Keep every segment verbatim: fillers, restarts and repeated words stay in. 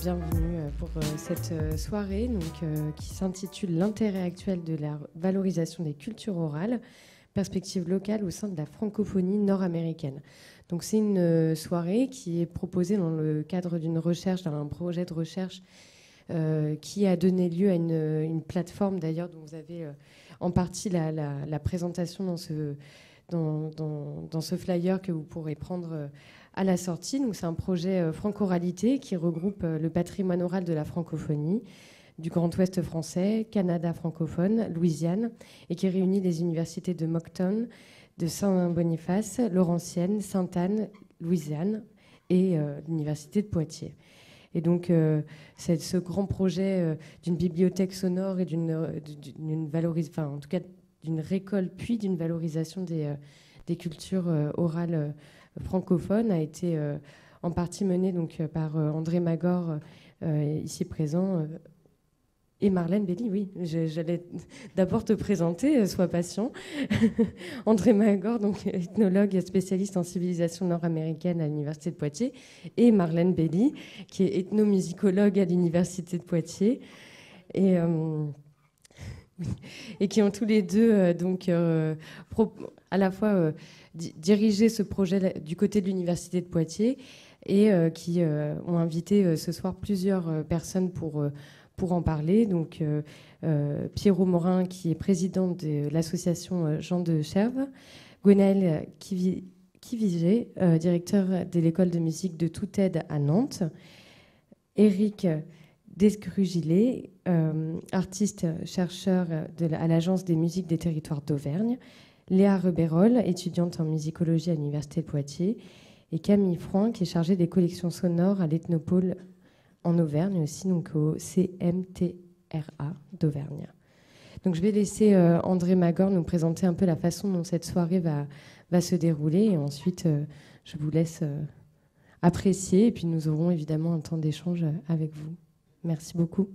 bienvenue pour cette soirée donc, euh, qui s'intitule L'intérêt actuel de la valorisation des cultures orales, perspective locale au sein de la francophonie nord-américaine. Donc c'est une soirée qui est proposée dans le cadre d'une recherche, d'un projet de recherche euh, qui a donné lieu à une, une plateforme d'ailleurs dont vous avez euh, en partie la, la, la présentation dans ce, dans, dans, dans ce flyer que vous pourrez prendre euh, à la sortie. Donc, c'est un projet euh, franco-oralité qui regroupe euh, le patrimoine oral de la francophonie, du Grand Ouest français, Canada francophone, Louisiane, et qui réunit les universités de Moncton, de Saint-Boniface, Laurentienne, Sainte-Anne, Louisiane et euh, l'université de Poitiers. Et donc, euh, c'est ce grand projet euh, d'une bibliothèque sonore et d'une, euh, d'une valoris- enfin, en tout cas, d'une récolte puis d'une valorisation des, euh, des cultures euh, orales euh, francophones a été euh, en partie menée donc, euh, par euh, André Magor, euh, ici présent, euh, et Marlène Belly, oui. Je, j'allais d'abord te présenter, euh, sois patient. André Magor, donc ethnologue et spécialiste en civilisation nord-américaine à l'Université de Poitiers, et Marlène Belly, qui est ethnomusicologue à l'Université de Poitiers. Et... Euh, et qui ont tous les deux euh, donc, euh, pro- à la fois euh, di- dirigé ce projet du côté de l'Université de Poitiers et euh, qui euh, ont invité euh, ce soir plusieurs euh, personnes pour, euh, pour en parler. Donc, euh, euh, Pierrot Morin, qui est président de l'association euh, Jean de Cherves, Gwenaël Kivi- Kivigé, euh, directeur de l'école de musique de Touted à Nantes, Éric Descrugilet, euh, artiste chercheur de la, à l'Agence des musiques des territoires d'Auvergne, Léa Rebérol, étudiante en musicologie à l'Université de Poitiers, et Camille Froin, qui est chargée des collections sonores à l'Ethnopole en Auvergne, aussi donc au C M T R A d'Auvergne. Donc je vais laisser euh, André Magor nous présenter un peu la façon dont cette soirée va, va se dérouler, et ensuite euh, je vous laisse euh, apprécier, et puis nous aurons évidemment un temps d'échange avec vous. Merci beaucoup.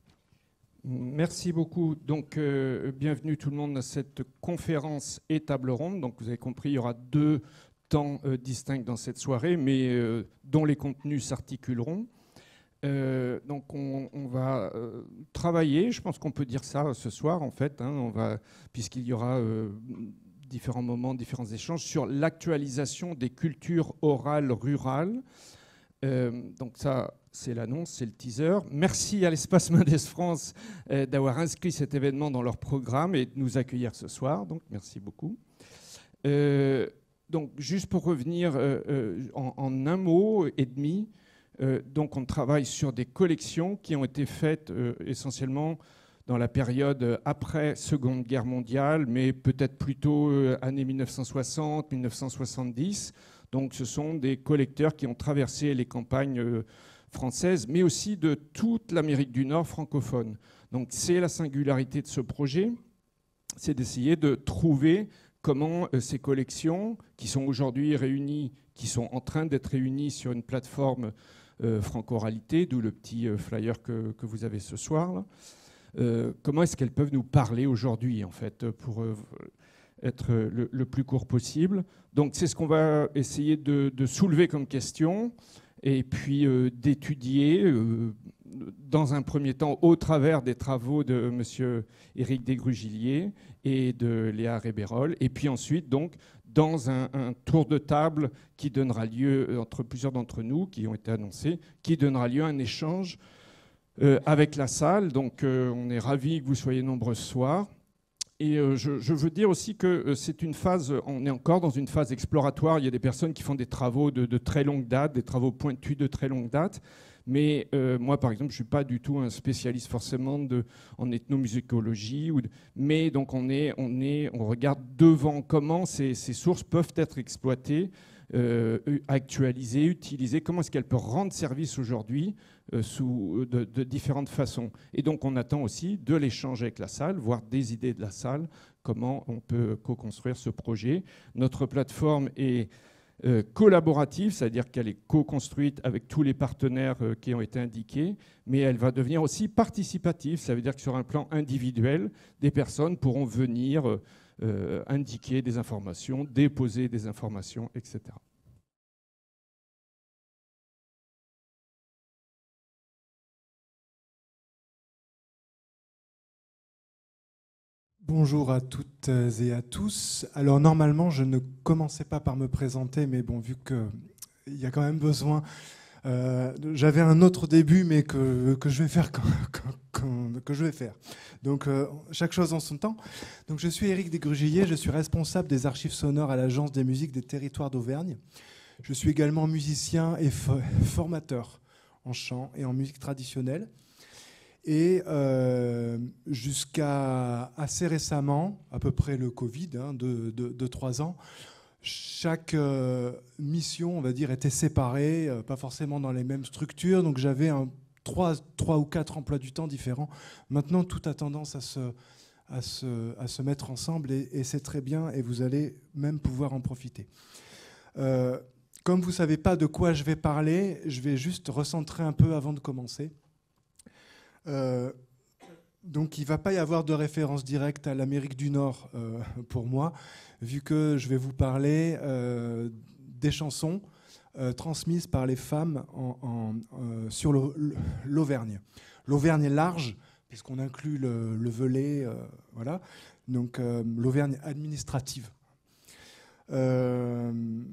Merci beaucoup. Donc, euh, bienvenue tout le monde à cette conférence et table ronde. Donc, vous avez compris, il y aura deux temps euh, distincts dans cette soirée, mais euh, dont les contenus s'articuleront. Euh, donc, on, on va euh, travailler, je pense qu'on peut dire ça ce soir, en fait, hein, on va, puisqu'il y aura euh, différents moments, différents échanges sur l'actualisation des cultures orales rurales. Euh, donc ça, c'est l'annonce, c'est le teaser. Merci à l'Espace Mendes France euh, d'avoir inscrit cet événement dans leur programme et de nous accueillir ce soir. Donc merci beaucoup. Euh, donc juste pour revenir euh, euh, en, en un mot et demi, euh, donc on travaille sur des collections qui ont été faites euh, essentiellement dans la période après Seconde Guerre mondiale, mais peut-être plutôt euh, années mille neuf cent soixante, mille neuf cent soixante-dix. Donc ce sont des collecteurs qui ont traversé les campagnes euh, françaises, mais aussi de toute l'Amérique du Nord francophone. Donc c'est la singularité de ce projet, c'est d'essayer de trouver comment euh, ces collections, qui sont aujourd'hui réunies, qui sont en train d'être réunies sur une plateforme euh, franco-oralité, d'où le petit euh, flyer que, que vous avez ce soir, là, euh, comment est-ce qu'elles peuvent nous parler aujourd'hui, en fait, pour... Euh, être le, le plus court possible. Donc c'est ce qu'on va essayer de, de soulever comme question et puis euh, d'étudier euh, dans un premier temps au travers des travaux de M. Éric Desgrugilliers et de Léa Rebérol, et puis ensuite donc dans un, un tour de table qui donnera lieu entre plusieurs d'entre nous qui ont été annoncés, qui donnera lieu à un échange euh, avec la salle. Donc euh, on est ravis que vous soyez nombreux ce soir. Et euh, je, je veux dire aussi que euh, c'est une phase, on est encore dans une phase exploratoire. Il y a des personnes qui font des travaux de, de très longue date, des travaux pointus de très longue date. Mais euh, moi, par exemple, je ne suis pas du tout un spécialiste forcément de, en ethnomusicologie. Ou de, mais donc on, est, on, est, on regarde devant comment ces, ces sources peuvent être exploitées, euh, actualisées, utilisées. Comment est-ce qu'elles peuvent rendre service aujourd'hui euh, sous de, de différentes façons. Et donc on attend aussi de l'échange avec la salle, voire des idées de la salle, comment on peut co-construire ce projet. Notre plateforme est Euh, collaborative, c'est-à-dire qu'elle est co-construite avec tous les partenaires euh, qui ont été indiqués, mais elle va devenir aussi participative, ça veut dire que sur un plan individuel, des personnes pourront venir euh, euh, indiquer des informations, déposer des informations, et cetera. Bonjour à toutes et à tous. Alors normalement, je ne commençais pas par me présenter, mais bon, vu qu'il y a quand même besoin, euh, j'avais un autre début, mais que, que je vais faire quand, quand, quand, que je vais faire. Donc euh, chaque chose en son temps. Donc je suis Éric Desgrugilliers, je suis responsable des archives sonores à l'Agence des musiques des territoires d'Auvergne. Je suis également musicien et fo- formateur en chant et en musique traditionnelle. Et euh, jusqu'à assez récemment, à peu près le Covid, hein, de, de, de trois ans, chaque euh, mission, on va dire, était séparée, euh, pas forcément dans les mêmes structures. Donc j'avais un, trois, trois ou quatre emplois du temps différents. Maintenant, tout a tendance à se, à se, à se mettre ensemble et, et c'est très bien et vous allez même pouvoir en profiter. Euh, comme vous ne savez pas de quoi je vais parler, je vais juste recentrer un peu avant de commencer. Euh, donc il ne va pas y avoir de référence directe à l'Amérique du Nord euh, pour moi, vu que je vais vous parler euh, des chansons euh, transmises par les femmes en, en, euh, sur l'Auvergne. L'Auvergne est large, puisqu'on inclut le, le Velay, euh, voilà. Donc euh, l'Auvergne administrative. Euh,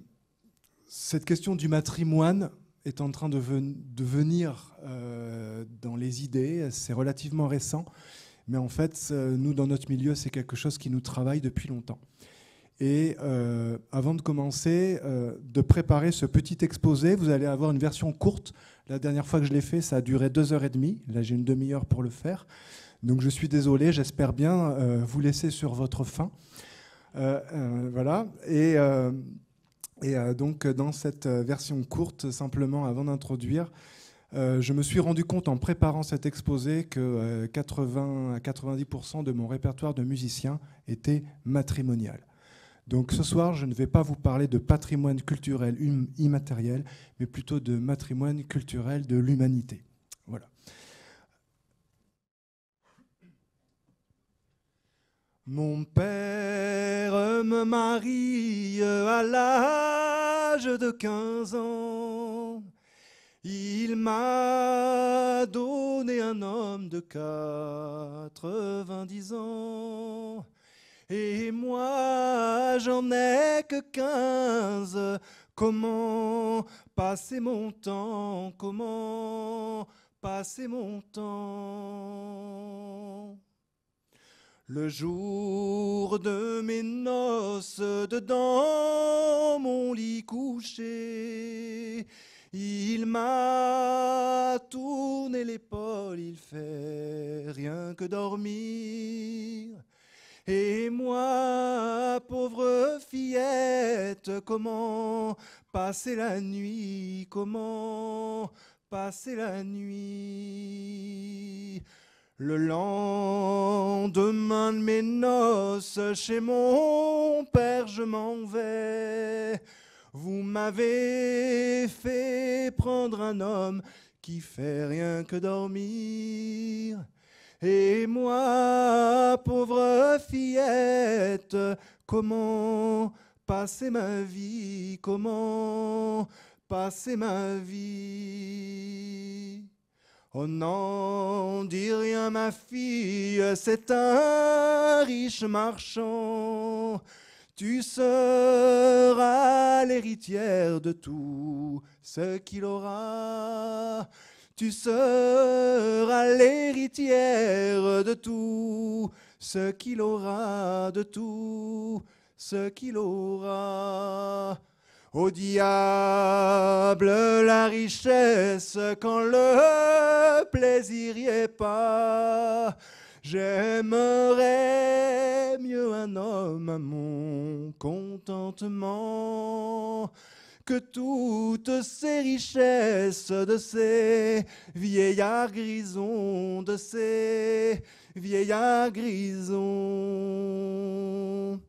cette question du matrimoine est en train de, ven- de venir euh, dans les idées. C'est relativement récent, mais en fait, euh, nous, dans notre milieu, c'est quelque chose qui nous travaille depuis longtemps. Et euh, avant de commencer, euh, de préparer ce petit exposé, vous allez avoir une version courte. La dernière fois que je l'ai fait, ça a duré deux heures et demie. Là, j'ai une demi-heure pour le faire. Donc, je suis désolé. J'espère bien euh, vous laisser sur votre faim. Euh, euh, voilà. Et... Euh, Et euh, donc, dans cette version courte, simplement avant d'introduire, euh, je me suis rendu compte en préparant cet exposé que euh, quatre-vingts à quatre-vingt-dix pour cent de mon répertoire de musicien était matrimonial. Donc ce soir, je ne vais pas vous parler de patrimoine culturel hum- immatériel, mais plutôt de patrimoine culturel de l'humanité. Voilà. Mon père me marie à l'âge de quinze ans. Il m'a donné un homme de quatre-vingt-dix ans. Et moi, j'en ai que quinze. Comment passer mon temps? Comment passer mon temps? Le jour de mes noces, dedans mon lit couché, il m'a tourné l'épaule, il fait rien que dormir. Et moi, pauvre fillette, comment passer la nuit? Comment passer la nuit? Le lendemain de mes noces, chez mon père je m'en vais. Vous m'avez fait prendre un homme qui fait rien que dormir. Et moi, pauvre fillette, comment passer ma vie? Comment passer ma vie? Oh non, dis rien ma fille, c'est un riche marchand. Tu seras l'héritière de tout ce qu'il aura. Tu seras l'héritière de tout ce qu'il aura, de tout ce qu'il aura. Au diable la richesse quand le plaisir y est pas. J'aimerais mieux un homme à mon contentement que toutes ces richesses de ces vieillards grisons, de ces vieillards grisons.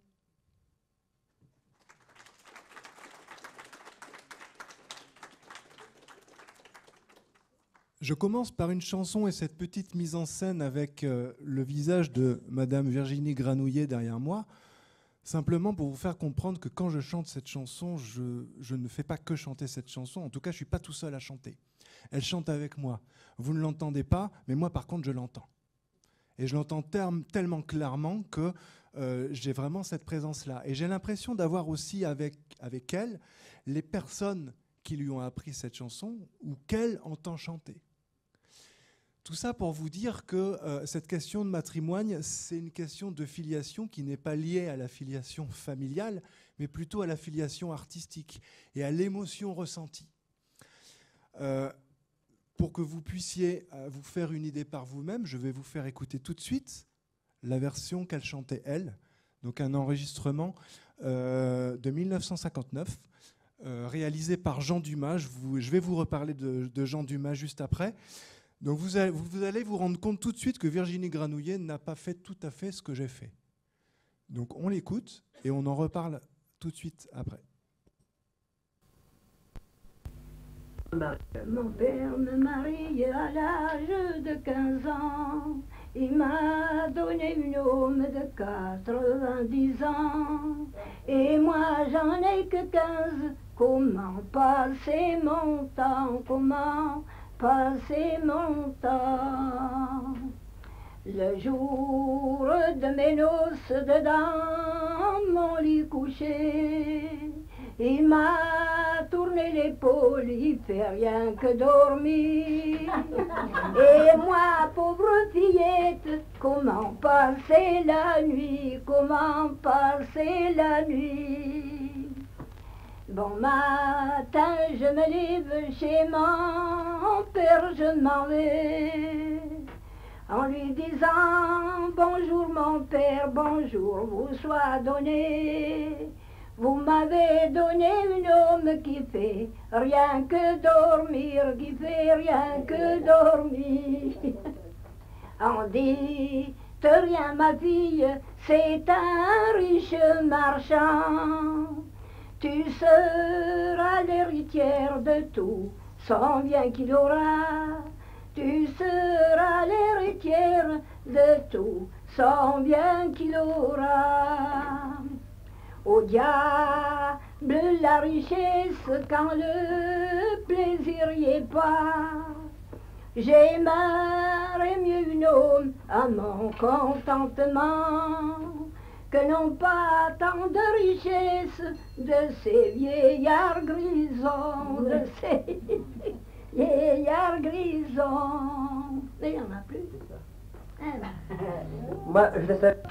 Je commence par une chanson et cette petite mise en scène avec euh, le visage de Madame Virginie Granouillet derrière moi, simplement pour vous faire comprendre que quand je chante cette chanson, je, je ne fais pas que chanter cette chanson. En tout cas, je ne suis pas tout seul à chanter. Elle chante avec moi. Vous ne l'entendez pas, mais moi, par contre, je l'entends. Et je l'entends tellement clairement que euh, j'ai vraiment cette présence-là. Et j'ai l'impression d'avoir aussi avec, avec elle les personnes qui lui ont appris cette chanson ou qu'elle entend chanter. Tout ça pour vous dire que euh, cette question de matrimoine, c'est une question de filiation qui n'est pas liée à la filiation familiale, mais plutôt à la filiation artistique et à l'émotion ressentie. Euh, pour que vous puissiez euh, vous faire une idée par vous-même, je vais vous faire écouter tout de suite la version qu'elle chantait elle, donc un enregistrement euh, de mille neuf cent cinquante-neuf, euh, réalisé par Jean Dumas. Je, vous, je vais vous reparler de, de Jean Dumas juste après. Donc vous allez, vous allez vous rendre compte tout de suite que Virginie Granouillet n'a pas fait tout à fait ce que j'ai fait. Donc on l'écoute et on en reparle tout de suite après. Mon père me marie à l'âge de quinze ans. Il m'a donné une homme de quatre-vingt-dix ans. Et moi j'en ai que quinze. Comment passer mon temps? Comment passer mon temps? Le jour de mes noces, dedans mon lit couché, il m'a tourné l'épaule, il fait rien que dormir. Et moi, pauvre fillette, comment passer la nuit? Comment passer la nuit? Bon matin, je me lève chez mon père, je m'en vais, en lui disant bonjour mon père, bonjour vous soit donné. Vous m'avez donné un homme qui fait rien que dormir, qui fait rien que dormir. On dit rien ma fille, c'est un riche marchand. Tu seras l'héritière de tout son bien qu'il aura. Tu seras l'héritière de tout son bien qu'il aura. Au diable la richesse quand le plaisir y est pas. J'aimerais mieux un homme à mon contentement que non pas tant de richesse de ces vieillards grisons, de ces vieillards grisons. Mais il n'y en a plus. Moi, je sais.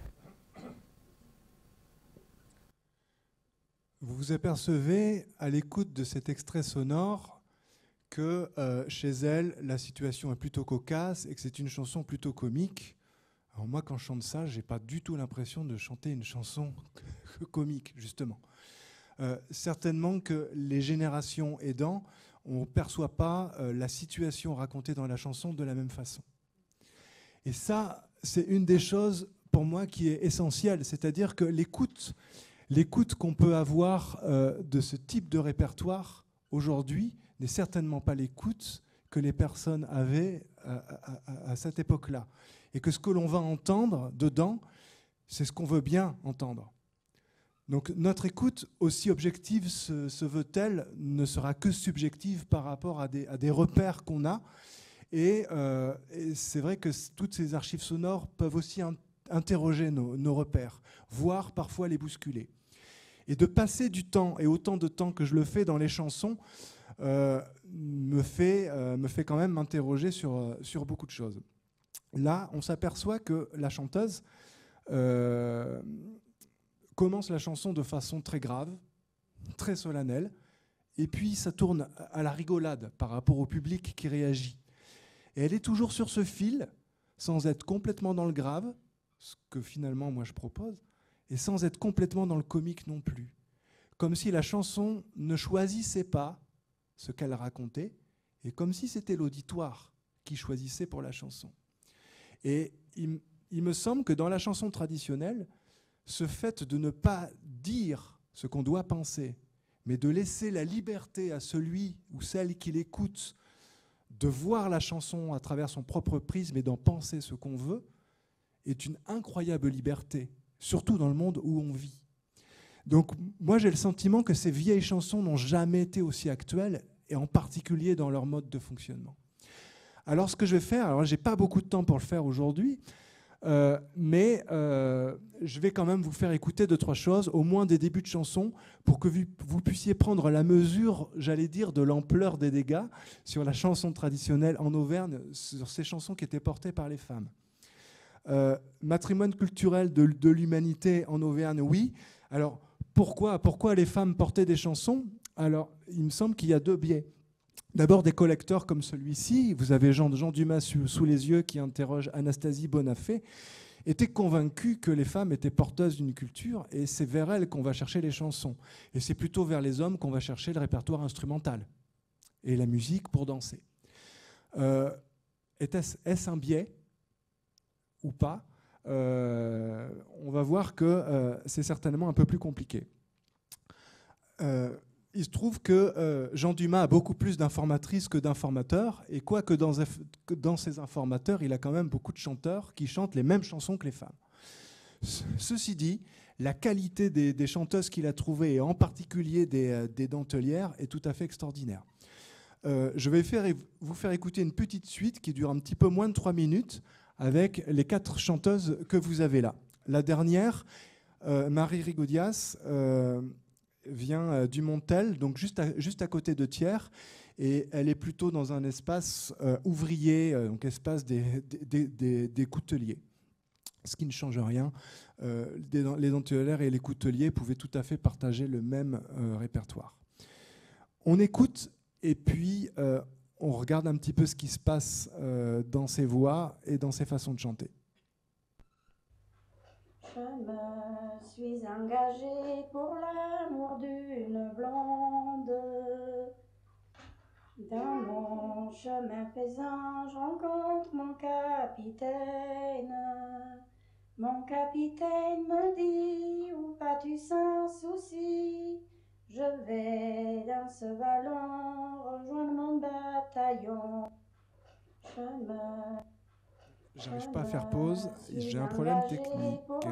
Vous vous apercevez à l'écoute de cet extrait sonore que euh, chez elle, la situation est plutôt cocasse et que c'est une chanson plutôt comique. Alors moi, quand je chante ça, j'ai pas du tout l'impression de chanter une chanson comique, justement. Euh, certainement que les générations aidant, on ne perçoit pas euh, la situation racontée dans la chanson de la même façon. Et ça, c'est une des choses, pour moi, qui est essentielle. C'est-à-dire que l'écoute, l'écoute qu'on peut avoir euh, de ce type de répertoire aujourd'hui n'est certainement pas l'écoute que les personnes avaient à, à, à cette époque-là. Et que ce que l'on va entendre dedans, c'est ce qu'on veut bien entendre. Donc notre écoute, aussi objective se, se veut-elle, ne sera que subjective par rapport à des, à des repères qu'on a. Et, euh, et c'est vrai que toutes ces archives sonores peuvent aussi in- interroger nos, nos repères, voire parfois les bousculer. Et de passer du temps, et autant de temps que je le fais dans les chansons, euh, me, fait, euh, me fait quand même m'interroger sur, sur beaucoup de choses. Là, on s'aperçoit que la chanteuse euh, commence la chanson de façon très grave, très solennelle, et puis ça tourne à la rigolade par rapport au public qui réagit. Et elle est toujours sur ce fil, sans être complètement dans le grave, ce que finalement moi je propose, et sans être complètement dans le comique non plus. Comme si la chanson ne choisissait pas ce qu'elle racontait, et comme si c'était l'auditoire qui choisissait pour la chanson. Et il, il me semble que dans la chanson traditionnelle, ce fait de ne pas dire ce qu'on doit penser, mais de laisser la liberté à celui ou celle qui l'écoute de voir la chanson à travers son propre prisme et d'en penser ce qu'on veut, est une incroyable liberté, surtout dans le monde où on vit. Donc moi j'ai le sentiment que ces vieilles chansons n'ont jamais été aussi actuelles, et en particulier dans leur mode de fonctionnement. Alors ce que je vais faire, alors j'ai pas beaucoup de temps pour le faire aujourd'hui, euh, mais euh, je vais quand même vous faire écouter deux, trois choses, au moins des débuts de chansons, pour que vous, vous puissiez prendre la mesure, j'allais dire, de l'ampleur des dégâts sur la chanson traditionnelle en Auvergne, sur ces chansons qui étaient portées par les femmes. Euh, matrimoine culturel de, de l'humanité en Auvergne, oui. Alors pourquoi, pourquoi les femmes portaient des chansons? Alors il me semble qu'il y a deux biais. D'abord des collecteurs comme celui-ci, vous avez Jean, Jean Dumas sous, sous les yeux qui interroge Anastasie Bonafé, étaient convaincus que les femmes étaient porteuses d'une culture et c'est vers elles qu'on va chercher les chansons. Et c'est plutôt vers les hommes qu'on va chercher le répertoire instrumental et la musique pour danser. Euh, est-ce, est-ce un biais ou pas? euh, On va voir que euh, c'est certainement un peu plus compliqué. Euh, Il se trouve que euh, Jean Dumas a beaucoup plus d'informatrices que d'informateurs, et quoique dans, que dans ces informateurs, il a quand même beaucoup de chanteurs qui chantent les mêmes chansons que les femmes. Ceci dit, la qualité des, des chanteuses qu'il a trouvées, et en particulier des, des dentelières, est tout à fait extraordinaire. Euh, je vais faire, vous faire écouter une petite suite qui dure un petit peu moins de trois minutes, avec les quatre chanteuses que vous avez là. La dernière, euh, Marie Rigaudias, euh, vient du Montel, donc juste à, juste à côté de Thiers, et elle est plutôt dans un espace euh, ouvrier, euh, donc espace des, des, des, des couteliers. Ce qui ne change rien. Euh, des, les dentelières et les couteliers pouvaient tout à fait partager le même euh, répertoire. On écoute et puis euh, on regarde un petit peu ce qui se passe euh, dans ses voix et dans ses façons de chanter. Je me suis engagée pour l'amour d'une blonde. Dans mon chemin faisant, je rencontre mon capitaine. Mon capitaine me dit, où vas-tu sans souci? Je vais dans ce ballon rejoindre mon bataillon. Je me J'arrive pas à faire pause, j'ai un problème technique. Bon,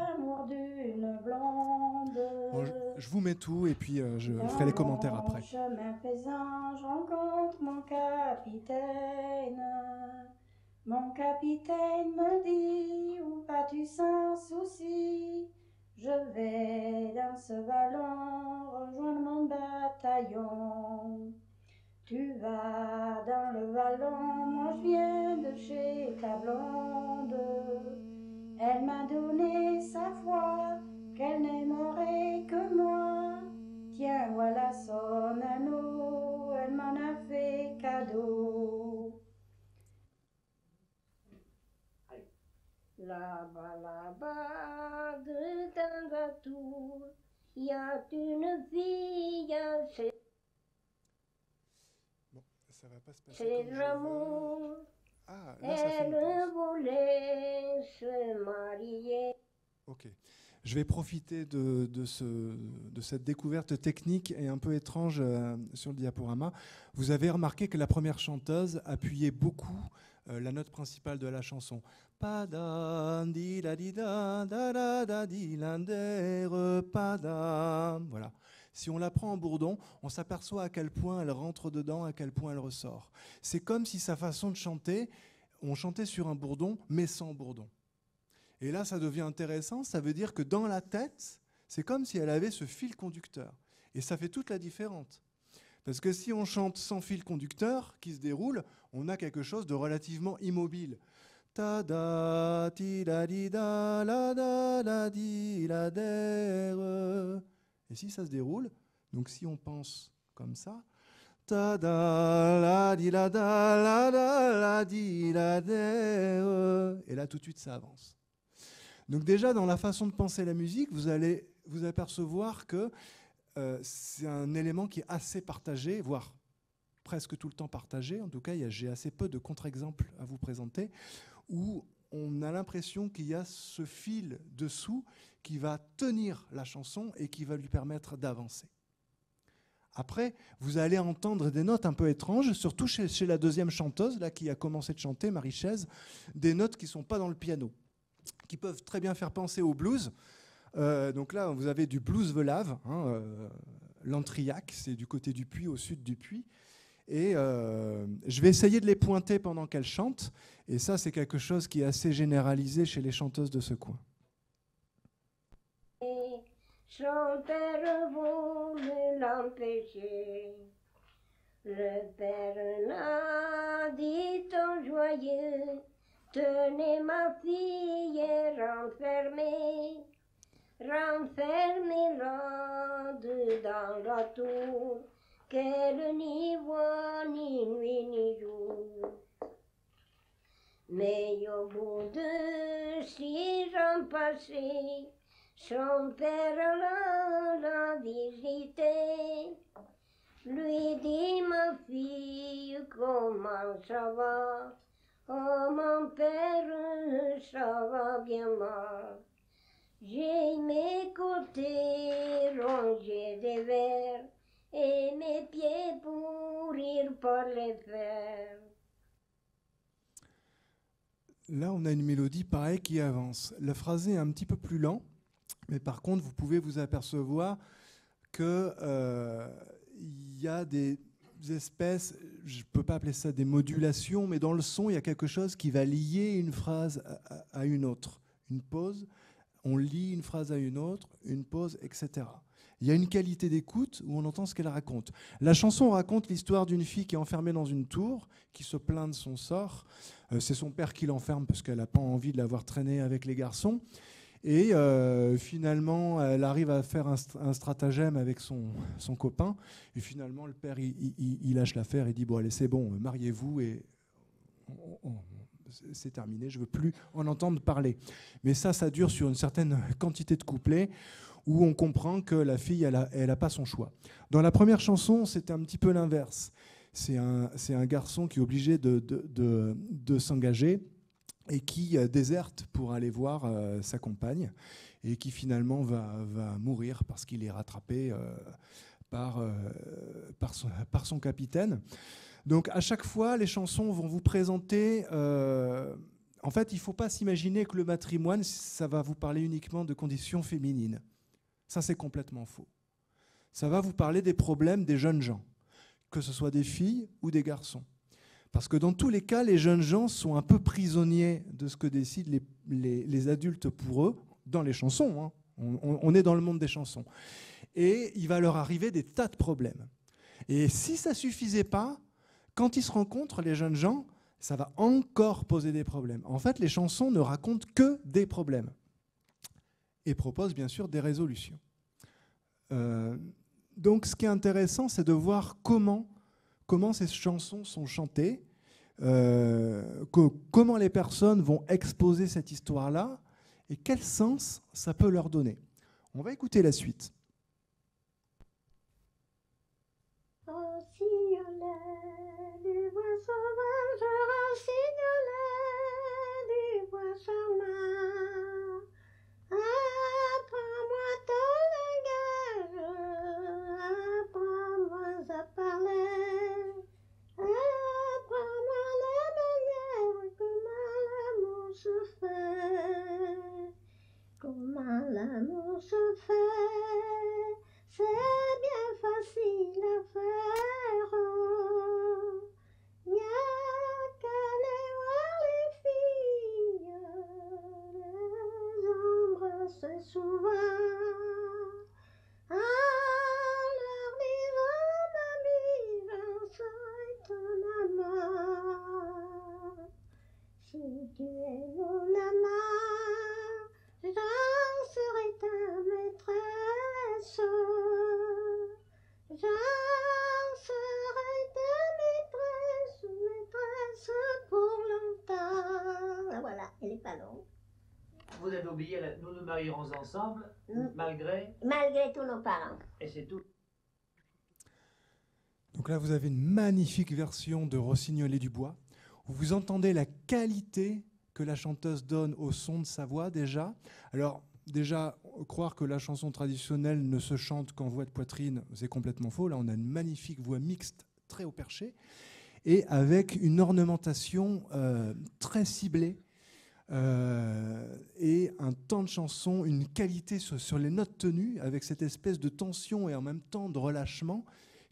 je, je vous mets tout et puis euh, je ferai les commentaires après. Chemin faisant, je rencontre mon capitaine. Mon capitaine me dit, où vas-tu sans souci? Je vais dans ce ballon rejoindre mon bataillon. Tu vas dans le vallon, moi je viens de chez ta blonde. Elle m'a donné sa foi, qu'elle n'aimerait que moi. Tiens, voilà son anneau, elle m'en a fait cadeau. Là-bas, là-bas, dans la tour, il y a une fille, c'est... Ça va pas se passer C'est comme l'amour, ah, là, ça fait elle une pause. voulait se marier. Ok. Je vais profiter de, de, ce, de cette découverte technique et un peu étrange euh, sur le diaporama. Vous avez remarqué que la première chanteuse appuyait beaucoup euh, la note principale de la chanson. Voilà. Si on la prend en bourdon, on s'aperçoit à quel point elle rentre dedans, à quel point elle ressort. C'est comme si sa façon de chanter, on chantait sur un bourdon, mais sans bourdon. Et là, ça devient intéressant, ça veut dire que dans la tête, c'est comme si elle avait ce fil conducteur. Et ça fait toute la différence. Parce que si on chante sans fil conducteur qui se déroule, on a quelque chose de relativement immobile. Ta da ti da di da la da la di la der. Et si ça se déroule, donc si on pense comme ça, ta da la di la da la da la di la der. Et là tout de suite ça avance. Donc déjà dans la façon de penser la musique, vous allez vous apercevoir que euh, c'est un élément qui est assez partagé, voire presque tout le temps partagé. En tout cas, j'ai assez peu de contre-exemples à vous présenter, où on a l'impression qu'il y a ce fil dessous qui va tenir la chanson et qui va lui permettre d'avancer. Après, vous allez entendre des notes un peu étranges, surtout chez, chez la deuxième chanteuse, là, qui a commencé de chanter, Marie Chaise, des notes qui ne sont pas dans le piano, qui peuvent très bien faire penser au blues. Euh, donc là, vous avez du blues velave, hein, euh, l'Antriac, c'est du côté du Puy, au sud du Puy. Et euh, je vais essayer de les pointer pendant qu'elles chantent. Et ça, c'est quelque chose qui est assez généralisé chez les chanteuses de ce coin. Son père voulait l'empêcher. Le père l'a dit en joyeux, tenez ma fille renfermée, renfermez-la dedans la tour, qu'elle n'y voit ni nuit ni jour. Mais au bout de six ans passés, son père l'a, l'a visité, lui dit ma fille comment ça va, oh mon père ça va bien mal, j'ai mes côtés rongés des vers et mes pieds pourrir par les fers. Là, on a une mélodie pareille qui avance. Le phrasé est un petit peu plus lent, mais par contre, vous pouvez vous apercevoir que euh, il y a des espèces, je ne peux pas appeler ça des modulations, mais dans le son, il y a quelque chose qui va lier une phrase à, à une autre. Une pause, on lie une phrase à une autre, une pause, et cetera. Il y a une qualité d'écoute où on entend ce qu'elle raconte. La chanson raconte l'histoire d'une fille qui est enfermée dans une tour, qui se plaint de son sort. Euh, c'est son père qui l'enferme parce qu'elle n'a pas envie de l'avoir traîné avec les garçons. Et euh, finalement, elle arrive à faire un, un stratagème avec son, son copain. Et finalement, le père, il, il, il lâche l'affaire et dit « Bon, allez, c'est bon, mariez-vous et on, on, c'est terminé, je ne veux plus en entendre parler. » Mais ça, ça dure sur une certaine quantité de couplets où on comprend que la fille, elle n'a elle a pas son choix. Dans la première chanson, c'était un petit peu l'inverse. C'est un, c'est un garçon qui est obligé de, de, de, de s'engager et qui euh, déserte pour aller voir euh, sa compagne et qui finalement va, va mourir parce qu'il est rattrapé euh, par, euh, par, son, par son capitaine. Donc à chaque fois, les chansons vont vous présenter... Euh, en fait, il ne faut pas s'imaginer que le matrimoine, ça va vous parler uniquement de conditions féminines. Ça, c'est complètement faux. Ça va vous parler des problèmes des jeunes gens, que ce soit des filles ou des garçons. Parce que dans tous les cas, les jeunes gens sont un peu prisonniers de ce que décident les, les, les adultes pour eux, dans les chansons. Hein. On, on est dans le monde des chansons. Et il va leur arriver des tas de problèmes. Et si ça ne suffisait pas, quand ils se rencontrent, les jeunes gens, ça va encore poser des problèmes. En fait, les chansons ne racontent que des problèmes. Et proposent bien sûr des résolutions. Euh, donc ce qui est intéressant, c'est de voir comment comment ces chansons sont chantées, euh, que, comment les personnes vont exposer cette histoire-là et quel sens ça peut leur donner. On va écouter la suite. Rossignolet du bois sauvage, rossignolet du bois charmant, apprends-moi ton langage, apprends-moi à parler, apprends-moi la manière comment l'amour se fait, comment l'amour se fait, c'est bien facile à faire, il n'y a qu'à aller voir les filles, les embrasser souvent, en leur disant ma vie, j'en serai ton amant. Si tu es mon amant, j'en serai ta maîtresse, j'en serai ta maîtresse, maîtresse pour longtemps. Voilà, elle est pas longue. Vous avez oublié, la- nous nous marierons ensemble, Mm. malgré, Malgré tous nos parents. et c'est tout. Donc là, vous avez une magnifique version de Rossignolet du bois, où vous entendez la qualité que la chanteuse donne au son de sa voix déjà. Alors déjà, croire que la chanson traditionnelle ne se chante qu'en voix de poitrine, c'est complètement faux. Là, on a une magnifique voix mixte, très haut perché, et avec une ornementation euh, très ciblée, euh, et un temps de chanson, une qualité sur, sur les notes tenues, avec cette espèce de tension et en même temps de relâchement,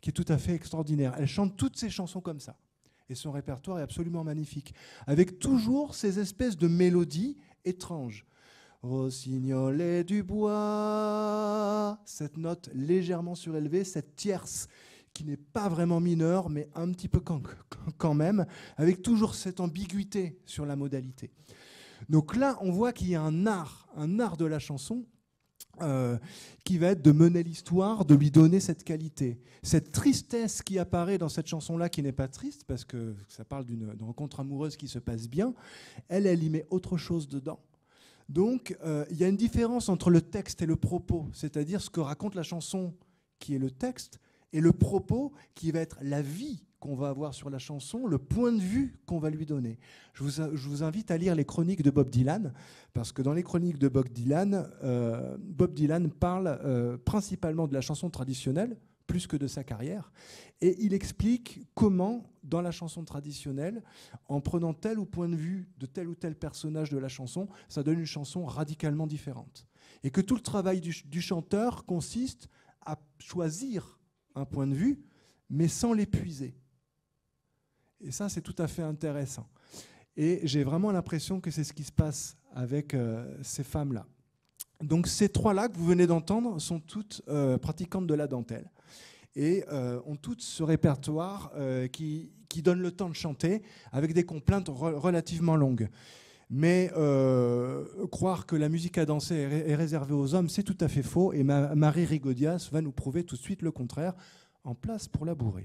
qui est tout à fait extraordinaire. Elle chante toutes ses chansons comme ça. Et son répertoire est absolument magnifique, avec toujours ces espèces de mélodies étranges. Rossignol du bois, cette note légèrement surélevée, cette tierce qui n'est pas vraiment mineure, mais un petit peu quand, quand même, avec toujours cette ambiguïté sur la modalité. Donc là, on voit qu'il y a un art, un art de la chanson, Euh, qui va être de mener l'histoire, de lui donner cette qualité. Cette tristesse qui apparaît dans cette chanson-là, qui n'est pas triste, parce que ça parle d'une rencontre amoureuse qui se passe bien, elle, elle y met autre chose dedans. Donc, euh, il y a une différence entre le texte et le propos, c'est-à-dire ce que raconte la chanson, qui est le texte, et le propos, qui va être la vie qu'on va avoir sur la chanson, le point de vue qu'on va lui donner. Je vous, je vous invite à lire les chroniques de Bob Dylan, parce que dans les chroniques de Bob Dylan, euh, Bob Dylan parle euh, principalement de la chanson traditionnelle, plus que de sa carrière, et il explique comment, dans la chanson traditionnelle, en prenant tel ou point de vue de tel ou tel personnage de la chanson, ça donne une chanson radicalement différente. Et que tout le travail du, du chanteur consiste à choisir un point de vue, mais sans l'épuiser. Et ça, c'est tout à fait intéressant. Et j'ai vraiment l'impression que c'est ce qui se passe avec euh, ces femmes-là. Donc ces trois-là que vous venez d'entendre sont toutes euh, pratiquantes de la dentelle. Et euh, ont toutes ce répertoire euh, qui, qui donne le temps de chanter avec des complaintes re relativement longues. Mais euh, croire que la musique à danser est, ré est réservée aux hommes, c'est tout à fait faux. Et ma Marie Rigaudias va nous prouver tout de suite le contraire. En place pour la bourrée.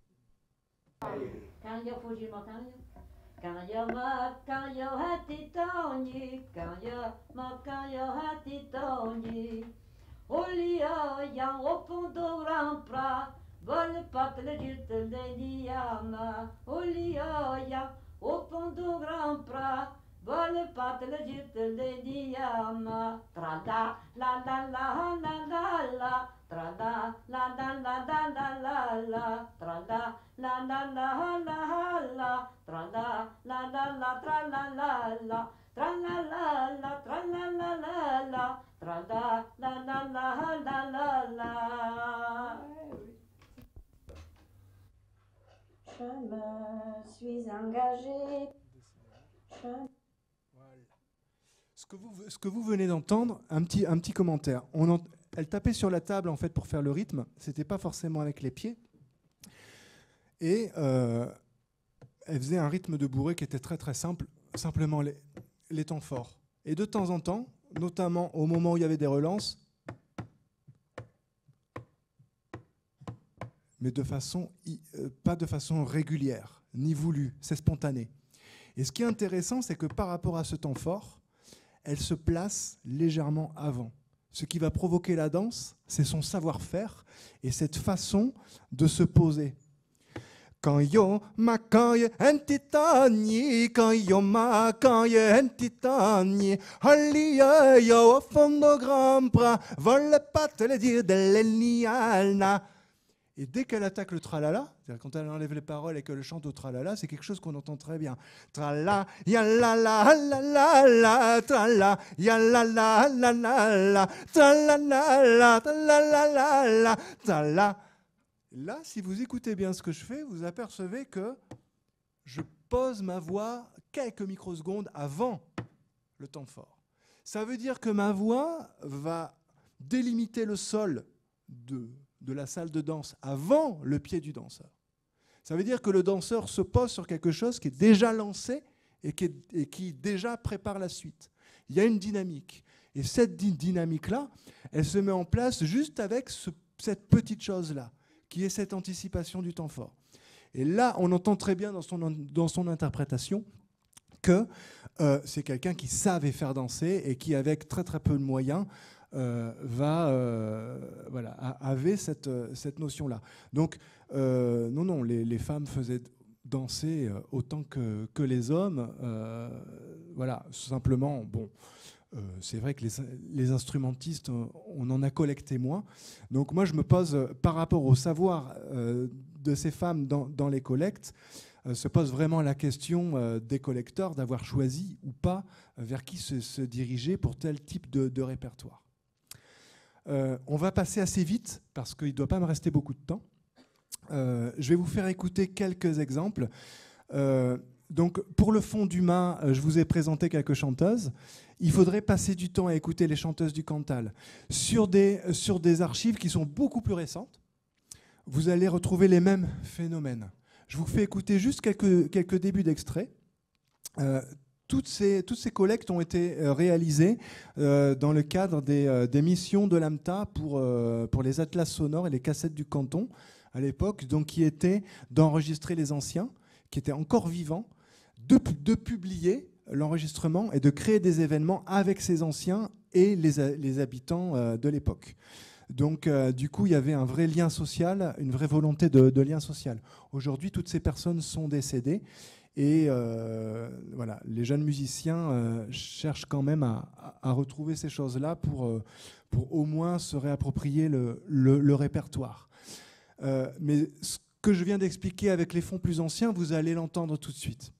Olia yang opondo rampra vol patle jitte de diama Olia yang opondo rampra vol patle jitte de diama trada la la la la la la trada la la la la la la la trada la la la la la trada la la la tra la la la tra la la la tra la la la la tra la la la la la la. Je me suis engagée. Je... Ce que vous, ce que vous venez d'entendre, un petit, un petit commentaire. On ent... Elle tapait sur la table en fait pour faire le rythme. C'était pas forcément avec les pieds. Et euh, elle faisait un rythme de bourrée qui était très très simple, simplement les, les temps forts. Et de temps en temps, notamment au moment où il y avait des relances, mais de façon, euh, pas de façon régulière, ni voulue, c'est spontané. Et ce qui est intéressant, c'est que par rapport à ce temps fort, elle se place légèrement avant. Ce qui va provoquer la danse, c'est son savoir-faire et cette façon de se poser. Quand yo ma caille en titani, quand yo ma caille en titani, allia yo au fondo grand bras, volle pas te le dire de l'enialna. Et dès qu'elle attaque le tralala, c'est-à-dire quand elle enlève les paroles et qu'elle chante au tralala, c'est quelque chose qu'on entend très bien. Trala, ya la la la la la, trala, ya la la la la la, trala la la la la la, trala. Là, si vous écoutez bien ce que je fais, vous apercevez que je pose ma voix quelques microsecondes avant le temps fort. Ça veut dire que ma voix va délimiter le sol de, de la salle de danse avant le pied du danseur. Ça veut dire que le danseur se pose sur quelque chose qui est déjà lancé et qui, est, et qui déjà prépare la suite. Il y a une dynamique. Et cette dynamique-là, elle se met en place juste avec ce, cette petite chose-là, qui est cette anticipation du temps fort. Et là, on entend très bien dans son, dans son interprétation que euh, c'est quelqu'un qui savait faire danser et qui, avec très très peu de moyens, euh, va, euh, voilà, avait cette, cette notion-là. Donc, euh, non, non, les, les femmes faisaient danser autant que, que les hommes. Euh, voilà, simplement, bon... Euh, c'est vrai que les, les instrumentistes, on en a collecté moins. Donc moi, je me pose, euh, par rapport au savoir euh, de ces femmes dans, dans les collectes, euh, se pose vraiment la question euh, des collecteurs d'avoir choisi ou pas euh, vers qui se, se diriger pour tel type de, de répertoire. Euh, on va passer assez vite, parce qu'il ne doit pas me rester beaucoup de temps. Euh, je vais vous faire écouter quelques exemples. Euh, donc, pour le fond du mât, euh, je vous ai présenté quelques chanteuses. Il faudrait passer du temps à écouter les chanteuses du Cantal. Sur des, sur des archives qui sont beaucoup plus récentes, vous allez retrouver les mêmes phénomènes. Je vous fais écouter juste quelques, quelques débuts d'extraits. Euh, toutes, ces, toutes ces collectes ont été euh, réalisées euh, dans le cadre des, euh, des missions de l'A M T A pour, euh, pour les atlas sonores et les cassettes du canton à l'époque, donc qui était d'enregistrer les anciens, qui étaient encore vivants, de, de publier l'enregistrement et de créer des événements avec ces anciens et les, les habitants euh, de l'époque. Donc, euh, du coup, il y avait un vrai lien social, une vraie volonté de, de lien social. Aujourd'hui, toutes ces personnes sont décédées et euh, voilà, les jeunes musiciens euh, cherchent quand même à, à retrouver ces choses-là pour, euh, pour au moins se réapproprier le, le, le répertoire. Euh, mais ce que je viens d'expliquer avec les fonds plus anciens, vous allez l'entendre tout de suite.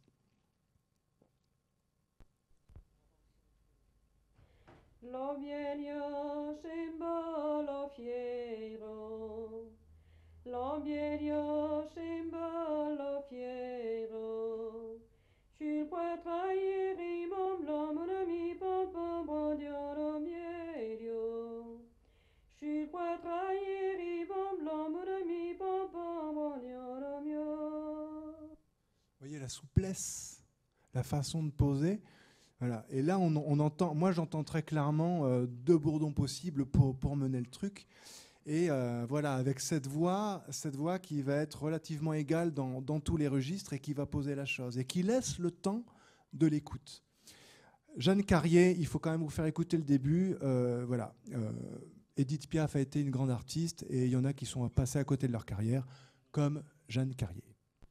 Lo viello scimbolo fiero, lo viello scimbolo fiero, sul poitrail rimom lo mon ami papa bondio lo viello, sul poitrail rimom lo mon ami papa bondio lo mio. Vous voyez la souplesse, la façon de poser. Voilà. Et là, on, on entend, moi j'entends très clairement euh, deux bourdons possibles pour, pour mener le truc. Et euh, voilà, avec cette voix, cette voix qui va être relativement égale dans, dans tous les registres et qui va poser la chose et qui laisse le temps de l'écoute. Jeanne Carrier, il faut quand même vous faire écouter le début. Euh, voilà, euh, Édith Piaf a été une grande artiste et il y en a qui sont passés à côté de leur carrière, comme Jeanne Carrier.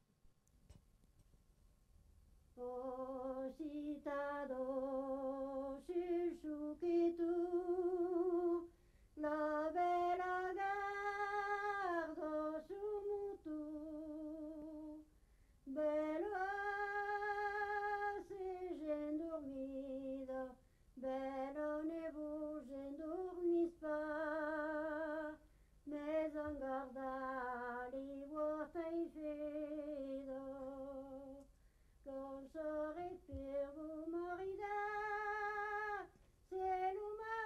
La bella gardo su mutu, bella si j'ai dormido, bella ne vous je dormis pas, mais en garda li vuotai fedo, comme serait per vous marida, c'est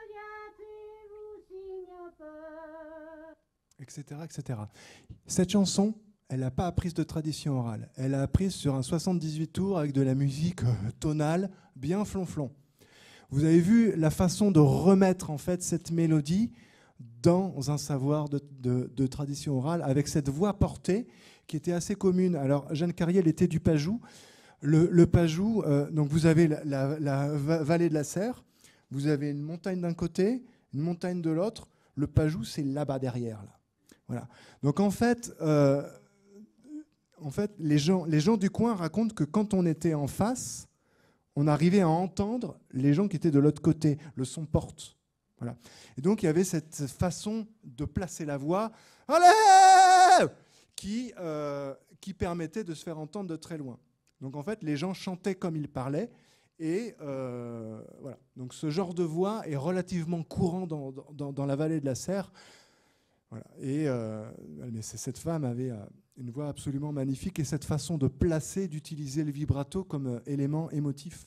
etc., et cetera. Cette chanson, elle n'a pas apprise de tradition orale. Elle a apprise sur un soixante-dix-huit tours avec de la musique euh, tonale, bien flonflon. Vous avez vu la façon de remettre en fait cette mélodie dans un savoir de, de, de tradition orale, avec cette voix portée qui était assez commune. Alors, Jeanne Carrier, elle était du Pajou. Le, le Pajou, euh, donc vous avez la, la, la vallée de la Serre, vous avez une montagne d'un côté, une montagne de l'autre. Le Pajou, c'est là-bas derrière. Là. Voilà. Donc en fait, euh, en fait les, gens, les gens du coin racontent que quand on était en face, on arrivait à entendre les gens qui étaient de l'autre côté. Le son porte. Voilà. Et donc il y avait cette façon de placer la voix allez qui, euh, qui permettait de se faire entendre de très loin. Donc en fait, les gens chantaient comme ils parlaient. Et euh, voilà. Donc ce genre de voix est relativement courant dans, dans, dans la vallée de la Serre. Voilà. Et euh, mais cette femme avait euh, une voix absolument magnifique et cette façon de placer, d'utiliser le vibrato comme euh, élément émotif.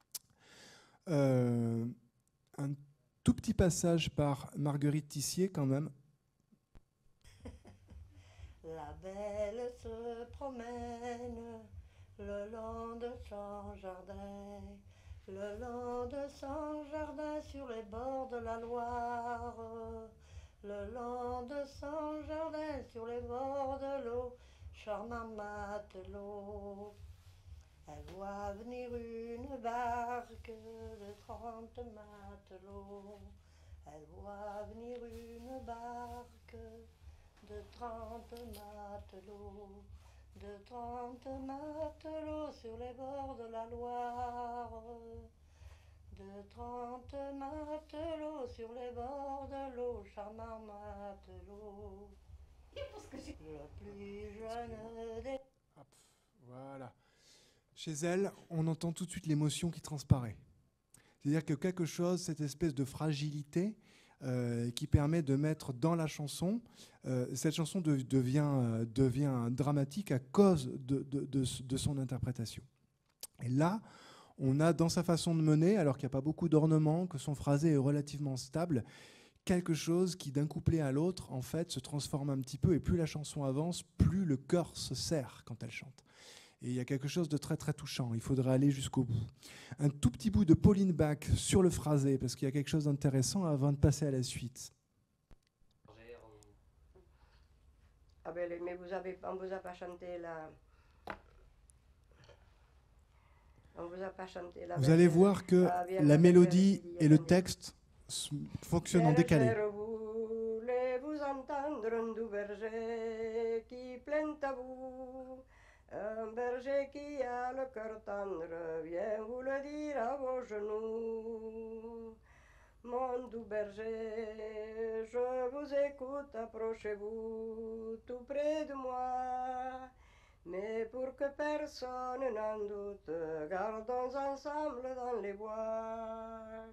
Euh, un tout petit passage par Marguerite Tissier quand même. La belle se promène le long de son jardin, le long de son jardin sur les bords de la Loire, le long de son jardin sur les bords de l'eau, charmant matelot. Elle voit venir une barque de trente matelots, elle voit venir une barque de trente matelots. De trente matelots sur les bords de la Loire, de trente matelots sur les bords de l'eau, charmant matelot, le plus jeune des... Hop, voilà. Chez elle, on entend tout de suite l'émotion qui transparaît. C'est-à-dire que quelque chose, cette espèce de fragilité, euh, qui permet de mettre dans la chanson. Euh, cette chanson de, devient, euh, devient dramatique à cause de, de, de, de son interprétation. Et là, on a dans sa façon de mener, alors qu'il n'y a pas beaucoup d'ornements, que son phrasé est relativement stable, quelque chose qui d'un couplet à l'autre en fait se transforme un petit peu, et plus la chanson avance, plus le cœur se serre quand elle chante. Et il y a quelque chose de très très touchant, il faudrait aller jusqu'au bout. Un tout petit bout de Pauline Bach sur le phrasé, parce qu'il y a quelque chose d'intéressant avant de passer à la suite. Ah ben, mais vous avez, on vous a pas chanté la... On vous a pas chanté la... Vous allez voir que ah, la mélodie et le texte fonctionnent en décalé. Voulez-vous entendre un doux berger qui plaint à vous? Un berger qui a le cœur tendre vient vous le dire à vos genoux. Mon doux berger, je vous écoute, approchez-vous tout près de moi. Mais pour que personne n'en doute, gardons ensemble dans les bois.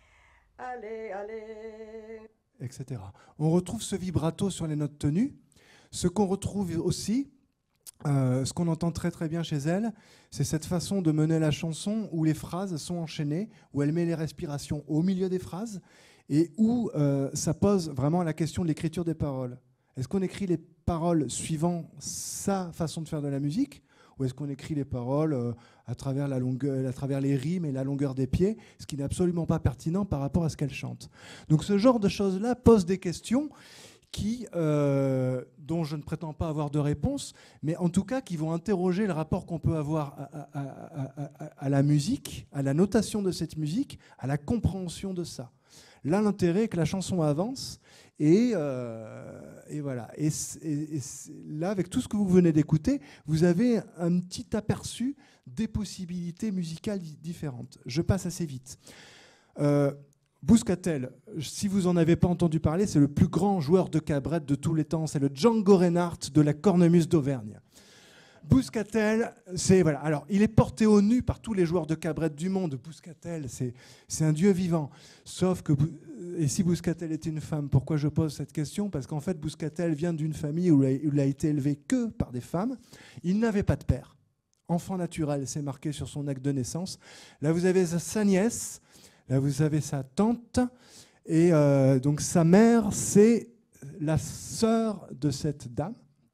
Allez, allez. Etc. On retrouve ce vibrato sur les notes tenues. Ce qu'on retrouve aussi, euh, ce qu'on entend très très bien chez elle, c'est cette façon de mener la chanson où les phrases sont enchaînées, où elle met les respirations au milieu des phrases et où euh, ça pose vraiment la question de l'écriture des paroles. Est-ce qu'on écrit les paroles suivant sa façon de faire de la musique, ou est-ce qu'on écrit les paroles euh, à travers la longueur, à travers les rimes et la longueur des pieds, ce qui n'est absolument pas pertinent par rapport à ce qu'elle chante. Donc ce genre de choses-là pose des questions qui, euh, dont je ne prétends pas avoir de réponse, mais en tout cas qui vont interroger le rapport qu'on peut avoir à, à, à, à, à la musique, à la notation de cette musique, à la compréhension de ça. Là, l'intérêt est que la chanson avance, et, euh, et voilà. Et, et, et là, avec tout ce que vous venez d'écouter, vous avez un petit aperçu des possibilités musicales différentes. Je passe assez vite. Euh, Bouscatel, si vous n'en avez pas entendu parler, c'est le plus grand joueur de cabrette de tous les temps. C'est le Django Reinhardt de la cornemuse d'Auvergne. Bouscatel, c'est voilà. Alors, il est porté au nu par tous les joueurs de cabrette du monde. Bouscatel, c'est c'est un dieu vivant. Sauf que, et si Bouscatel était une femme, pourquoi je pose cette question? Parce qu'en fait, Bouscatel vient d'une famille où il a été élevé que par des femmes. Il n'avait pas de père. Enfant naturel, c'est marqué sur son acte de naissance. Là, vous avez sa nièce. Là, vous avez sa tante. Et euh, donc, sa mère, c'est la sœur de cette dame.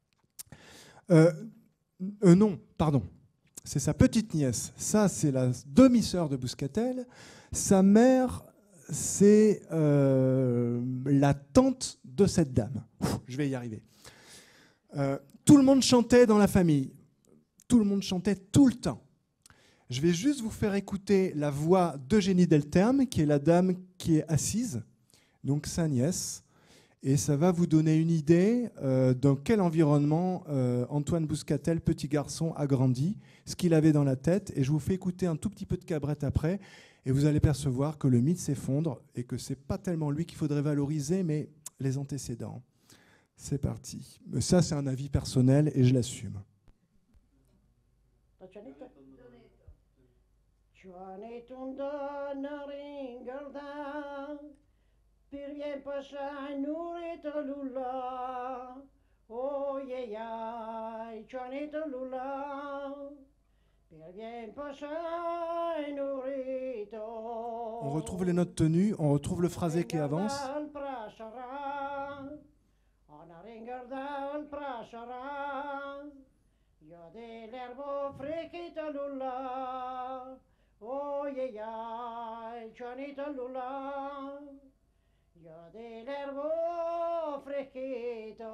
Euh, Euh, non, pardon. C'est sa petite nièce. Ça, c'est la demi-sœur de Bouscatel. Sa mère, c'est euh, la tante de cette dame. Ouf, je vais y arriver. Euh, tout le monde chantait dans la famille. Tout le monde chantait tout le temps. Je vais juste vous faire écouter la voix d'Eugénie Delterme, qui est la dame qui est assise, donc sa nièce. Et ça va vous donner une idée euh, dans quel environnement euh, Antoine Bouscatel, petit garçon, a grandi, ce qu'il avait dans la tête. Et je vous fais écouter un tout petit peu de cabrette après, et vous allez percevoir que le mythe s'effondre et que c'est pas tellement lui qu'il faudrait valoriser, mais les antécédents. C'est parti. Mais ça, c'est un avis personnel et je l'assume. Pirvien pasha nurita lula, oh yeah yeah, chonita lula. Pirvien pasha nurita. On retrouve les notes tenues, on retrouve le phrasé qui avance. On a ringarda al prashara, yo de l'herbo frikita lula, oh yeah yeah, chonita lula. Yo de l'herbo fresquito,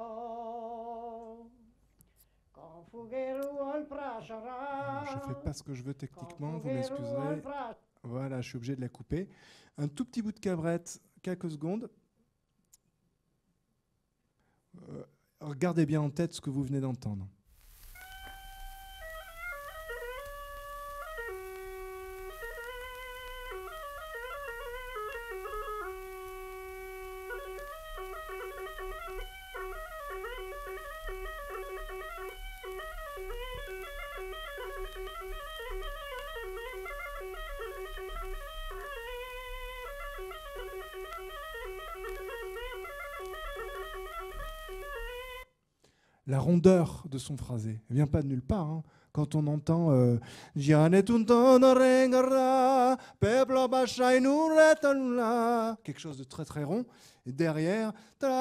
con fuguero al prachara. Je ne fais pas ce que je veux techniquement, vous m'excuserez. Voilà, je suis obligé de la couper. Un tout petit bout de cabrette, quelques secondes. Euh, regardez bien en tête ce que vous venez d'entendre. la rondeur de son phrasé. Elle ne vient pas de nulle part. Hein. Quand on entend euh, quelque chose de très très rond, et derrière,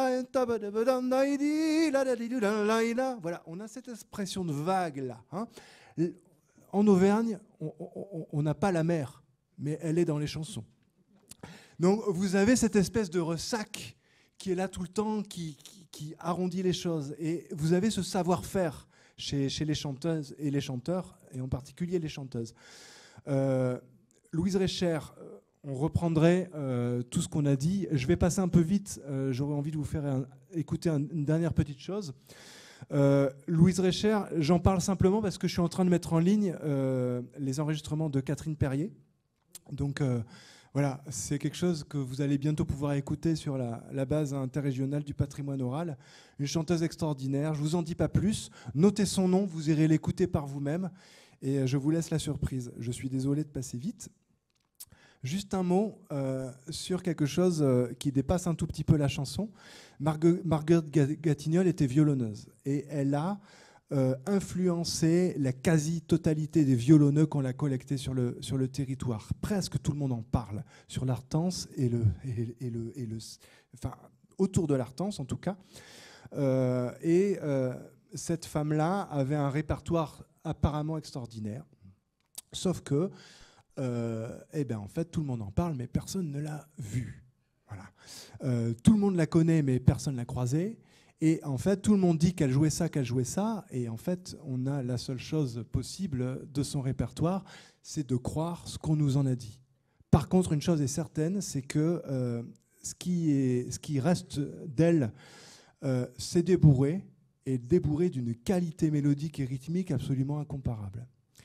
voilà, on a cette expression de vague là. Hein. En Auvergne, on n'a pas la mer, mais elle est dans les chansons. Donc vous avez cette espèce de ressac qui est là tout le temps, qui, qui, qui arrondit les choses. Et vous avez ce savoir-faire chez, chez les chanteuses et les chanteurs, et en particulier les chanteuses. Euh, Louise Recher, on reprendrait euh, tout ce qu'on a dit. Je vais passer un peu vite, euh, j'aurais envie de vous faire un, écouter un, une dernière petite chose. Euh, Louise Recher, j'en parle simplement parce que je suis en train de mettre en ligne euh, les enregistrements de Catherine Perrier. Donc euh, voilà, c'est quelque chose que vous allez bientôt pouvoir écouter sur la, la base interrégionale du patrimoine oral. Une chanteuse extraordinaire, je ne vous en dis pas plus. Notez son nom, vous irez l'écouter par vous-même. Et je vous laisse la surprise. Je suis désolé de passer vite. Juste un mot euh, sur quelque chose euh, qui dépasse un tout petit peu la chanson. Margue- Marguerite Gatignolles était violonneuse et elle a euh, influencé la quasi-totalité des violonneux qu'on a collectés sur le, sur le territoire. Presque tout le monde en parle sur l'Artense et le, et, et le, et le, enfin, autour de l'Artense en tout cas. Euh, et euh, cette femme-là avait un répertoire apparemment extraordinaire, sauf que Euh, eh ben en fait, tout le monde en parle, mais personne ne l'a vue. Voilà. Euh, tout le monde la connaît, mais personne ne l'a croisée. Et en fait, tout le monde dit qu'elle jouait ça, qu'elle jouait ça. Et en fait, on a la seule chose possible de son répertoire, c'est de croire ce qu'on nous en a dit. Par contre, une chose est certaine, c'est que euh, ce, qui est, ce qui reste d'elle, euh, c'est débourré, et débourré d'une qualité mélodique et rythmique absolument incomparable.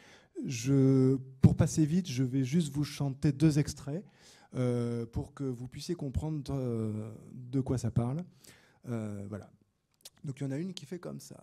Je, pour passer vite, je vais juste vous chanter deux extraits euh, pour que vous puissiez comprendre euh, de quoi ça parle. Euh, voilà. Donc il y en a une qui fait comme ça.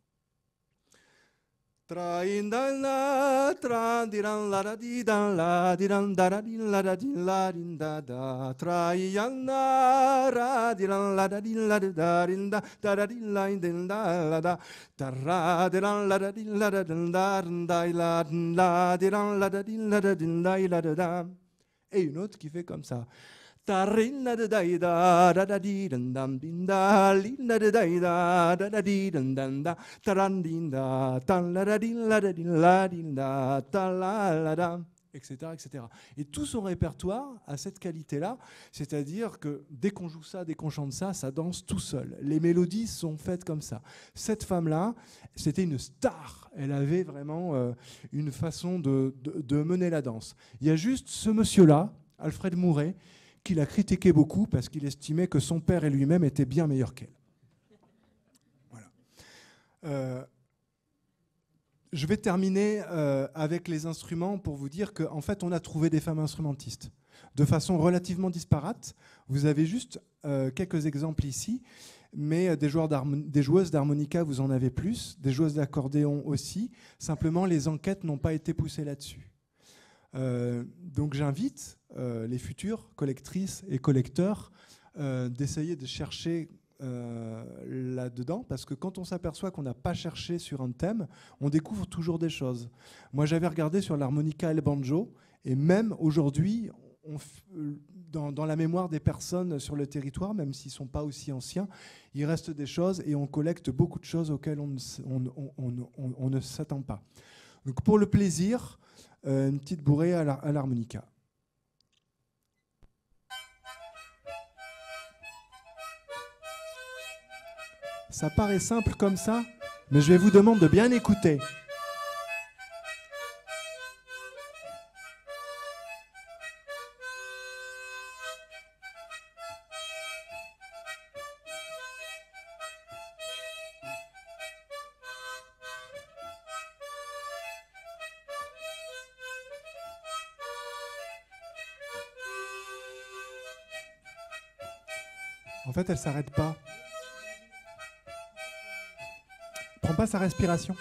Traindala, trandiran la da di dan la di dan da da di la da di la din da da. Traiana ra di lan la da di la da din da da da di la din da la da. Tarra di lan la da di la da din da da la la di lan la da di la da din da la da da. Et une autre qui fait comme ça. Tarina da da da da da di dan dam din da lina da da da da da di dan dan da tarandinda tan la da di la da di la din da ta la la da, et cetera, et cetera. Et tout son répertoire a cette qualité-là, c'est-à-dire que dès qu'on joue ça, dès qu'on chante ça, ça danse tout seul. Les mélodies sont faites comme ça. Cette femme-là, c'était une star. Elle avait vraiment euh, une façon de, de, de mener la danse. Il y a juste ce monsieur-là, Alfred Mouret, qu'il a critiqué beaucoup parce qu'il estimait que son père et lui-même étaient bien meilleurs qu'elle. Voilà. Euh, je vais terminer euh, avec les instruments pour vous dire qu'en fait, on a trouvé des femmes instrumentistes de façon relativement disparate. Vous avez juste euh, quelques exemples ici, mais des, joueurs des joueuses d'harmonica, vous en avez plus, des joueuses d'accordéon aussi. Simplement, les enquêtes n'ont pas été poussées là-dessus. Euh, donc j'invite euh, les futures collectrices et collecteurs euh, d'essayer de chercher euh, là-dedans, parce que quand on s'aperçoit qu'on n'a pas cherché sur un thème, on découvre toujours des choses. Moi j'avais regardé sur l'harmonica et le banjo, et même aujourd'hui, on f- dans, dans la mémoire des personnes sur le territoire, même s'ils ne sont pas aussi anciens, il reste des choses et on collecte beaucoup de choses auxquelles on ne, on, on, on, on, on ne s'attend pas. Donc pour le plaisir, Euh, une petite bourrée à l'harmonica. Ça paraît simple comme ça, mais je vais vous demander de bien écouter. En fait, elle ne s'arrête pas. Prends pas sa respiration.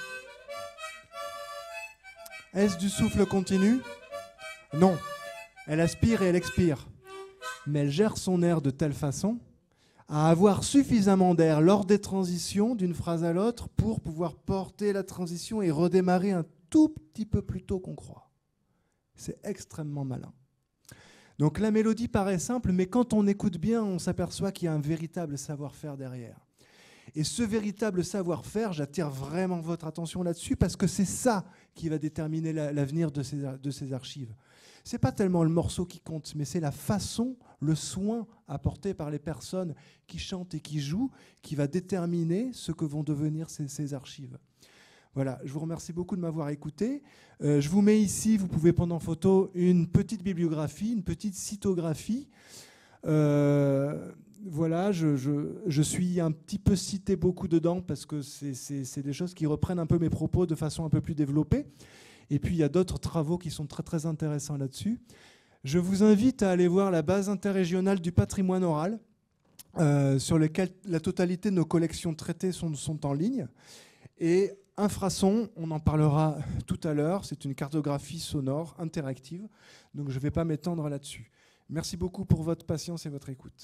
Est-ce du souffle continu? Non. Elle aspire et elle expire. Mais elle gère son air de telle façon à avoir suffisamment d'air lors des transitions d'une phrase à l'autre pour pouvoir porter la transition et redémarrer un tout petit peu plus tôt qu'on croit. C'est extrêmement malin. Donc la mélodie paraît simple, mais quand on écoute bien, on s'aperçoit qu'il y a un véritable savoir-faire derrière. Et ce véritable savoir-faire, j'attire vraiment votre attention là-dessus, parce que c'est ça qui va déterminer l'avenir de ces, de ces archives. Ce n'est pas tellement le morceau qui compte, mais c'est la façon, le soin apporté par les personnes qui chantent et qui jouent qui va déterminer ce que vont devenir ces, ces archives. Voilà, je vous remercie beaucoup de m'avoir écouté. Euh, je vous mets ici, vous pouvez prendre en photo une petite bibliographie, une petite cytographie. Euh, voilà, je, je, je suis un petit peu cité beaucoup dedans parce que c'est des choses qui reprennent un peu mes propos de façon un peu plus développée. Et puis, il y a d'autres travaux qui sont très, très intéressants là-dessus. Je vous invite à aller voir la base interrégionale du patrimoine oral, euh, sur laquelle la totalité de nos collections traitées sont, sont en ligne. Et Infrason, on en parlera tout à l'heure, c'est une cartographie sonore interactive, donc je ne vais pas m'étendre là-dessus. Merci beaucoup pour votre patience et votre écoute.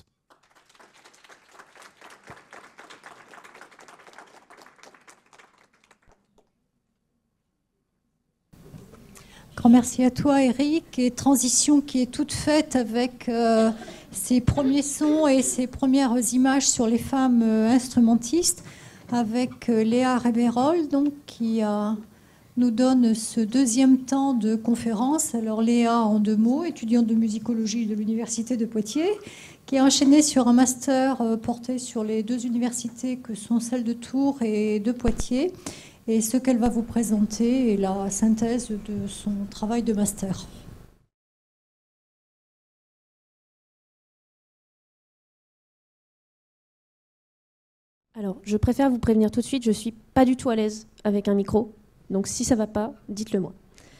Grand merci à toi, Eric, et transition qui est toute faite avec euh, ces premiers sons et ces premières images sur les femmes euh, instrumentistes, avec euh, Léa Révérol, donc, qui euh, nous donne ce deuxième temps de conférence. Alors Léa, en deux mots, étudiante de musicologie de l'Université de Poitiers, qui est enchaînée sur un master euh, porté sur les deux universités que sont celles de Tours et de Poitiers. Et ce qu'elle va vous présenter est la synthèse de son travail de master. Alors, je préfère vous prévenir tout de suite, je ne suis pas du tout à l'aise avec un micro. Donc, si ça ne va pas, dites-le moi.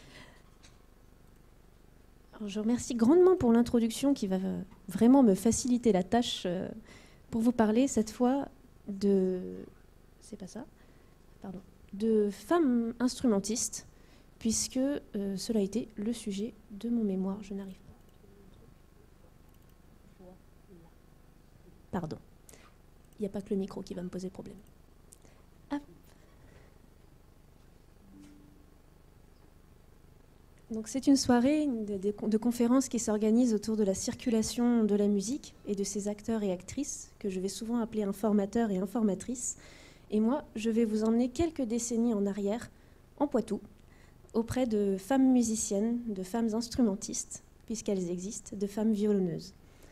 Alors, je remercie grandement pour l'introduction qui va vraiment me faciliter la tâche pour vous parler cette fois de... C'est pas ça ? Pardon. De femmes instrumentistes, puisque euh, cela a été le sujet de mon mémoire. Je n'arrive pas. Pardon. Il n'y a pas que le micro qui va me poser problème. Ah. Donc c'est une soirée de, de, de conférences qui s'organise autour de la circulation de la musique et de ses acteurs et actrices, que je vais souvent appeler informateurs et informatrices. Et moi, je vais vous emmener quelques décennies en arrière, en Poitou, auprès de femmes musiciennes, de femmes instrumentistes, puisqu'elles existent, de femmes violonneuses.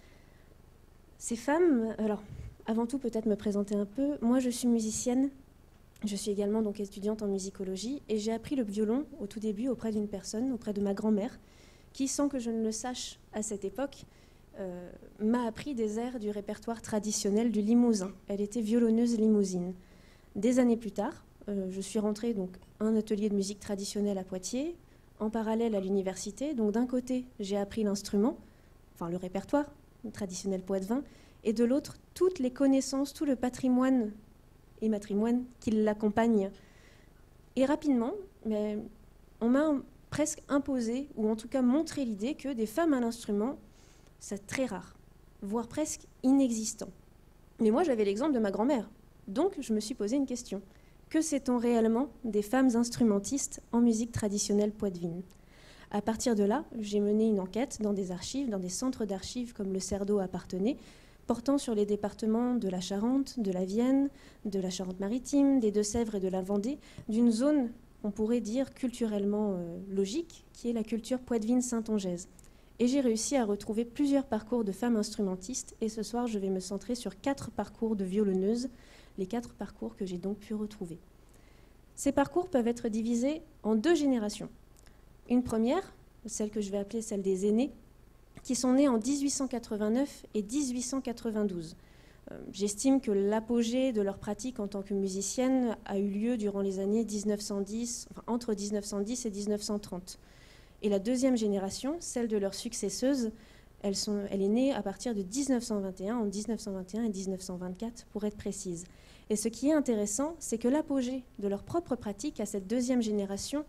Ces femmes, alors, avant tout, peut-être me présenter un peu. Moi, je suis musicienne, je suis également donc étudiante en musicologie, et j'ai appris le violon au tout début auprès d'une personne, auprès de ma grand-mère, qui, sans que je ne le sache à cette époque, euh, m'a appris des airs du répertoire traditionnel du Limousin. Elle était violonneuse limousine. Des années plus tard, euh, je suis rentrée donc à un atelier de musique traditionnelle à Poitiers, en parallèle à l'université. Donc d'un côté, j'ai appris l'instrument, enfin le répertoire le traditionnel poitevin, et de l'autre, toutes les connaissances, tout le patrimoine et matrimoine qui l'accompagne. Et rapidement, mais on m'a presque imposé, ou en tout cas montré l'idée que des femmes à l'instrument, c'est très rare, voire presque inexistant. Mais moi, j'avais l'exemple de ma grand-mère. Donc, je me suis posé une question. Que sait-on réellement des femmes instrumentistes en musique traditionnelle poitevine ? À partir de là, j'ai mené une enquête dans des archives, dans des centres d'archives comme le CERDO appartenait, portant sur les départements de la Charente, de la Vienne, de la Charente-Maritime, des Deux-Sèvres et de la Vendée, d'une zone, on pourrait dire, culturellement euh, logique, qui est la culture poitevine-saintongeaise. Et j'ai réussi à retrouver plusieurs parcours de femmes instrumentistes, et ce soir, je vais me centrer sur quatre parcours de violonneuses, les quatre parcours que j'ai donc pu retrouver. Ces parcours peuvent être divisés en deux générations. Une première, celle que je vais appeler celle des aînés, qui sont nés en dix-huit cent quatre-vingt-neuf et dix-huit cent quatre-vingt-douze. Euh, J'estime que l'apogée de leur pratique en tant que musicienne a eu lieu durant les années mille neuf cent dix, enfin, entre mille neuf cent dix et mille neuf cent trente. Et la deuxième génération, celle de leurs successeuses, elles sont, elle est née à partir de mille neuf cent vingt et un, en mille neuf cent vingt et un et mille neuf cent vingt-quatre, pour être précise. Et ce qui est intéressant, c'est que l'apogée de leur propre pratique à cette deuxième génération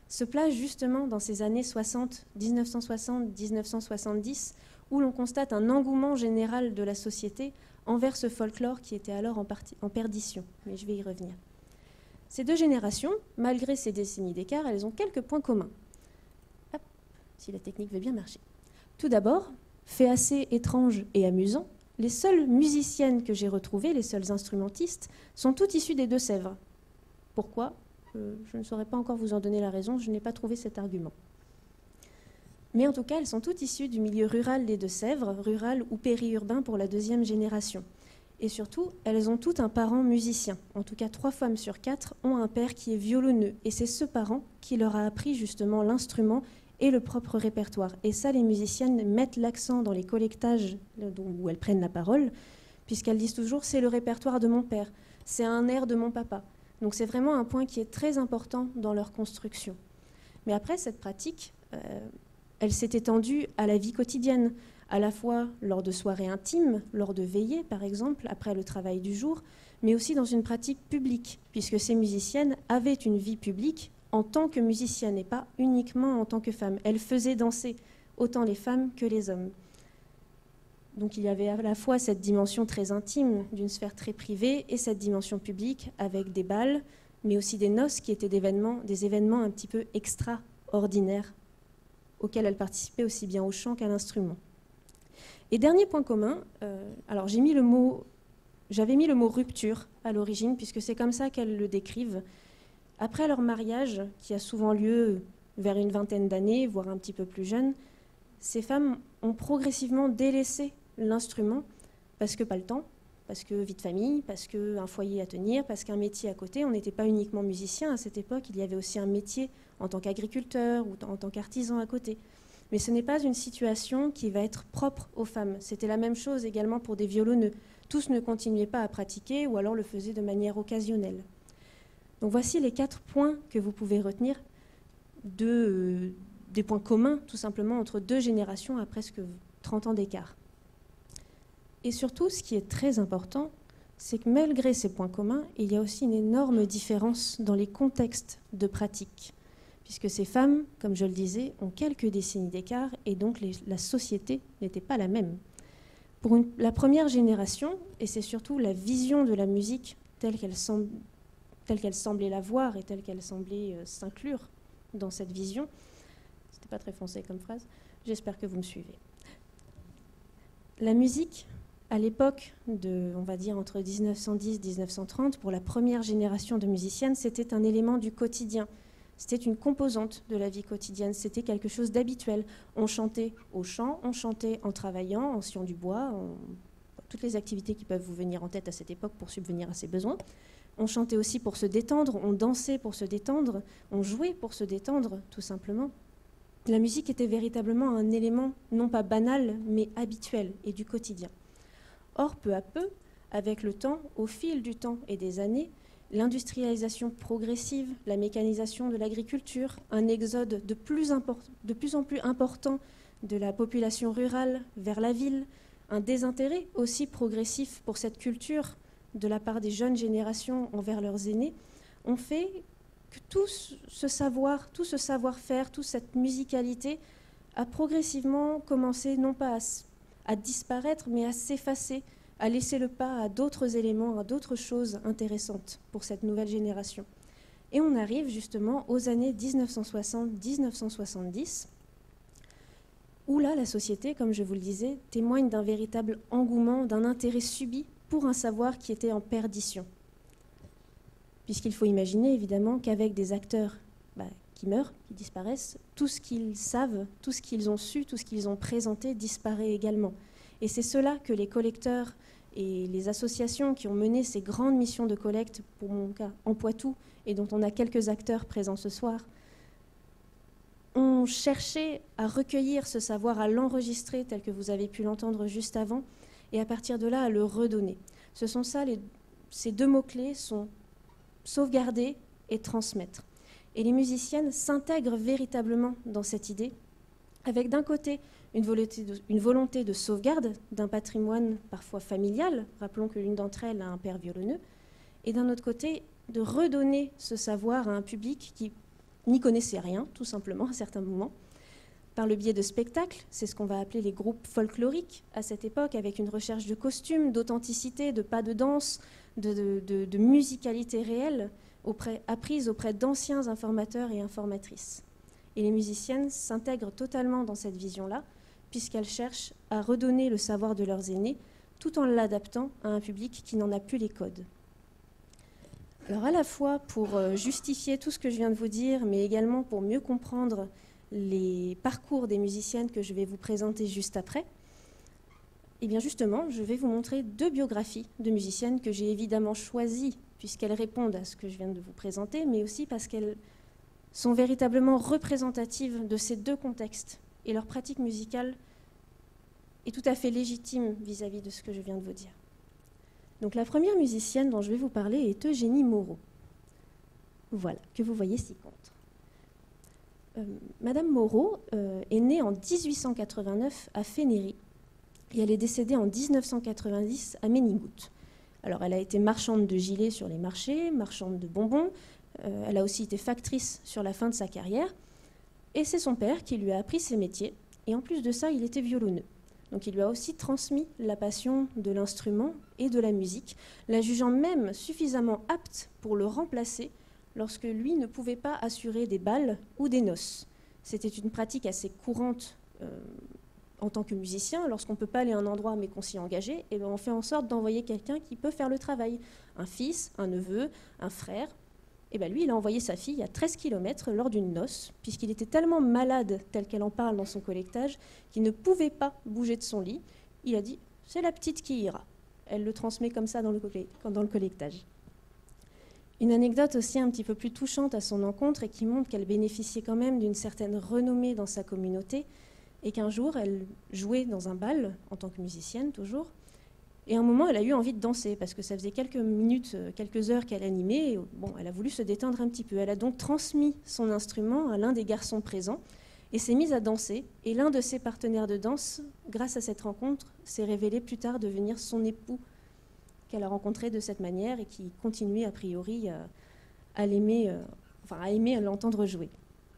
se place justement dans ces années soixante, mille neuf cent soixante, mille neuf cent soixante-dix, où l'on constate un engouement général de la société envers ce folklore qui était alors en, partie, en perdition. Mais je vais y revenir. Ces deux générations, malgré ces décennies d'écart, elles ont quelques points communs. Hop, si la technique veut bien marcher. Tout d'abord, fait assez étrange et amusant, les seules musiciennes que j'ai retrouvées, les seuls instrumentistes, sont toutes issues des Deux-Sèvres. Pourquoi ? euh, Je ne saurais pas encore vous en donner la raison, je n'ai pas trouvé cet argument. Mais en tout cas, elles sont toutes issues du milieu rural des Deux-Sèvres, rural ou périurbain pour la deuxième génération. Et surtout, elles ont toutes un parent musicien. En tout cas, trois femmes sur quatre ont un père qui est violonneux. Et c'est ce parent qui leur a appris justement l'instrument et le propre répertoire. Et ça, les musiciennes mettent l'accent dans les collectages où elles prennent la parole, puisqu'elles disent toujours « c'est le répertoire de mon père, c'est un air de mon papa ». Donc c'est vraiment un point qui est très important dans leur construction. Mais après, cette pratique, euh, elle s'est étendue à la vie quotidienne, à la fois lors de soirées intimes, lors de veillées par exemple, après le travail du jour, mais aussi dans une pratique publique, puisque ces musiciennes avaient une vie publique en tant que musiciennes et pas uniquement en tant que femmes. Elles faisaient danser autant les femmes que les hommes. Donc il y avait à la fois cette dimension très intime d'une sphère très privée et cette dimension publique avec des bals, mais aussi des noces qui étaient des événements, des événements un petit peu extraordinaires auxquels elles participaient aussi bien au chant qu'à l'instrument. Et dernier point commun, euh, alors j'ai mis le mot, j'avais mis le mot rupture à l'origine puisque c'est comme ça qu'elles le décrivent. Après leur mariage, qui a souvent lieu vers une vingtaine d'années, voire un petit peu plus jeune, ces femmes ont progressivement délaissé l'instrument parce que pas le temps, parce que vie de famille, parce qu'un foyer à tenir, parce qu'un métier à côté. On n'était pas uniquement musicien à cette époque, il y avait aussi un métier en tant qu'agriculteur ou en tant qu'artisan à côté. Mais ce n'est pas une situation qui va être propre aux femmes. C'était la même chose également pour des violonneux. Tous ne continuaient pas à pratiquer ou alors le faisaient de manière occasionnelle. Donc voici les quatre points que vous pouvez retenir de, euh, des points communs tout simplement entre deux générations à presque trente ans d'écart. Et surtout, ce qui est très important, c'est que malgré ces points communs, il y a aussi une énorme différence dans les contextes de pratique, puisque ces femmes, comme je le disais, ont quelques décennies d'écart et donc les, la société n'était pas la même. Pour une, la première génération, et c'est surtout la vision de la musique telle qu'elle semble, telle qu'elle semblait la voir et telle qu'elle semblait euh, s'inclure dans cette vision, c'était pas très foncé comme phrase, j'espère que vous me suivez. La musique, à l'époque de, on va dire, entre mille neuf cent dix et mille neuf cent trente, pour la première génération de musiciennes, c'était un élément du quotidien. C'était une composante de la vie quotidienne, c'était quelque chose d'habituel. On chantait au champ, on chantait en travaillant, en sciant du bois, en... toutes les activités qui peuvent vous venir en tête à cette époque pour subvenir à ses besoins. On chantait aussi pour se détendre, on dansait pour se détendre, on jouait pour se détendre, tout simplement. La musique était véritablement un élément, non pas banal, mais habituel et du quotidien. Or, peu à peu, avec le temps, au fil du temps et des années, l'industrialisation progressive, la mécanisation de l'agriculture, un exode de plus, de plus en plus important de la population rurale vers la ville, un désintérêt aussi progressif pour cette culture de la part des jeunes générations envers leurs aînés, ont fait que tout ce savoir, tout ce savoir-faire, toute cette musicalité a progressivement commencé non pas à à disparaître, mais à s'effacer, à laisser le pas à d'autres éléments, à d'autres choses intéressantes pour cette nouvelle génération. Et on arrive justement aux années mille neuf cent soixante à mille neuf cent soixante-dix, où là, la société, comme je vous le disais, témoigne d'un véritable engouement, d'un intérêt subi pour un savoir qui était en perdition. Puisqu'il faut imaginer, évidemment, qu'avec des acteurs bah, qui meurent, qui disparaissent, tout ce qu'ils savent, tout ce qu'ils ont su, tout ce qu'ils ont présenté disparaît également. Et c'est cela que les collecteurs et les associations qui ont mené ces grandes missions de collecte, pour mon cas en Poitou, et dont on a quelques acteurs présents ce soir, ont cherché à recueillir ce savoir, à l'enregistrer tel que vous avez pu l'entendre juste avant, et à partir de là, à le redonner. Ce sont ça, les, ces deux mots-clés sont sauvegarder et transmettre. Et les musiciennes s'intègrent véritablement dans cette idée, avec d'un côté une volonté, de, une volonté de sauvegarde d'un patrimoine parfois familial, rappelons que l'une d'entre elles a un père violonneux, et d'un autre côté de redonner ce savoir à un public qui n'y connaissait rien, tout simplement, à certains moments. Par le biais de spectacles, c'est ce qu'on va appeler les groupes folkloriques à cette époque, avec une recherche de costumes, d'authenticité, de pas de danse, de, de, de, de musicalité réelle, auprès, apprise auprès d'anciens informateurs et informatrices. Et les musiciennes s'intègrent totalement dans cette vision-là, puisqu'elles cherchent à redonner le savoir de leurs aînés, tout en l'adaptant à un public qui n'en a plus les codes. Alors à la fois pour justifier tout ce que je viens de vous dire, mais également pour mieux comprendre les parcours des musiciennes que je vais vous présenter juste après, et bien justement, je vais vous montrer deux biographies de musiciennes que j'ai évidemment choisies, puisqu'elles répondent à ce que je viens de vous présenter, mais aussi parce qu'elles sont véritablement représentatives de ces deux contextes, et leur pratique musicale est tout à fait légitime vis-à-vis de ce que je viens de vous dire. Donc la première musicienne dont je vais vous parler est Eugénie Moreau. Voilà, que vous voyez ci-contre. Euh, Madame Moreau euh, est née en dix-huit cent quatre-vingt-neuf à Fénéry et elle est décédée en mille neuf cent quatre-vingt-dix à Ménigout. Alors elle a été marchande de gilets sur les marchés, marchande de bonbons, euh, elle a aussi été factrice sur la fin de sa carrière et c'est son père qui lui a appris ses métiers et en plus de ça il était violonneux. Donc il lui a aussi transmis la passion de l'instrument et de la musique, la jugeant même suffisamment apte pour le remplacer lorsque lui ne pouvait pas assurer des bals ou des noces. C'était une pratique assez courante euh, en tant que musicien. Lorsqu'on ne peut pas aller à un endroit mais qu'on s'y est engagé, et bien on fait en sorte d'envoyer quelqu'un qui peut faire le travail. Un fils, un neveu, un frère. Et bien lui, il a envoyé sa fille à treize kilomètres lors d'une noce, puisqu'il était tellement malade, tel qu'elle en parle dans son collectage, qu'il ne pouvait pas bouger de son lit. Il a dit, c'est la petite qui ira. Elle le transmet comme ça dans le, dans le collectage. Une anecdote aussi un petit peu plus touchante à son encontre et qui montre qu'elle bénéficiait quand même d'une certaine renommée dans sa communauté et qu'un jour, elle jouait dans un bal, en tant que musicienne toujours, et à un moment, elle a eu envie de danser parce que ça faisait quelques minutes, quelques heures qu'elle animait, et bon, elle a voulu se détendre un petit peu. Elle a donc transmis son instrument à l'un des garçons présents et s'est mise à danser, et l'un de ses partenaires de danse, grâce à cette rencontre, s'est révélé plus tard devenir son époux, qu'elle a rencontré de cette manière et qui continuait a priori à, à l'aimer, euh, enfin à aimer l'entendre jouer.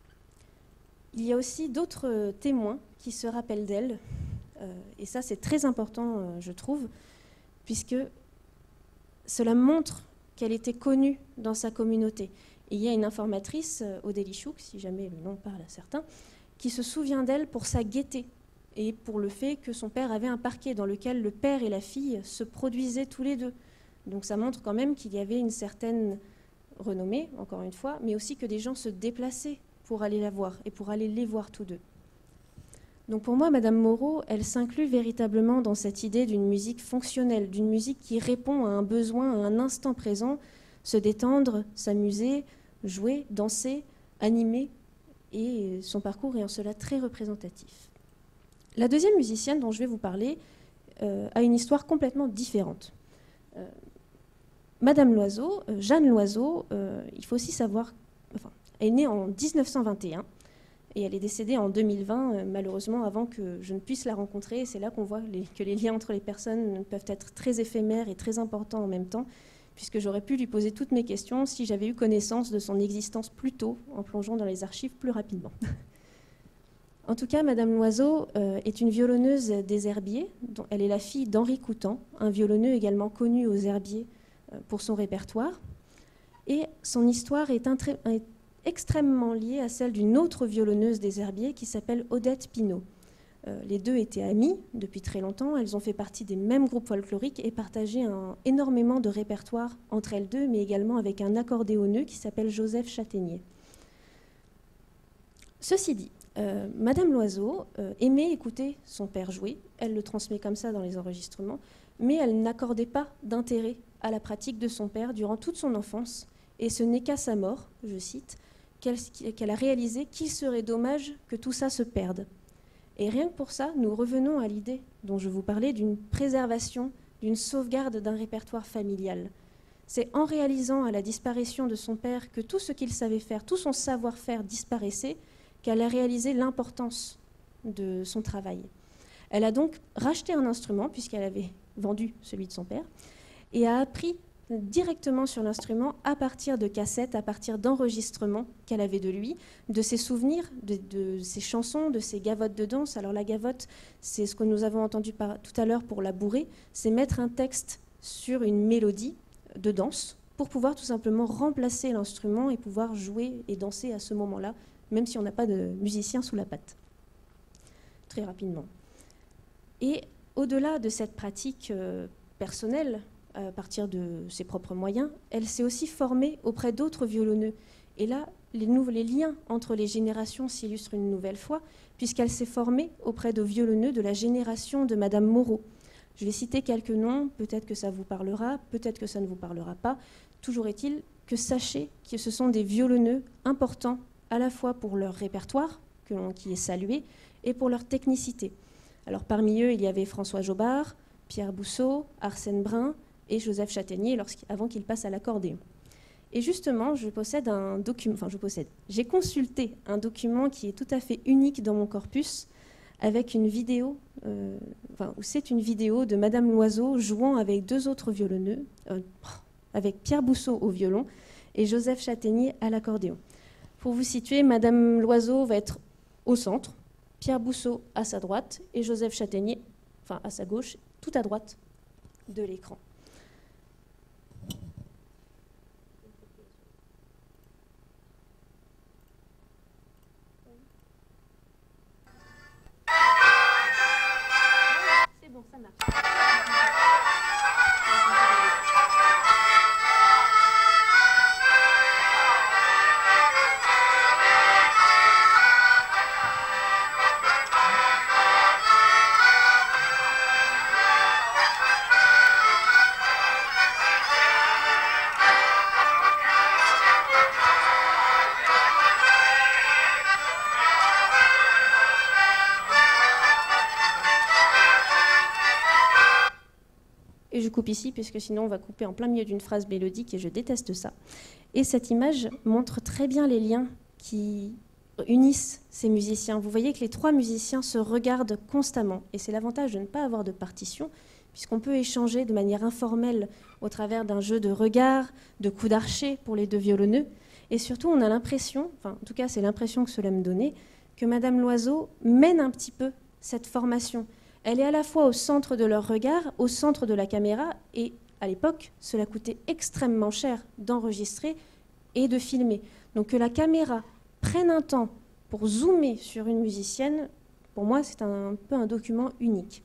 Il y a aussi d'autres témoins qui se rappellent d'elle, euh, et ça c'est très important, euh, je trouve, puisque cela montre qu'elle était connue dans sa communauté. Et il y a une informatrice, euh, Odélie Chouk, si jamais le nom parle à certains, qui se souvient d'elle pour sa gaieté, et pour le fait que son père avait un parquet dans lequel le père et la fille se produisaient tous les deux. Donc ça montre quand même qu'il y avait une certaine renommée, encore une fois, mais aussi que des gens se déplaçaient pour aller la voir et pour aller les voir tous deux. Donc pour moi, Madame Moreau, elle s'inclut véritablement dans cette idée d'une musique fonctionnelle, d'une musique qui répond à un besoin, à un instant présent, se détendre, s'amuser, jouer, danser, animer, et son parcours est en cela très représentatif. La deuxième musicienne dont je vais vous parler euh, a une histoire complètement différente. Euh, Madame Loiseau, euh, Jeanne Loiseau, euh, il faut aussi savoir, enfin, elle est née en mille neuf cent vingt et un et elle est décédée en deux mille vingt, euh, malheureusement avant que je ne puisse la rencontrer. Et c'est là qu'on voit les, que les liens entre les personnes peuvent être très éphémères et très importants en même temps, puisque j'aurais pu lui poser toutes mes questions si j'avais eu connaissance de son existence plus tôt, en plongeant dans les archives plus rapidement. En tout cas, Madame Loiseau euh, est une violonneuse des Herbiers. Dont elle est la fille d'Henri Coutan, un violonneux également connu aux Herbiers euh, pour son répertoire. Et son histoire est, est extrêmement liée à celle d'une autre violonneuse des Herbiers qui s'appelle Odette Pinault. Euh, les deux étaient amies depuis très longtemps. Elles ont fait partie des mêmes groupes folkloriques et partagé un, énormément de répertoires entre elles deux, mais également avec un accordéoneux qui s'appelle Joseph Châtaignier. Ceci dit, Euh, Madame Loiseau euh, aimait écouter son père jouer, elle le transmet comme ça dans les enregistrements, mais elle n'accordait pas d'intérêt à la pratique de son père durant toute son enfance, et ce n'est qu'à sa mort, je cite, qu'elle, qu'elle a réalisé qu'il serait dommage que tout ça se perde. Et rien que pour ça, nous revenons à l'idée dont je vous parlais d'une préservation, d'une sauvegarde d'un répertoire familial. C'est en réalisant à la disparition de son père que tout ce qu'il savait faire, tout son savoir-faire disparaissait, qu'elle a réalisé l'importance de son travail. Elle a donc racheté un instrument, puisqu'elle avait vendu celui de son père, et a appris directement sur l'instrument à partir de cassettes, à partir d'enregistrements qu'elle avait de lui, de ses souvenirs, de, de ses chansons, de ses gavottes de danse. Alors la gavotte, c'est ce que nous avons entendu par, tout à l'heure pour la bourrée, c'est mettre un texte sur une mélodie de danse pour pouvoir tout simplement remplacer l'instrument et pouvoir jouer et danser à ce moment-là, même si on n'a pas de musicien sous la patte. Très rapidement. Et au-delà de cette pratique euh, personnelle, à partir de ses propres moyens, elle s'est aussi formée auprès d'autres violonneux. Et là, les, les liens entre les générations s'illustrent une nouvelle fois, puisqu'elle s'est formée auprès de violonneux de la génération de Madame Moreau. Je vais citer quelques noms, peut-être que ça vous parlera, peut-être que ça ne vous parlera pas. Toujours est-il que sachez que ce sont des violonneux importants, à la fois pour leur répertoire, que l'on, qui est salué, et pour leur technicité. Alors parmi eux, il y avait François Jobard, Pierre Bousseau, Arsène Brun, et Joseph Chataignier avant qu'il passe à l'accordéon. Et justement, je possède un document, enfin je possède, j'ai consulté un document qui est tout à fait unique dans mon corpus, avec une vidéo, euh, enfin, où c'est une vidéo de Madame Loiseau jouant avec deux autres violonneux, euh, avec Pierre Bousseau au violon et Joseph Chataignier à l'accordéon. Pour vous situer, Madame Loiseau va être au centre, Pierre Bousseau à sa droite et Joseph Chataignier, enfin à sa gauche, tout à droite de l'écran. C'est bon, ça marche. Et je coupe ici, puisque sinon on va couper en plein milieu d'une phrase mélodique, et je déteste ça. Et cette image montre très bien les liens qui unissent ces musiciens. Vous voyez que les trois musiciens se regardent constamment, et c'est l'avantage de ne pas avoir de partition, puisqu'on peut échanger de manière informelle au travers d'un jeu de regard, de coups d'archet pour les deux violonneux, et surtout on a l'impression, enfin en tout cas c'est l'impression que cela me donnait, que Madame Loiseau mène un petit peu cette formation. Elle est à la fois au centre de leur regard, au centre de la caméra, et à l'époque, cela coûtait extrêmement cher d'enregistrer et de filmer. Donc que la caméra prenne un temps pour zoomer sur une musicienne, pour moi, c'est un peu un document unique.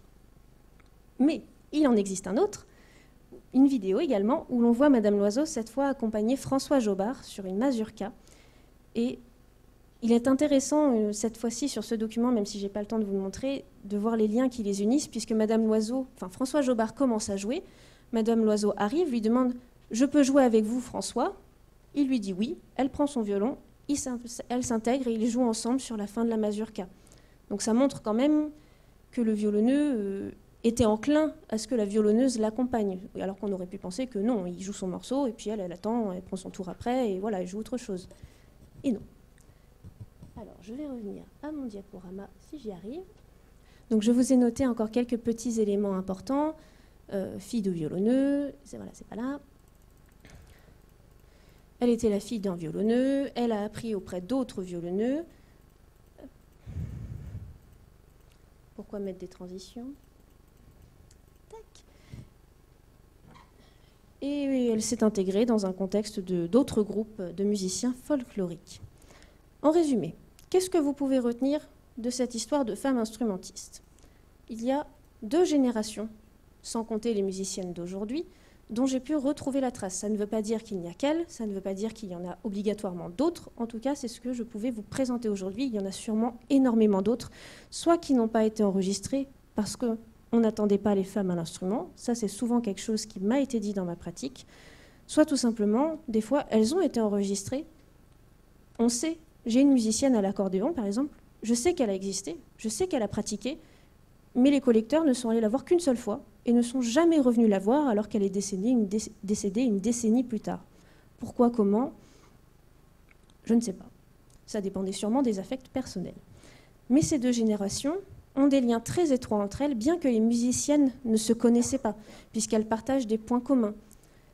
Mais il en existe un autre, une vidéo également, où l'on voit Madame Loiseau, cette fois accompagner François Jobard sur une mazurka. Et il est intéressant, euh, cette fois-ci, sur ce document, même si je n'ai pas le temps de vous le montrer, de voir les liens qui les unissent, puisque Madame Loiseau, enfin François Jobard commence à jouer, Madame Loiseau arrive, lui demande « Je peux jouer avec vous, François ?» Il lui dit oui, elle prend son violon, il elle s'intègre et ils jouent ensemble sur la fin de la mazurka. Donc ça montre quand même que le violonneux euh, était enclin à ce que la violonneuse l'accompagne, alors qu'on aurait pu penser que non, il joue son morceau, et puis elle, elle attend, elle prend son tour après, et voilà, elle joue autre chose. Et non. Alors, je vais revenir à mon diaporama si j'y arrive. Donc, je vous ai noté encore quelques petits éléments importants. Euh, fille de violonneux, c'est, voilà, c'est pas là. Elle était la fille d'un violonneux. Elle a appris auprès d'autres violonneux. Pourquoi mettre des transitions? Tac. Et elle s'est intégrée dans un contexte de, d'autres groupes de musiciens folkloriques. En résumé, qu'est-ce que vous pouvez retenir de cette histoire de femmes instrumentistes? Il y a deux générations, sans compter les musiciennes d'aujourd'hui, dont j'ai pu retrouver la trace. Ça ne veut pas dire qu'il n'y a qu'elles, ça ne veut pas dire qu'il y en a obligatoirement d'autres. En tout cas, c'est ce que je pouvais vous présenter aujourd'hui. Il y en a sûrement énormément d'autres, soit qui n'ont pas été enregistrées parce qu'on n'attendait pas les femmes à l'instrument. Ça, c'est souvent quelque chose qui m'a été dit dans ma pratique. Soit tout simplement, des fois, elles ont été enregistrées. On sait. J'ai une musicienne à l'accordéon, par exemple, je sais qu'elle a existé, je sais qu'elle a pratiqué, mais les collecteurs ne sont allés la voir qu'une seule fois et ne sont jamais revenus la voir alors qu'elle est décédée une, dé- décédée une décennie plus tard. Pourquoi, comment? Je ne sais pas. Ça dépendait sûrement des affects personnels. Mais ces deux générations ont des liens très étroits entre elles, bien que les musiciennes ne se connaissaient pas, puisqu'elles partagent des points communs.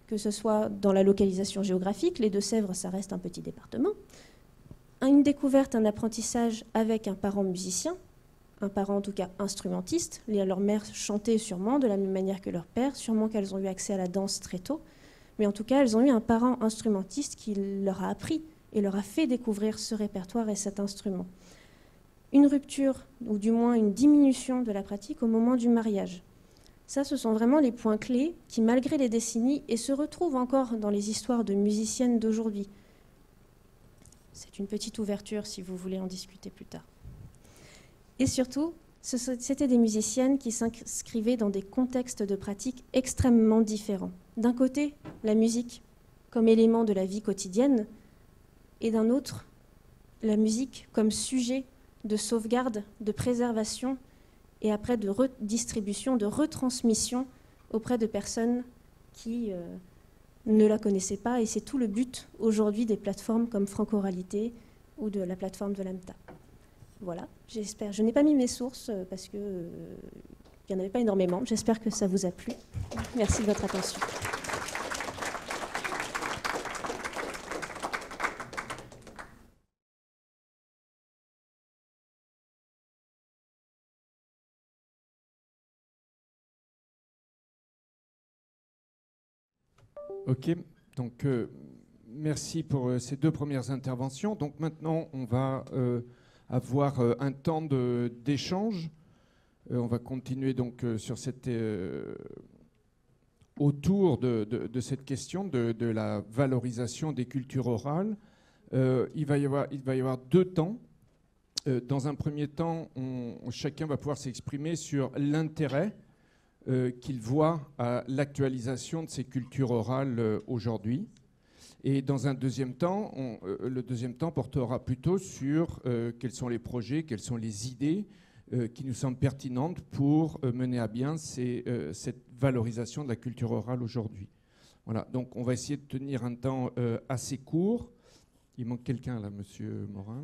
que ce soit dans la localisation géographique, les Deux-Sèvres, ça reste un petit département, une découverte, un apprentissage avec un parent musicien, un parent en tout cas instrumentiste. Leur mère chantait sûrement de la même manière que leur père, sûrement qu'elles ont eu accès à la danse très tôt, mais en tout cas elles ont eu un parent instrumentiste qui leur a appris et leur a fait découvrir ce répertoire et cet instrument. Une rupture, ou du moins une diminution de la pratique au moment du mariage. Ça, ce sont vraiment les points clés qui, malgré les décennies, et se retrouvent encore dans les histoires de musiciennes d'aujourd'hui. C'est une petite ouverture si vous voulez en discuter plus tard. Et surtout, c'était des musiciennes qui s'inscrivaient dans des contextes de pratique extrêmement différents. D'un côté, la musique comme élément de la vie quotidienne, et d'un autre, la musique comme sujet de sauvegarde, de préservation, et après de redistribution, de retransmission auprès de personnes qui euh, ne la connaissaient pas. Et c'est tout le but aujourd'hui des plateformes comme Francoralité ou de la plateforme de l'AMTA. Voilà, j'espère. Je n'ai pas mis mes sources parce qu'il euh, n'y en avait pas énormément. J'espère que ça vous a plu. Merci de votre attention. Ok, donc euh, merci pour euh, ces deux premières interventions. Donc maintenant, on va euh, avoir euh, un temps d'échange. Euh, on va continuer donc euh, sur cette, euh, autour de, de, de cette question de, de la valorisation des cultures orales. Euh, il, va y avoir, il va y avoir deux temps. Euh, dans un premier temps, on, chacun va pouvoir s'exprimer sur l'intérêt Euh, qu'il voit à l'actualisation de ces cultures orales euh, aujourd'hui. Et dans un deuxième temps, on, euh, le deuxième temps portera plutôt sur euh, quels sont les projets, quelles sont les idées euh, qui nous semblent pertinentes pour euh, mener à bien ces, euh, cette valorisation de la culture orale aujourd'hui. Voilà, donc on va essayer de tenir un temps euh, assez court. Il manque quelqu'un là, Monsieur Morin.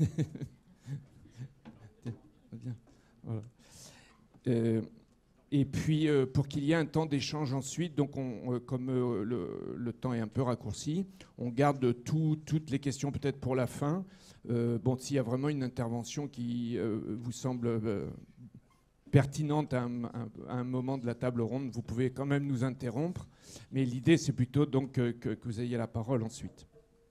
Bien. Voilà. Euh, Et puis, euh, pour qu'il y ait un temps d'échange ensuite, donc on, euh, comme euh, le, le temps est un peu raccourci, on garde tout, toutes les questions peut-être pour la fin. Euh, bon, s'il y a vraiment une intervention qui euh, vous semble euh, pertinente à un, à un moment de la table ronde, vous pouvez quand même nous interrompre. Mais l'idée, c'est plutôt donc euh, que, que vous ayez la parole ensuite.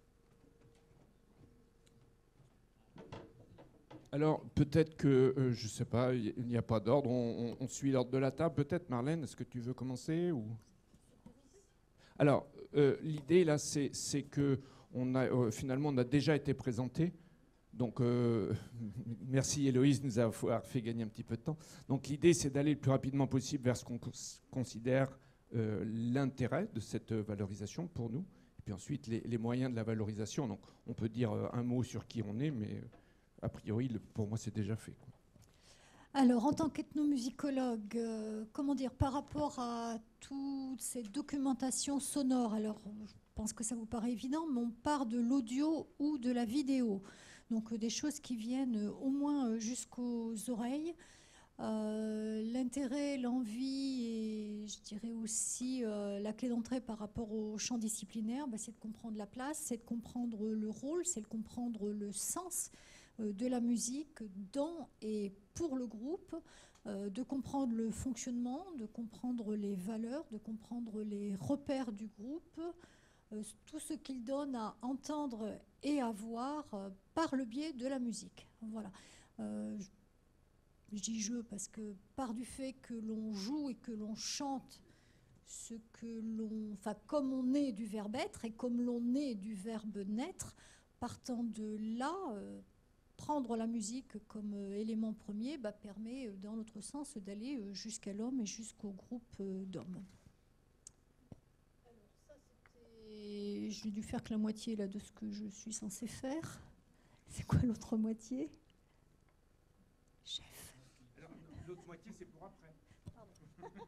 Alors, peut-être que, euh, je ne sais pas, il n'y a pas d'ordre, on, on, on suit l'ordre de la table. Peut-être, Marlène, est-ce que tu veux commencer ou... Alors, euh, l'idée, là, c'est que on a, euh, finalement, on a déjà été présenté. Donc, euh, merci Héloïse de nous avoir fait gagner un petit peu de temps. Donc, l'idée, c'est d'aller le plus rapidement possible vers ce qu'on considère euh, l'intérêt de cette valorisation pour nous. Et puis ensuite, les, les moyens de la valorisation. Donc, on peut dire euh, un mot sur qui on est, mais... A priori, le, pour moi, c'est déjà fait, quoi. Alors, en tant qu'ethnomusicologue, euh, comment dire, par rapport à toutes ces documentations sonores, alors je pense que ça vous paraît évident, mais on part de l'audio ou de la vidéo. Donc, euh, des choses qui viennent euh, au moins euh, jusqu'aux oreilles. Euh, L'intérêt, l'envie et je dirais aussi euh, la clé d'entrée par rapport au champ disciplinaire, bah, c'est de comprendre la place, c'est de comprendre le rôle, c'est de comprendre le sens de la musique dans et pour le groupe, euh, de comprendre le fonctionnement, de comprendre les valeurs, de comprendre les repères du groupe, euh, tout ce qu'il donne à entendre et à voir euh, par le biais de la musique. Voilà. Euh, je, je dis je parce que par du fait que l'on joue et que l'on chante ce que l'on, enfin comme on est du verbe être et comme l'on est du verbe naître, partant de là, euh, prendre la musique comme euh, élément premier bah, permet, euh, dans l'autre sens, d'aller euh, jusqu'à l'homme et jusqu'au groupe euh, d'hommes. J'ai dû faire que la moitié là, de ce que je suis censée faire. C'est quoi l'autre moitié? Chef. L'autre moitié, c'est pour après. Pardon.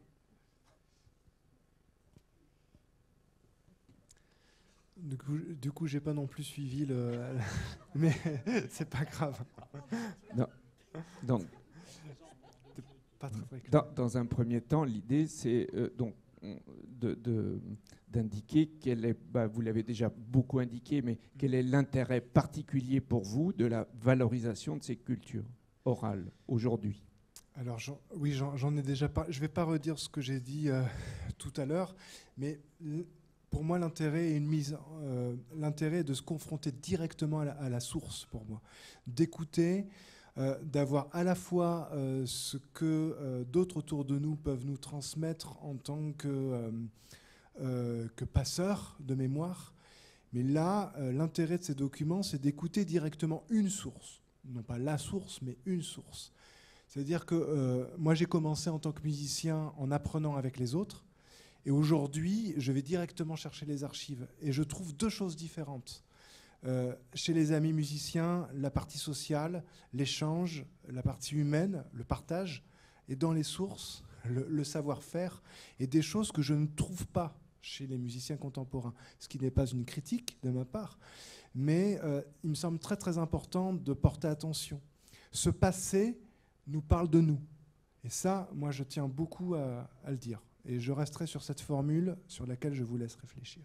Du coup, du coup, j'ai pas non plus suivi le, mais c'est pas grave. Non. Donc, pas très très dans, dans un premier temps, l'idée, c'est euh, donc de, de, d'indiquer quel est, bah, vous l'avez déjà beaucoup indiqué, mais quel est l'intérêt particulier pour vous de la valorisation de ces cultures orales aujourd'hui? Alors j'en, oui, j'en, j'en ai déjà parlé. Je ne vais pas redire ce que j'ai dit euh, tout à l'heure, mais l- pour moi l'intérêt est une mise, euh, l'intérêt est de se confronter directement à la, à la source pour moi, d'écouter, euh, d'avoir à la fois euh, ce que euh, d'autres autour de nous peuvent nous transmettre en tant que euh, euh, que passeurs de mémoire, mais là euh, l'intérêt de ces documents, c'est d'écouter directement une source, non pas la source, mais une source. C'est-à-dire que euh, moi, j'ai commencé en tant que musicien en apprenant avec les autres. Et aujourd'hui, je vais directement chercher les archives. Et je trouve deux choses différentes. Euh, chez les amis musiciens, la partie sociale, l'échange, la partie humaine, le partage. Et dans les sources, le, le savoir-faire. Et des choses que je ne trouve pas chez les musiciens contemporains. Ce qui n'est pas une critique de ma part. Mais euh, il me semble très, très important de porter attention. Ce passé nous parle de nous. Et ça, moi, je tiens beaucoup à, à le dire. Et je resterai sur cette formule sur laquelle je vous laisse réfléchir.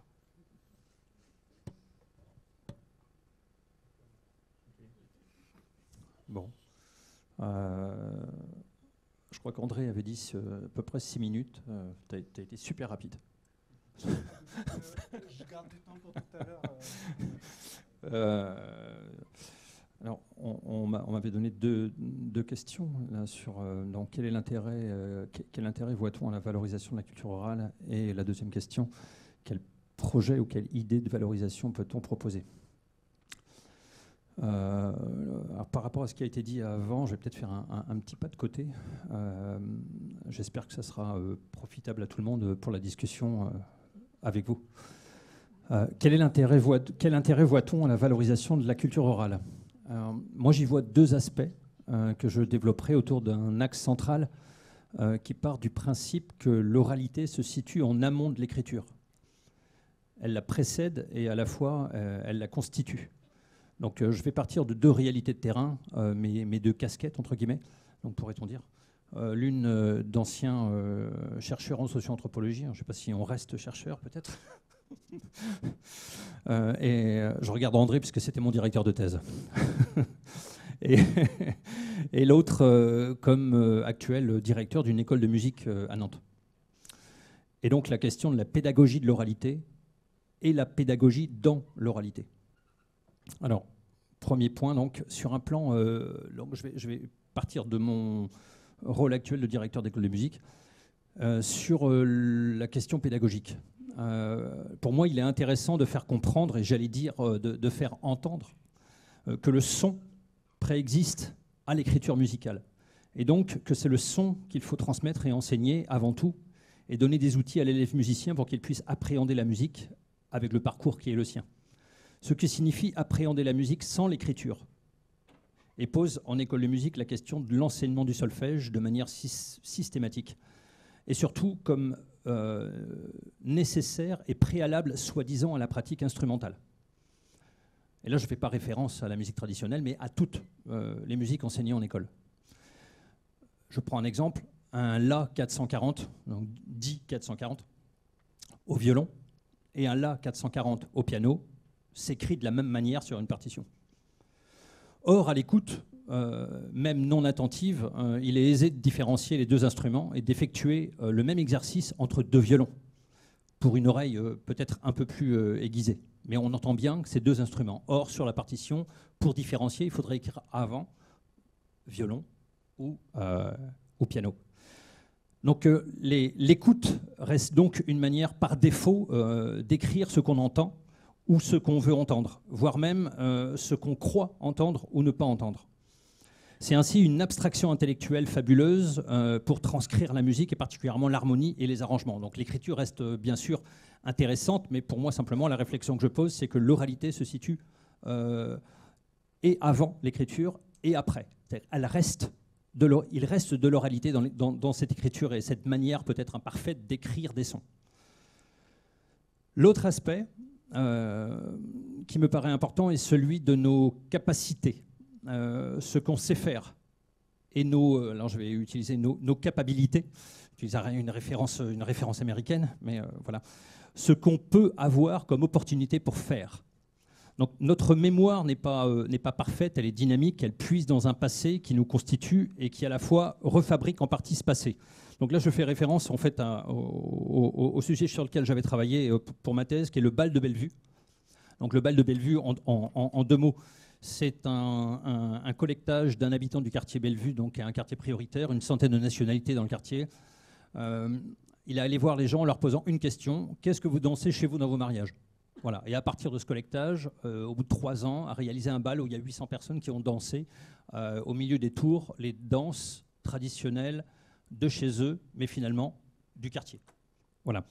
Bon. Euh, je crois qu'André avait dit euh, à peu près six minutes. Euh, tu as été super rapide. euh, je garde du temps pour tout à l'heure. Euh... euh, Alors, on, on m'avait donné deux, deux questions là, sur euh, donc, quel est l'intérêt, euh, quel, quel intérêt voit-on à la valorisation de la culture orale, et la deuxième question, quel projet ou quelle idée de valorisation peut-on proposer? euh, alors, par rapport à ce qui a été dit avant, je vais peut-être faire un, un, un petit pas de côté. Euh, J'espère que ça sera euh, profitable à tout le monde pour la discussion euh, avec vous. Euh, quel est l'intérêt, voit, quel intérêt voit-on à la valorisation de la culture orale? Alors, moi, j'y vois deux aspects euh, que je développerai autour d'un axe central euh, qui part du principe que l'oralité se situe en amont de l'écriture. Elle la précède et à la fois, euh, elle la constitue. Donc, euh, je vais partir de deux réalités de terrain, euh, mes, mes deux casquettes, entre guillemets, donc pourrait-on dire. Euh, L'une euh, d'anciens euh, chercheurs en socio-anthropologie, je ne sais pas si on reste chercheur, peut-être. Euh, et euh, je regarde André puisque c'était mon directeur de thèse. et et l'autre euh, comme euh, actuel directeur d'une école de musique euh, à Nantes. Et donc la question de la pédagogie de l'oralité et la pédagogie dans l'oralité. Alors, premier point, donc, sur un plan, euh, donc je, vais, je vais partir de mon rôle actuel de directeur d'école de musique, euh, sur euh, la question pédagogique. Euh, pour moi, il est intéressant de faire comprendre, et j'allais dire euh, de, de faire entendre, euh, que le son préexiste à l'écriture musicale. Et donc que c'est le son qu'il faut transmettre et enseigner avant tout, et donner des outils à l'élève musicien pour qu'il puisse appréhender la musique avec le parcours qui est le sien. Ce qui signifie appréhender la musique sans l'écriture. Et pose en école de musique la question de l'enseignement du solfège de manière sy- systématique. Et surtout comme Euh, nécessaire et préalable, soi-disant, à la pratique instrumentale. Et là, je ne fais pas référence à la musique traditionnelle, mais à toutes euh, les musiques enseignées en école. Je prends un exemple, un La quatre cent quarante, donc Di quatre cent quarante, au violon, et un La quatre cent quarante au piano, s'écrit de la même manière sur une partition. Or, à l'écoute, Euh, même non attentive, euh, il est aisé de différencier les deux instruments et d'effectuer euh, le même exercice entre deux violons, pour une oreille euh, peut-être un peu plus euh, aiguisée. Mais on entend bien que c'est deux instruments. Or, sur la partition, pour différencier, il faudrait écrire avant violon ou, euh, ou piano. Donc euh, l'écoute reste donc une manière par défaut euh, d'écrire ce qu'on entend ou ce qu'on veut entendre, voire même euh, ce qu'on croit entendre ou ne pas entendre. C'est ainsi une abstraction intellectuelle fabuleuse euh, pour transcrire la musique, et particulièrement l'harmonie et les arrangements. Donc l'écriture reste euh, bien sûr intéressante, mais pour moi, simplement, la réflexion que je pose, c'est que l'oralité se situe euh, et avant l'écriture et après. Elle reste de il reste de l'oralité dans, dans, dans cette écriture et cette manière peut-être imparfaite d'écrire des sons. L'autre aspect euh, qui me paraît important est celui de nos capacités. Euh, ce qu'on sait faire et nos, alors je vais utiliser nos, nos capacités, j'utiliserai une référence, une référence américaine, mais euh, voilà, ce qu'on peut avoir comme opportunité pour faire. Donc notre mémoire n'est pas, euh, n'est pas parfaite, elle est dynamique, elle puise dans un passé qui nous constitue et qui à la fois refabrique en partie ce passé. Donc là je fais référence en fait à, au, au, au sujet sur lequel j'avais travaillé pour ma thèse, qui est le bal de Bellevue. Donc le bal de Bellevue, en, en, en deux mots, c'est un, un, un collectage d'un habitant du quartier Bellevue, donc un quartier prioritaire, une centaine de nationalités dans le quartier. Euh, il est allé voir les gens en leur posant une question: qu'est-ce que vous dansez chez vous dans vos mariages? Voilà. Et à partir de ce collectage, euh, au bout de trois ans, a réalisé un bal où il y a huit cents personnes qui ont dansé euh, au milieu des tours les danses traditionnelles de chez eux, mais finalement du quartier. Voilà.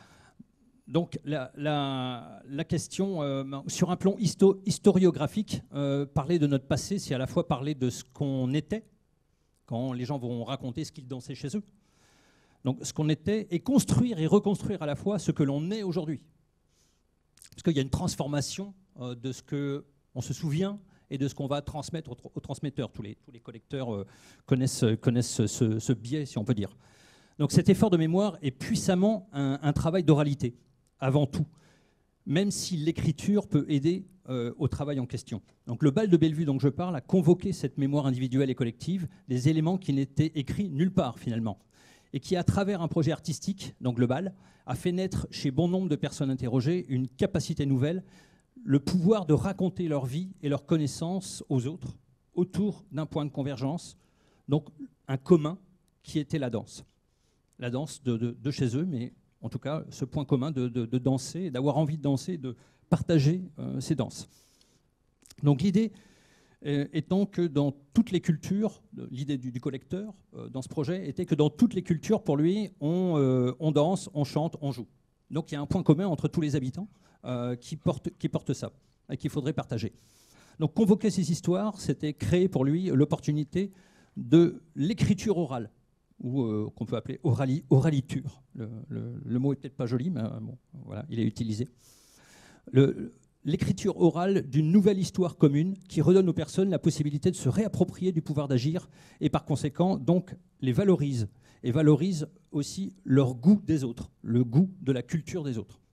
Donc la, la, la question, euh, sur un plan histo historiographique, euh, parler de notre passé, c'est à la fois parler de ce qu'on était, quand les gens vont raconter ce qu'ils dansaient chez eux. Donc ce qu'on était, et construire et reconstruire à la fois ce que l'on est aujourd'hui. Parce qu'il y a une transformation euh, de ce qu'on se souvient et de ce qu'on va transmettre aux, aux transmetteurs. Tous les, tous les collecteurs euh, connaissent, connaissent ce, ce biais, si on peut dire. Donc cet effort de mémoire est puissamment un, un travail d'oralité, avant tout, même si l'écriture peut aider euh, au travail en question. Donc le bal de Bellevue dont je parle a convoqué cette mémoire individuelle et collective, des éléments qui n'étaient écrits nulle part finalement, et qui, à travers un projet artistique, donc le bal, a fait naître chez bon nombre de personnes interrogées une capacité nouvelle, le pouvoir de raconter leur vie et leurs connaissances aux autres, autour d'un point de convergence, donc un commun qui était la danse. La danse de, de, de chez eux, mais en tout cas ce point commun de, de, de danser, d'avoir envie de danser, de partager euh, ces danses. Donc l'idée euh, étant que dans toutes les cultures, l'idée du, du collecteur euh, dans ce projet était que dans toutes les cultures, pour lui, on, euh, on danse, on chante, on joue. Donc il y a un point commun entre tous les habitants euh, qui, portent, qui portent ça et qu'il faudrait partager. Donc convoquer ces histoires, c'était créer pour lui l'opportunité de l'écriture orale, ou euh, qu'on peut appeler orali, oraliture. Le, le, le mot est peut-être pas joli, mais euh, bon, voilà, il est utilisé. L'écriture orale d'une nouvelle histoire commune qui redonne aux personnes la possibilité de se réapproprier du pouvoir d'agir et par conséquent donc les valorise et valorise aussi leur goût des autres, le goût de la culture des autres.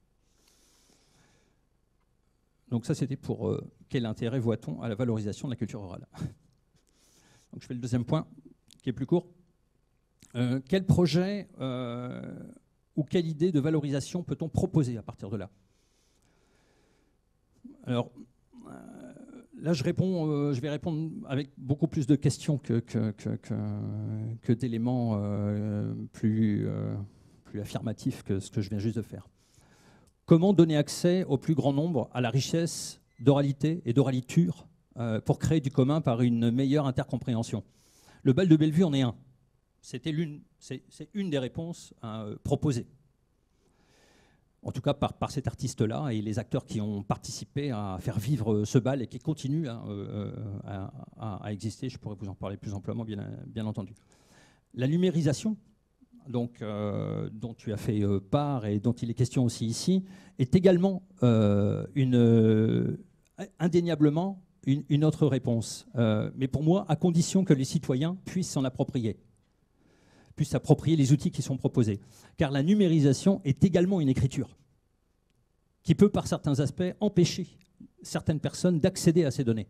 Donc ça c'était pour euh, quel intérêt voit-on à la valorisation de la culture orale. Donc je fais le deuxième point qui est plus court. Euh, quel projet euh, ou quelle idée de valorisation peut-on proposer à partir de là? Alors, euh, là, je, réponds, euh, je vais répondre avec beaucoup plus de questions que, que, que, que, que d'éléments euh, plus, euh, plus affirmatifs que ce que je viens juste de faire. Comment donner accès au plus grand nombre à la richesse d'oralité et d'oraliture euh, pour créer du commun par une meilleure intercompréhension? Le bal de Bellevue en est un. C'était l'une, c'est, c'est une des réponses euh, proposées. En tout cas par, par cet artiste-là et les acteurs qui ont participé à faire vivre ce bal et qui continuent à, euh, à, à, à exister. Je pourrais vous en parler plus amplement, bien, bien entendu. La numérisation, donc, euh, dont tu as fait euh, part et dont il est question aussi ici, est également euh, une, euh, indéniablement une, une autre réponse. Euh, mais pour moi, à condition que les citoyens puissent s'en approprier. puissent s'approprier les outils qui sont proposés. Car la numérisation est également une écriture qui peut, par certains aspects, empêcher certaines personnes d'accéder à ces données.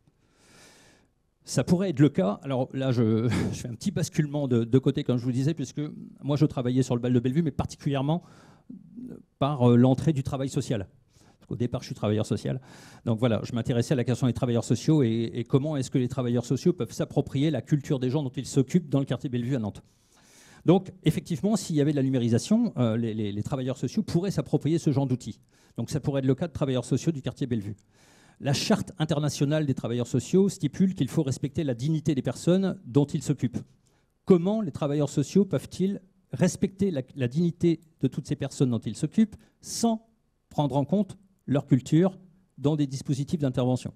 Ça pourrait être le cas, alors là je, je fais un petit basculement de, de côté, comme je vous disais, puisque moi je travaillais sur le bal de Bellevue, mais particulièrement par euh, l'entrée du travail social. Parce qu'au départ je suis travailleur social, donc voilà, je m'intéressais à la question des travailleurs sociaux et, et comment est-ce que les travailleurs sociaux peuvent s'approprier la culture des gens dont ils s'occupent dans le quartier Bellevue à Nantes. Donc, effectivement, s'il y avait de la numérisation, euh, les, les, les travailleurs sociaux pourraient s'approprier ce genre d'outils. Donc, ça pourrait être le cas de travailleurs sociaux du quartier Bellevue. La Charte internationale des travailleurs sociaux stipule qu'il faut respecter la dignité des personnes dont ils s'occupent. Comment les travailleurs sociaux peuvent-ils respecter la, la dignité de toutes ces personnes dont ils s'occupent sans prendre en compte leur culture dans des dispositifs d'intervention?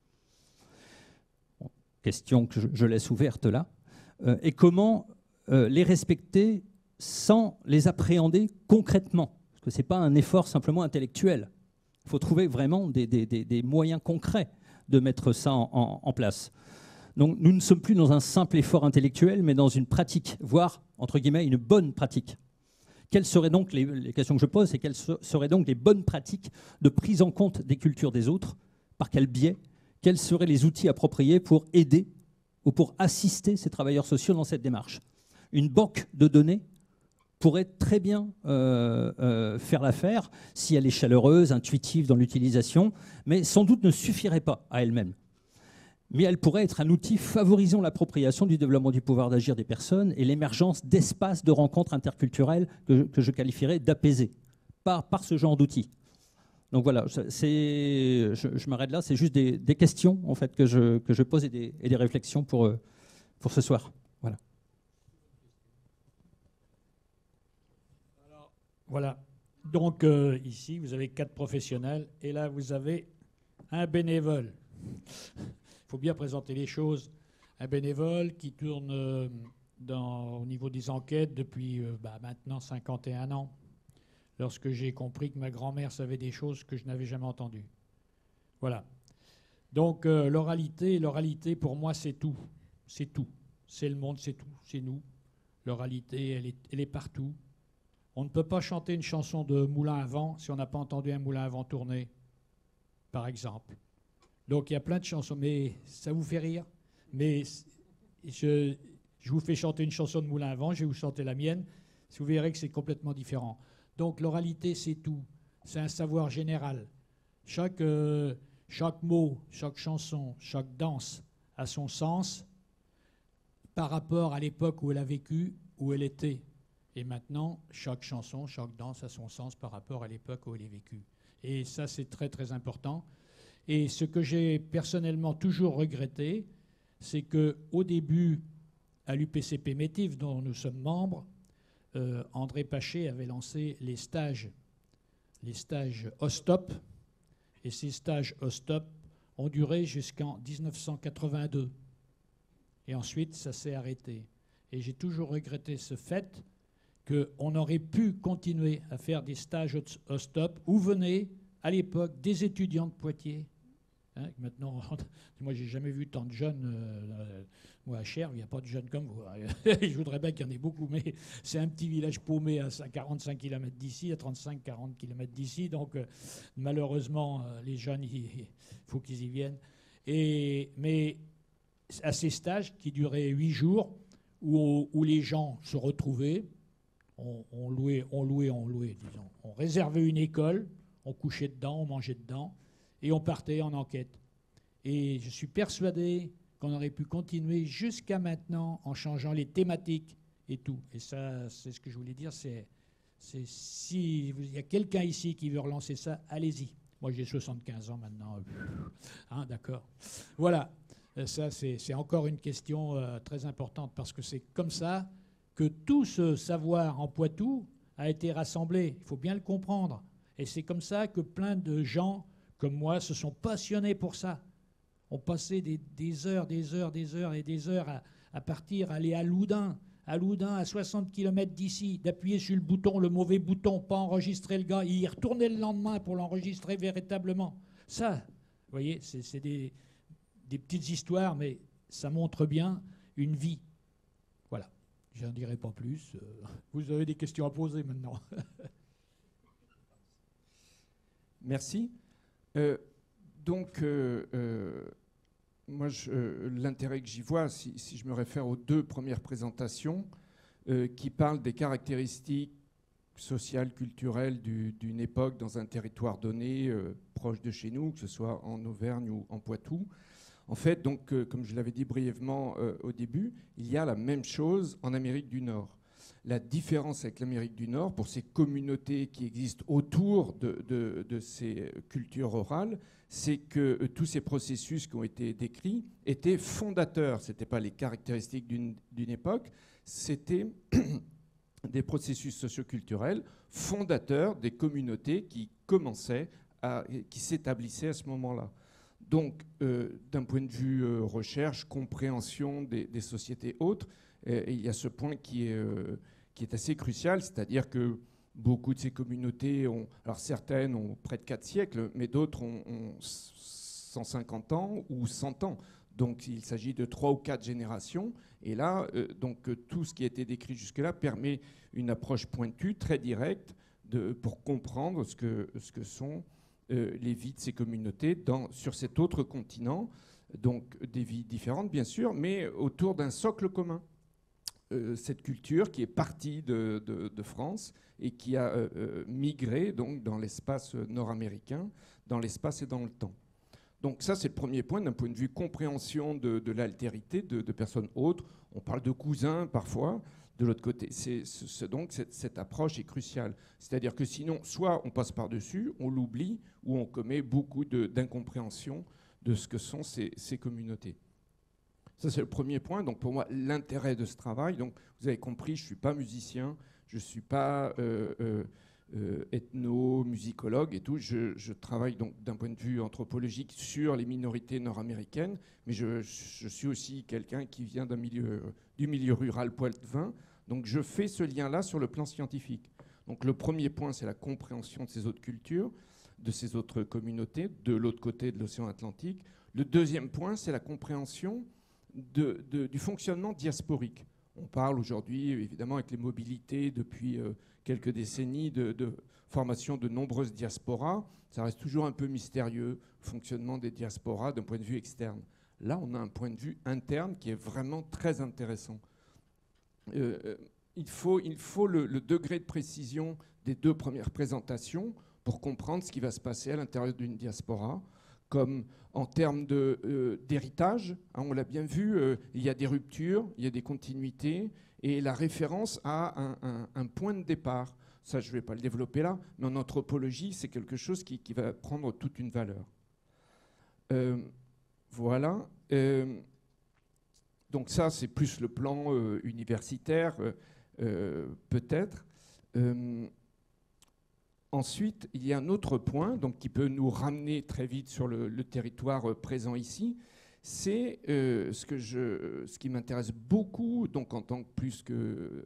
Bon, question que je, je laisse ouverte là. Euh, et comment Euh, les respecter sans les appréhender concrètement, parce que ce n'est pas un effort simplement intellectuel. Il faut trouver vraiment des, des, des, des moyens concrets de mettre ça en, en, en place. Donc nous ne sommes plus dans un simple effort intellectuel, mais dans une pratique, voire, entre guillemets, une bonne pratique. Quelles seraient donc les, les questions que je pose, c'est quelles seraient donc les bonnes pratiques de prise en compte des cultures des autres? Par quel biais? Quels seraient les outils appropriés pour aider ou pour assister ces travailleurs sociaux dans cette démarche? Une banque de données pourrait très bien euh, euh, faire l'affaire si elle est chaleureuse, intuitive dans l'utilisation, mais sans doute ne suffirait pas à elle-même. Mais elle pourrait être un outil favorisant l'appropriation du développement du pouvoir d'agir des personnes et l'émergence d'espaces de rencontres interculturelles que, que je qualifierais d'apaisés par, par ce genre d'outils. Donc voilà, c'est, je, je m'arrête là, c'est juste des, des questions en fait, que, je, que je pose et des, et des réflexions pour, pour ce soir. Voilà. Alors, voilà. Donc euh, ici, vous avez quatre professionnels et là, vous avez un bénévole. Il faut bien présenter les choses. Un bénévole qui tourne euh, dans, au niveau des enquêtes depuis euh, bah, maintenant cinquante et un ans, lorsque j'ai compris que ma grand-mère savait des choses que je n'avais jamais entendues. Voilà. Donc euh, l'oralité, l'oralité pour moi c'est tout. C'est tout. C'est le monde, c'est tout. C'est nous. L'oralité, elle est, elle est partout. On ne peut pas chanter une chanson de Moulin à vent si on n'a pas entendu un moulin à vent tourner, par exemple. Donc il y a plein de chansons, mais ça vous fait rire. Mais je, je vous fais chanter une chanson de Moulin à vent, je vais vous chanter la mienne, vous verrez que c'est complètement différent. Donc l'oralité, c'est tout. C'est un savoir général. Chaque, euh, chaque mot, chaque chanson, chaque danse a son sens par rapport à l'époque où elle a vécu, où elle était. Et maintenant, chaque chanson, chaque danse a son sens par rapport à l'époque où elle est vécue. Et ça, c'est très, très important. Et ce que j'ai personnellement toujours regretté, c'est qu'au début, à l'U P C P Métif, dont nous sommes membres, euh, André Pachet avait lancé les stages, les stages Ostop. Et ces stages Ostop ont duré jusqu'en dix-neuf cent quatre-vingt-deux. Et ensuite, ça s'est arrêté. Et j'ai toujours regretté ce fait qu'on aurait pu continuer à faire des stages Ostop où venaient, à l'époque, des étudiants de Poitiers. Hein, maintenant, moi, j'ai jamais vu tant de jeunes. Euh, moi, à Cherves, il n'y a pas de jeunes comme vous. Je voudrais bien qu'il y en ait beaucoup, mais c'est un petit village paumé à quarante-cinq kilomètres d'ici, à trente-cinq à quarante kilomètres d'ici. Donc, euh, malheureusement, euh, les jeunes, il faut qu'ils y viennent. Et, mais à ces stages qui duraient huit jours, où, où les gens se retrouvaient, on, on louait, on louait, on louait, disons. On réservait une école, on couchait dedans, on mangeait dedans, et on partait en enquête. Et je suis persuadé qu'on aurait pu continuer jusqu'à maintenant en changeant les thématiques et tout. Et ça, c'est ce que je voulais dire, c'est, c'est si il y a quelqu'un ici qui veut relancer ça, allez-y. Moi, j'ai soixante-quinze ans maintenant. Hein, d'accord. Voilà. Ça, c'est, c'est encore une question euh, très importante, parce que c'est comme ça que tout ce savoir en Poitou a été rassemblé. Il faut bien le comprendre. Et c'est comme ça que plein de gens comme moi se sont passionnés pour ça. On passait des, des heures, des heures, des heures et des heures à, à partir, aller à Loudun, à Loudun, à soixante kilomètres d'ici, d'appuyer sur le bouton, le mauvais bouton, pas enregistrer le gars, et y retourner le lendemain pour l'enregistrer véritablement. Ça, vous voyez, c'est, c'est des, des petites histoires, mais ça montre bien une vie. Voilà, je n'en dirai pas plus. Vous avez des questions à poser maintenant. Merci. Euh, donc, euh, euh, moi, je, euh, l'intérêt que j'y vois, si, si je me réfère aux deux premières présentations, euh, qui parlent des caractéristiques sociales, culturelles du, d'une époque dans un territoire donné, euh, proche de chez nous, que ce soit en Auvergne ou en Poitou. En fait, donc, euh, comme je l'avais dit brièvement euh, au début, il y a la même chose en Amérique du Nord. La différence avec l'Amérique du Nord, pour ces communautés qui existent autour de, de, de ces cultures orales, c'est que euh, tous ces processus qui ont été décrits étaient fondateurs. Ce n'étaient pas les caractéristiques d'une, d'une époque, c'était des processus socioculturels fondateurs des communautés qui commençaient, à, qui s'établissaient à ce moment-là. Donc, euh, d'un point de vue euh, recherche, compréhension des, des sociétés autres, euh, il y a ce point qui est, euh, qui est assez crucial, c'est-à-dire que beaucoup de ces communautés ont, alors certaines ont près de quatre siècles, mais d'autres ont, ont cent cinquante ans ou cent ans. Donc il s'agit de trois ou quatre générations. Et là, euh, donc, euh, tout ce qui a été décrit jusque-là permet une approche pointue, très directe, de, pour comprendre ce que, ce que sont euh, les vies de ces communautés dans, sur cet autre continent. Donc des vies différentes, bien sûr, mais autour d'un socle commun. Euh, cette culture qui est partie de, de, de France et qui a euh, euh, migré donc, dans l'espace nord-américain, dans l'espace et dans le temps. Donc ça, c'est le premier point, d'un point de vue compréhension de, de l'altérité de, de personnes autres. On parle de cousins parfois, de l'autre côté. C'est, c'est, donc cette, cette approche est cruciale. C'est-à-dire que sinon, soit on passe par-dessus, on l'oublie, ou on commet beaucoup de, d'incompréhension de ce que sont ces, ces communautés. Ça, c'est le premier point. Donc, pour moi, l'intérêt de ce travail. Donc, vous avez compris, je ne suis pas musicien, je ne suis pas euh, euh, euh, ethno-musicologue et tout. Je, je travaille donc d'un point de vue anthropologique sur les minorités nord-américaines, mais je, je suis aussi quelqu'un qui vient d'un milieu, du milieu rural poitevin. Donc, je fais ce lien-là sur le plan scientifique. Donc, le premier point, c'est la compréhension de ces autres cultures, de ces autres communautés, de l'autre côté de l'océan Atlantique. Le deuxième point, c'est la compréhension De, de, du fonctionnement diasporique. On parle aujourd'hui, évidemment, avec les mobilités depuis euh, quelques décennies, de, de formation de nombreuses diasporas. Ça reste toujours un peu mystérieux, le fonctionnement des diasporas d'un point de vue externe. Là, on a un point de vue interne qui est vraiment très intéressant. Euh, il faut, il faut le, le degré de précision des deux premières présentations pour comprendre ce qui va se passer à l'intérieur d'une diaspora, comme en termes de, euh, d'héritage, hein, on l'a bien vu, euh, il y a des ruptures, il y a des continuités, et la référence a un, un, un point de départ. Ça, je ne vais pas le développer là, mais en anthropologie, c'est quelque chose qui, qui va prendre toute une valeur. Euh, voilà. Euh, donc ça, c'est plus le plan euh, universitaire, euh, euh, peut-être. Euh, Ensuite, il y a un autre point donc, qui peut nous ramener très vite sur le, le territoire euh, présent ici. C'est euh, ce, que je, ce qui m'intéresse beaucoup, donc en tant que plus que euh,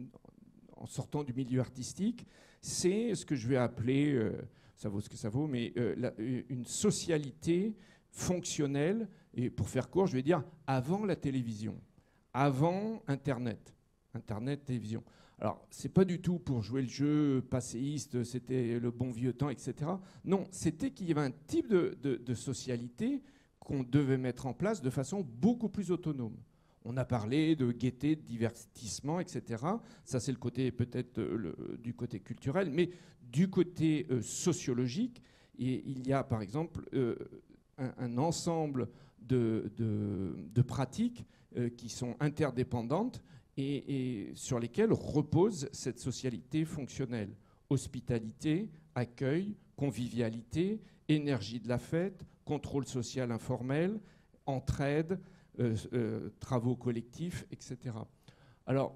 en sortant du milieu artistique, c'est ce que je vais appeler, euh, ça vaut ce que ça vaut, mais euh, la, une socialité fonctionnelle. Et pour faire court, je vais dire avant la télévision, avant Internet, Internet, télévision. Alors, ce n'est pas du tout pour jouer le jeu passéiste, c'était le bon vieux temps, et cetera. Non, c'était qu'il y avait un type de, de, de socialité qu'on devait mettre en place de façon beaucoup plus autonome. On a parlé de gaieté, de divertissement, et cetera. Ça, c'est le côté peut-être euh, du côté culturel, mais du côté euh, sociologique, et il y a par exemple euh, un, un ensemble de, de, de pratiques euh, qui sont interdépendantes, Et, et sur lesquels repose cette socialité fonctionnelle. Hospitalité, accueil, convivialité, énergie de la fête, contrôle social informel, entraide, euh, euh, travaux collectifs, et cetera. Alors,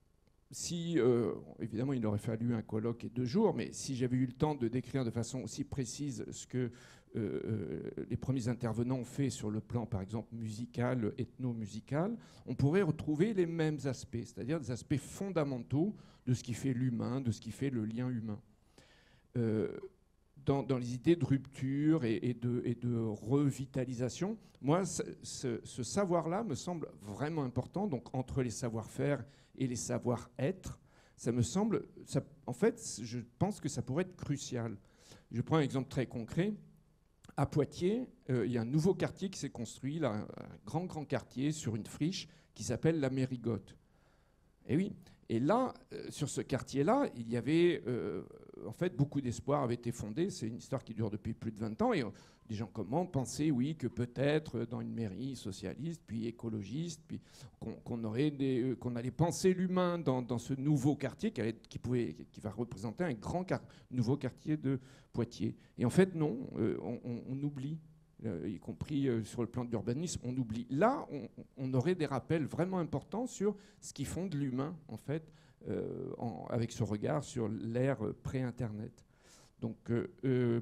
si, euh, évidemment, il aurait fallu un colloque et deux jours, mais si j'avais eu le temps de décrire de façon aussi précise ce que euh, euh, les premiers intervenants ont fait sur le plan, par exemple, musical, ethno-musical, on pourrait retrouver les mêmes aspects, c'est-à-dire des aspects fondamentaux de ce qui fait l'humain, de ce qui fait le lien humain. Euh, dans, dans les idées de rupture et, et, de, et de revitalisation, moi, ce, ce, ce savoir-là me semble vraiment important, donc entre les savoir-faire et les savoir-être, ça me semble, ça, en fait, je pense que ça pourrait être crucial. Je prends un exemple très concret. À Poitiers, euh, il y a un nouveau quartier qui s'est construit, là, un grand, grand quartier sur une friche qui s'appelle la Mérigote. Et oui. Et là, euh, sur ce quartier-là, il y avait, euh, en fait, beaucoup d'espoir avait été fondé. C'est une histoire qui dure depuis plus de vingt ans. Et euh, des gens comme moi pensaient, oui, que peut-être dans une mairie socialiste, puis écologiste, puis qu'on, qu'on aurait des, euh, qu'on allait penser l'humain dans, dans ce nouveau quartier qui, allait, qui, pouvait, qui va représenter un grand quart, nouveau quartier de Poitiers. Et en fait, non, euh, on, on, on oublie. Euh, y compris euh, sur le plan de l'urbanisme, on oublie. Là, on, on aurait des rappels vraiment importants sur ce qui fonde l'humain, en fait, euh, en, avec ce regard sur l'ère euh, pré-Internet. Donc, euh, euh,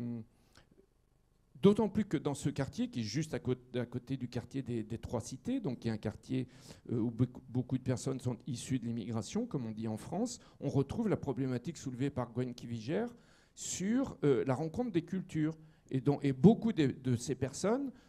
d'autant plus que dans ce quartier, qui est juste à côté, à côté du quartier des, des Trois Cités, donc qui est un quartier euh, où beaucoup, beaucoup de personnes sont issues de l'immigration, comme on dit en France, on retrouve la problématique soulevée par Gwen Kiviger sur euh, la rencontre des cultures. Et, donc, et beaucoup de, de ces personnes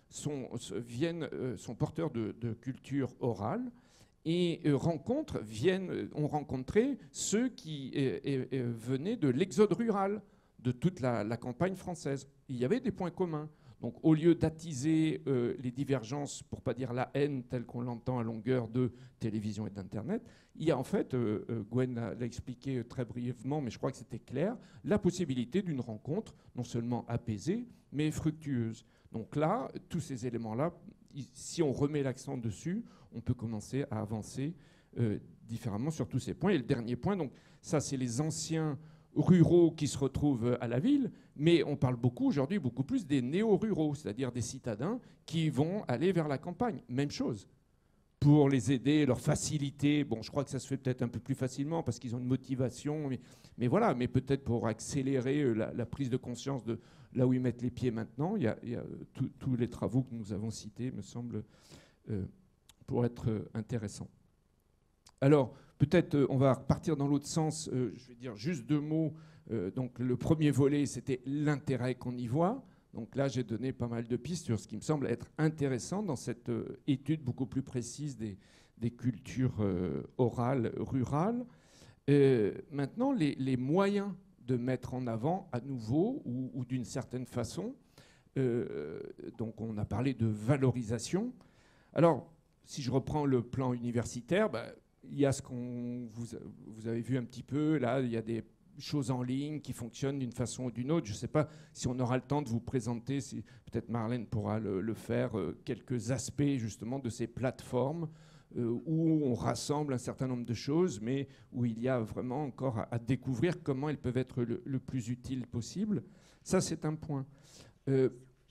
sont, viennent, euh, sont porteurs de, de culture orale et euh, rencontrent, viennent, euh, ont rencontré ceux qui euh, euh, venaient de l'exode rural, de toute la, la campagne française. Il y avait des points communs. Donc, au lieu d'attiser euh, les divergences, pour ne pas dire la haine telle qu'on l'entend à longueur de télévision et d'Internet, il y a en fait, euh, euh, Gwen l'a, l'a expliqué très brièvement, mais je crois que c'était clair, la possibilité d'une rencontre non seulement apaisée, mais fructueuse. Donc là, tous ces éléments-là, si on remet l'accent dessus, on peut commencer à avancer euh, différemment sur tous ces points. Et le dernier point, donc ça, c'est les anciens ruraux qui se retrouvent à la ville, mais on parle beaucoup aujourd'hui, beaucoup plus des néo-ruraux, c'est-à-dire des citadins qui vont aller vers la campagne. Même chose. Pour les aider, leur faciliter, bon, je crois que ça se fait peut-être un peu plus facilement parce qu'ils ont une motivation, mais, mais voilà, mais peut-être pour accélérer la, la prise de conscience de là où ils mettent les pieds maintenant, il y a, il y a tous les travaux que nous avons cités, me semblent, euh, pour être euh, intéressants. Alors, peut-être euh, on va repartir dans l'autre sens. Euh, je vais dire juste deux mots. Euh, donc, le premier volet, c'était l'intérêt qu'on y voit. Donc là, j'ai donné pas mal de pistes sur ce qui me semble être intéressant dans cette euh, étude beaucoup plus précise des, des cultures euh, orales, rurales. Euh, maintenant, les, les moyens de mettre en avant à nouveau ou, ou d'une certaine façon. Euh, donc, on a parlé de valorisation. Alors, si je reprends le plan universitaire, bah, il y a ce qu'on vous, vous avez vu un petit peu, là, il y a des choses en ligne qui fonctionnent d'une façon ou d'une autre. Je ne sais pas si on aura le temps de vous présenter, si, peut-être Marlène pourra le, le faire, euh, quelques aspects justement de ces plateformes euh, où on rassemble un certain nombre de choses, mais où il y a vraiment encore à, à découvrir comment elles peuvent être le, le plus utiles possible. Ça, c'est un point. Euh,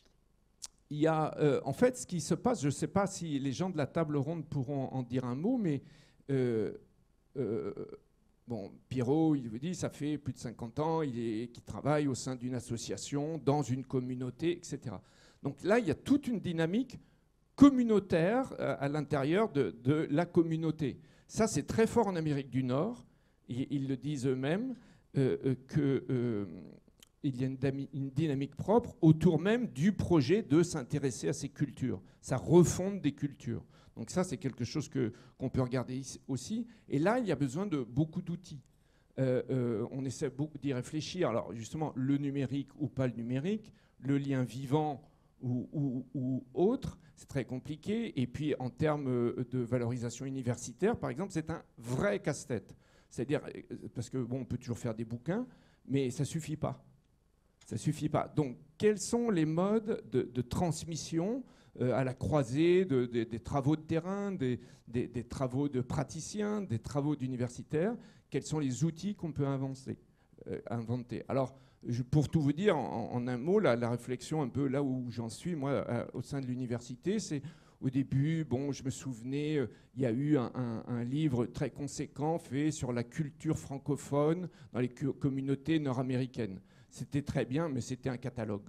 il y a, euh, en fait, ce qui se passe, je ne sais pas si les gens de la table ronde pourront en dire un mot, mais Euh, euh, bon, Pierrot, il vous dit, ça fait plus de cinquante ans il est, qu'il travaille au sein d'une association, dans une communauté, et cetera. Donc là, il y a toute une dynamique communautaire euh, à l'intérieur de, de la communauté. Ça, c'est très fort en Amérique du Nord. Et, ils le disent eux-mêmes, euh, euh, qu'il euh, y a une, une dynamique propre autour même du projet de s'intéresser à ces cultures. Ça refonde des cultures. Donc ça, c'est quelque chose que, qu'on peut regarder aussi. Et là, il y a besoin de beaucoup d'outils. Euh, euh, on essaie beaucoup d'y réfléchir. Alors justement, le numérique ou pas le numérique, le lien vivant ou, ou, ou autre, c'est très compliqué. Et puis en termes de valorisation universitaire, par exemple, c'est un vrai casse-tête. C'est-à-dire, parce que bon, on peut toujours faire des bouquins, mais ça suffit pas. Ça suffit pas. Donc, quels sont les modes de, de transmission euh, à la croisée de, de, des travaux de terrain, des, des, des travaux de praticiens, des travaux d'universitaires? Quels sont les outils qu'on peut avancer, euh, inventer? Alors, je, pour tout vous dire, en, en un mot, la, la réflexion un peu là où j'en suis, moi, euh, au sein de l'université, c'est au début, bon, je me souvenais, euh, il y a eu un, un, un livre très conséquent fait sur la culture francophone dans les communautés nord-américaines. C'était très bien, mais c'était un catalogue.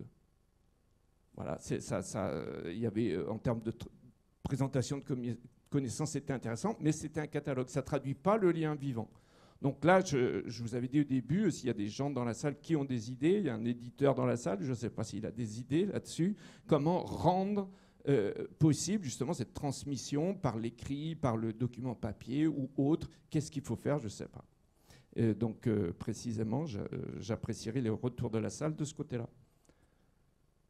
Voilà, c'est, ça, ça, euh, il y avait, euh, en termes de tr- présentation de connaissances, c'était intéressant, mais c'était un catalogue. Ça ne traduit pas le lien vivant. Donc là, je, je vous avais dit au début, s'il y a des gens dans la salle qui ont des idées, il y a un éditeur dans la salle, je ne sais pas s'il a des idées là-dessus, comment rendre euh, possible justement cette transmission par l'écrit, par le document papier ou autre. Qu'est-ce qu'il faut faire, je ne sais pas. Et donc, euh, précisément, je, euh, j'apprécierais les retours de la salle de ce côté-là. Pierrot ?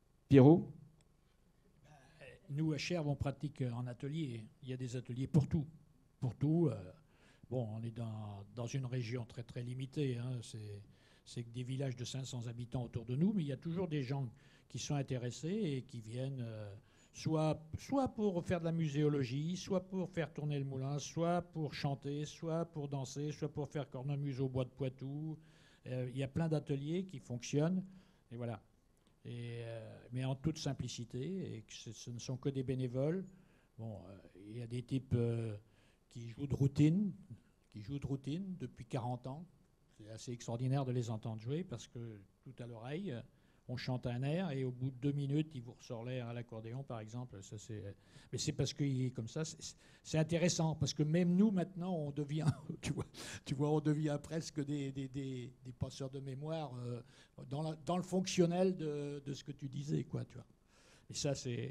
Nous, à Cherves, on pratique en atelier. Il y a des ateliers pour tout. Pour tout. Euh, bon, on est dans, dans une région très, très limitée. Hein. C'est, c'est que des villages de cinq cents habitants autour de nous, mais il y a toujours des gens qui sont intéressés et qui viennent euh, soit, soit pour faire de la muséologie, soit pour faire tourner le moulin, soit pour chanter, soit pour danser, soit pour faire cornemuse au bois de Poitou. Euh, il y a plein d'ateliers qui fonctionnent. Et voilà. Et, euh, mais en toute simplicité, et que ce, ce ne sont que des bénévoles. Bon, euh, il y a des types euh, qui jouent de routine, qui jouent de routine depuis quarante ans. C'est assez extraordinaire de les entendre jouer parce que tout à l'oreille, on chante un air et au bout de deux minutes, il vous ressort l'air à l'accordéon, par exemple. Ça, c'est, mais c'est parce qu'il est comme ça. C'est, c'est intéressant parce que même nous, maintenant, on devient, tu vois, tu vois, on devient presque des, des, des, des passeurs de mémoire euh, dans, la, dans le fonctionnel de, de ce que tu disais, quoi, tu vois. Et ça, c'est,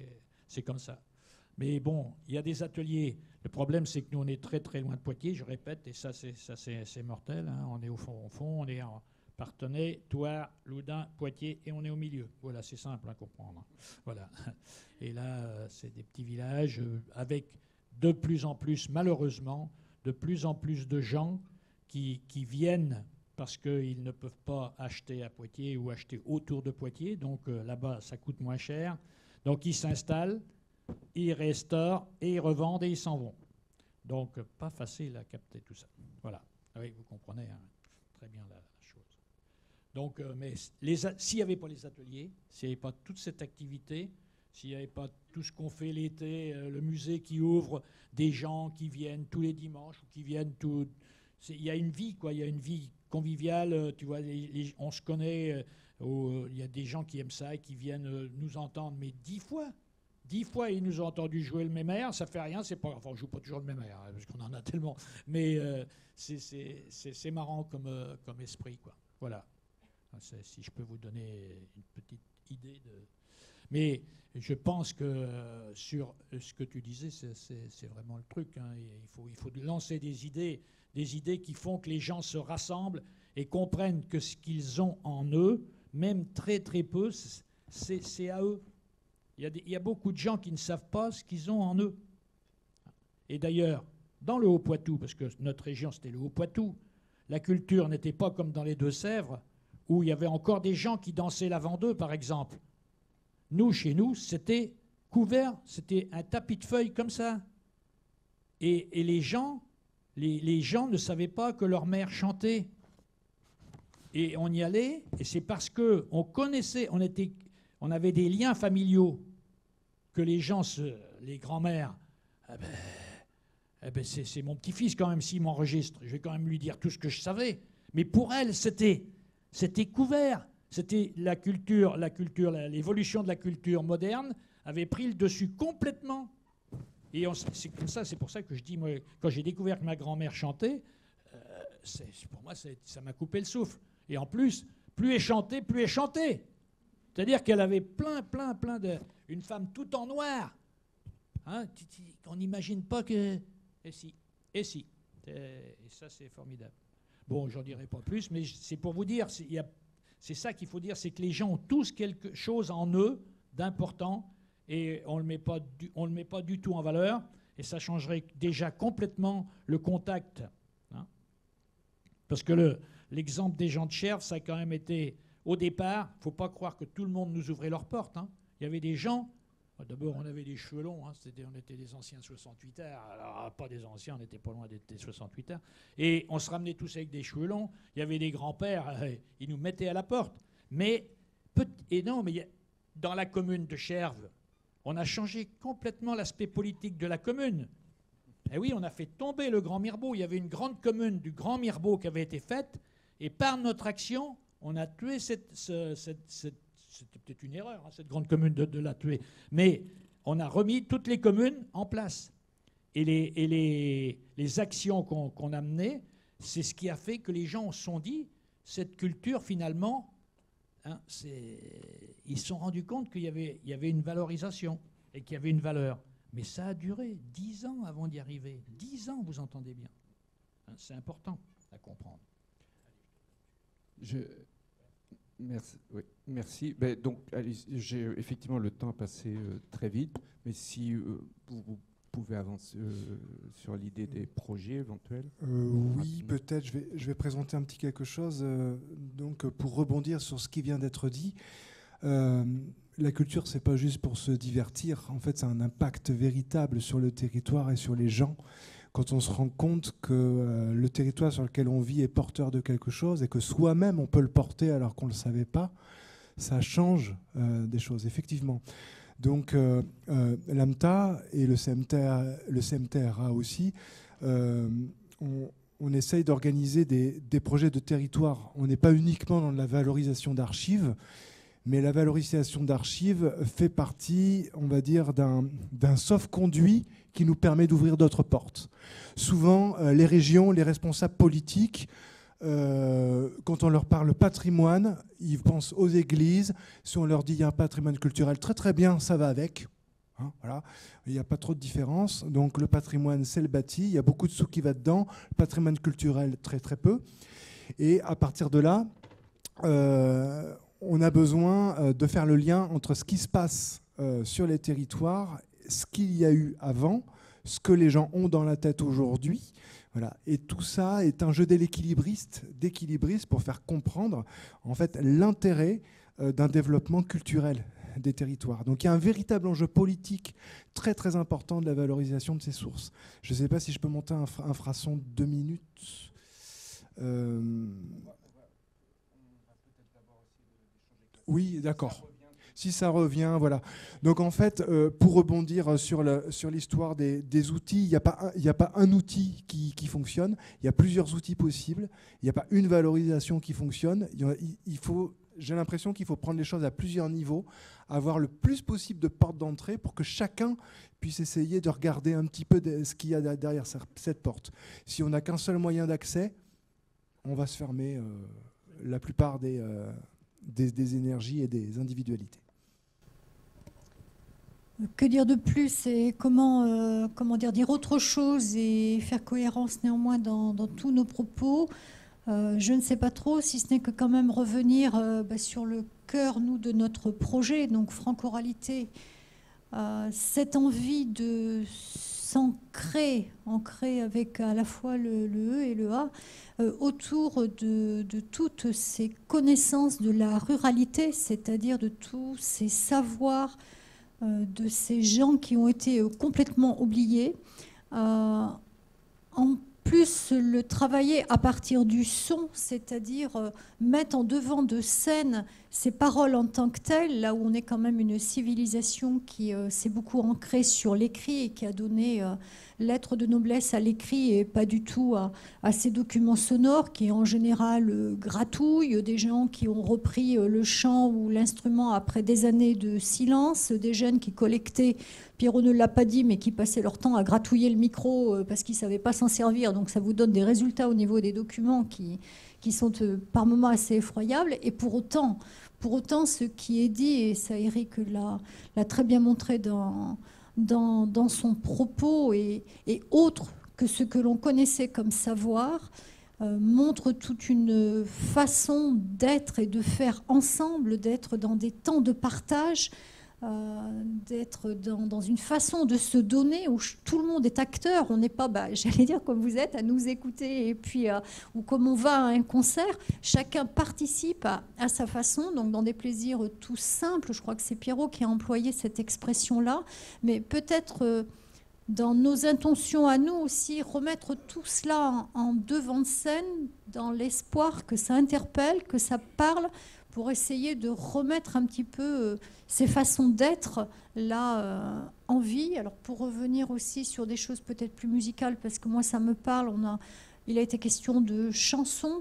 c'est comme ça. Mais bon, il y a des ateliers. Le problème, c'est que nous, on est très très loin de Poitiers, je répète, et ça, c'est, ça, c'est, c'est mortel. Hein. On est au fond, au fond, on est en Parthenay, Thouars, Loudun, Poitiers, et on est au milieu. Voilà, c'est simple à comprendre. Voilà. Et là, euh, c'est des petits villages euh, avec de plus en plus, malheureusement, de plus en plus de gens qui, qui viennent parce qu'ils ne peuvent pas acheter à Poitiers ou acheter autour de Poitiers. Donc euh, là-bas, ça coûte moins cher. Donc ils s'installent, ils restaurent et ils revendent et ils s'en vont. Donc euh, pas facile à capter tout ça. Voilà. Oui, vous comprenez hein, très bien la, la chose. Donc, euh, mais les a- s'il n'y avait pas les ateliers, s'il n'y avait pas toute cette activité, s'il n'y avait pas tout ce qu'on fait l'été, euh, le musée qui ouvre, des gens qui viennent tous les dimanches ou qui viennent tout... Il y a une vie, quoi. Il y a une vie conviviale. Euh, tu vois, les, les, on se connaît. Il euh, y a des gens qui aiment ça et qui viennent euh, nous entendre. Mais dix fois, dix fois, ils nous ont entendu jouer le même air. Ça fait rien. C'est pas. Enfin, on joue pas toujours le même air hein, parce qu'on en a tellement. Mais euh, c'est, c'est, c'est, c'est marrant comme euh, comme esprit, quoi. Voilà. C'est, si je peux vous donner une petite idée de. Mais je pense que euh, sur ce que tu disais, c'est, c'est, c'est vraiment le truc. Hein. Il faut, il faut lancer des idées, des idées qui font que les gens se rassemblent et comprennent que ce qu'ils ont en eux, même très très peu, c'est, c'est à eux. Il y a des, il y a beaucoup de gens qui ne savent pas ce qu'ils ont en eux. Et d'ailleurs, dans le Haut-Poitou, parce que notre région c'était le Haut-Poitou, la culture n'était pas comme dans les Deux-Sèvres, où il y avait encore des gens qui dansaient la vendeux, par exemple. Nous, chez nous, c'était couvert, c'était un tapis de feuilles comme ça. Et, et les gens, les, les gens ne savaient pas que leur mère chantait. Et on y allait, et c'est parce qu'on connaissait, on, était, on avait des liens familiaux que les gens, se, les grands-mères, eh ben, eh ben c'est, c'est mon petit-fils quand même s'il m'enregistre, je vais quand même lui dire tout ce que je savais. Mais pour elle, c'était, c'était couvert. C'était la culture, la culture, la, l'évolution de la culture moderne avait pris le dessus complètement. Et on, c'est comme ça, c'est pour ça que je dis, moi, quand j'ai découvert que ma grand-mère chantait, euh, c'est, pour moi, c'est, ça m'a coupé le souffle. Et en plus, plus elle chantait, plus elle chantait. C'est-à-dire qu'elle avait plein, plein, plein de... Une femme tout en noir. Hein, on n'imagine pas que... Et si, et si. Et ça, c'est formidable. Bon, j'en dirai pas plus, mais c'est pour vous dire, il y a... C'est ça qu'il faut dire, c'est que les gens ont tous quelque chose en eux d'important et on ne le met pas du, on le met pas du tout en valeur et ça changerait déjà complètement le contact. Hein. Parce que le, l'exemple des gens de Cherves, ça a quand même été, au départ, il ne faut pas croire que tout le monde nous ouvrait leurs portes. Hein. Il y avait des gens, d'abord on avait des cheveux longs, hein, c'était, on était des anciens soixante-huit heures, alors pas des anciens, on n'était pas loin d'être des soixante-huit heures, et on se ramenait tous avec des cheveux longs, il y avait des grands-pères, euh, ils nous mettaient à la porte. Mais, et non, mais y a, dans la commune de Cherves, on a changé complètement l'aspect politique de la commune. Et oui, on a fait tomber le Grand Mirbeau, il y avait une grande commune du Grand Mirbeau qui avait été faite, et par notre action, on a tué cette, ce, cette, cette c'était peut-être une erreur, hein, cette grande commune, de, de la tuer. Mais on a remis toutes les communes en place. Et les, et les, les actions qu'on, qu'on a menées, c'est ce qui a fait que les gens se sont dit, cette culture, finalement, hein, c'est... ils se sont rendus compte qu'il y avait, il y avait une valorisation et qu'il y avait une valeur. Mais ça a duré dix ans avant d'y arriver. Dix ans, vous entendez bien. Hein, c'est important à comprendre. Je... Merci. Oui, merci. Ben, donc, allez, j'ai effectivement le temps a passé euh, très vite, mais si euh, vous, vous pouvez avancer euh, sur l'idée des projets éventuels. Euh, oui, peut-être. Je vais, je vais présenter un petit quelque chose. Euh, donc, pour rebondir sur ce qui vient d'être dit, euh, la culture, c'est pas juste pour se divertir. En fait, ça a un impact véritable sur le territoire et sur les gens. Quand on se rend compte que euh, le territoire sur lequel on vit est porteur de quelque chose et que soi-même on peut le porter alors qu'on ne le savait pas, ça change euh, des choses, effectivement. Donc euh, euh, l'A M T A et le C M T A, le C M T R A aussi, euh, on, on essaye d'organiser des, des projets de territoire. On n'est pas uniquement dans la valorisation d'archives, mais la valorisation d'archives fait partie, on va dire, d'un, d'un sauf-conduit qui nous permet d'ouvrir d'autres portes. Souvent, euh, les régions, les responsables politiques, euh, quand on leur parle patrimoine, ils pensent aux églises. Si on leur dit qu'il y a un patrimoine culturel, très très bien, ça va avec. Hein, voilà. Il n'y a pas trop de différence. Donc le patrimoine, c'est le bâti. Il y a beaucoup de sous qui va dedans. Le patrimoine culturel, très très peu. Et à partir de là, euh, on a besoin euh, de faire le lien entre ce qui se passe euh, sur les territoires, ce qu'il y a eu avant, ce que les gens ont dans la tête aujourd'hui. Voilà. Et tout ça est un jeu d'équilibriste, d'équilibriste pour faire comprendre en fait l'intérêt euh, d'un développement culturel des territoires. Donc il y a un véritable enjeu politique très très important de la valorisation de ces sources. Je ne sais pas si je peux monter un, un fraçon de deux minutes. Euh... Oui, d'accord. Si ça revient, voilà. Donc en fait, euh, pour rebondir sur, le, sur l'histoire des, des outils, il n'y a pas un, il n'y a pas un outil qui, qui fonctionne. Il y a plusieurs outils possibles. Il n'y a pas une valorisation qui fonctionne. Il, y a, il faut, j'ai l'impression qu'il faut prendre les choses à plusieurs niveaux, avoir le plus possible de portes d'entrée pour que chacun puisse essayer de regarder un petit peu de, ce qu'il y a derrière cette porte. Si on n'a qu'un seul moyen d'accès, on va se fermer euh, la plupart des, euh, des, des énergies et des individualités. Que dire de plus et comment, euh, comment dire, dire autre chose et faire cohérence néanmoins dans, dans tous nos propos. Euh, je ne sais pas trop, si ce n'est que quand même revenir euh, bah, sur le cœur, nous, de notre projet, donc Francoralité. Euh, cette envie de s'ancrer, ancrer avec à la fois le, le E et le A, euh, autour de, de toutes ces connaissances de la ruralité, c'est-à-dire de tous ces savoirs, euh, de ces gens qui ont été euh, complètement oubliés. Euh, en plus le travailler à partir du son, c'est-à-dire euh, mettre en devant de scène ces paroles en tant que telles, là où on est quand même une civilisation qui euh, s'est beaucoup ancrée sur l'écrit et qui a donné euh, lettre de noblesse à l'écrit et pas du tout à, à ces documents sonores qui en général euh, gratouillent, des gens qui ont repris euh, le chant ou l'instrument après des années de silence, des jeunes qui collectaient, Pierrot ne l'a pas dit, mais qui passaient leur temps à gratouiller le micro euh, parce qu'ils ne savaient pas s'en servir. Donc ça vous donne des résultats au niveau des documents qui, qui sont euh, par moments assez effroyables. Et pour autant, pour autant, ce qui est dit, et ça Eric l'a, l'a très bien montré dans, dans, dans son propos, et, et autre que ce que l'on connaissait comme savoir, euh, montre toute une façon d'être et de faire ensemble, d'être dans des temps de partage, Euh, d'être dans, dans une façon de se donner où tout le monde est acteur. On n'est pas, bah, j'allais dire comme vous êtes, à nous écouter et puis euh, ou comme on va à un concert. Chacun participe à, à sa façon, donc dans des plaisirs tout simples. Je crois que c'est Pierrot qui a employé cette expression-là, mais peut-être euh, dans nos intentions à nous aussi, remettre tout cela en, en devant de scène, dans l'espoir que ça interpelle, que ça parle, pour essayer de remettre un petit peu euh, ces façons d'être là euh, en vie. Alors pour revenir aussi sur des choses peut-être plus musicales, parce que moi ça me parle, on a, il a été question de chansons,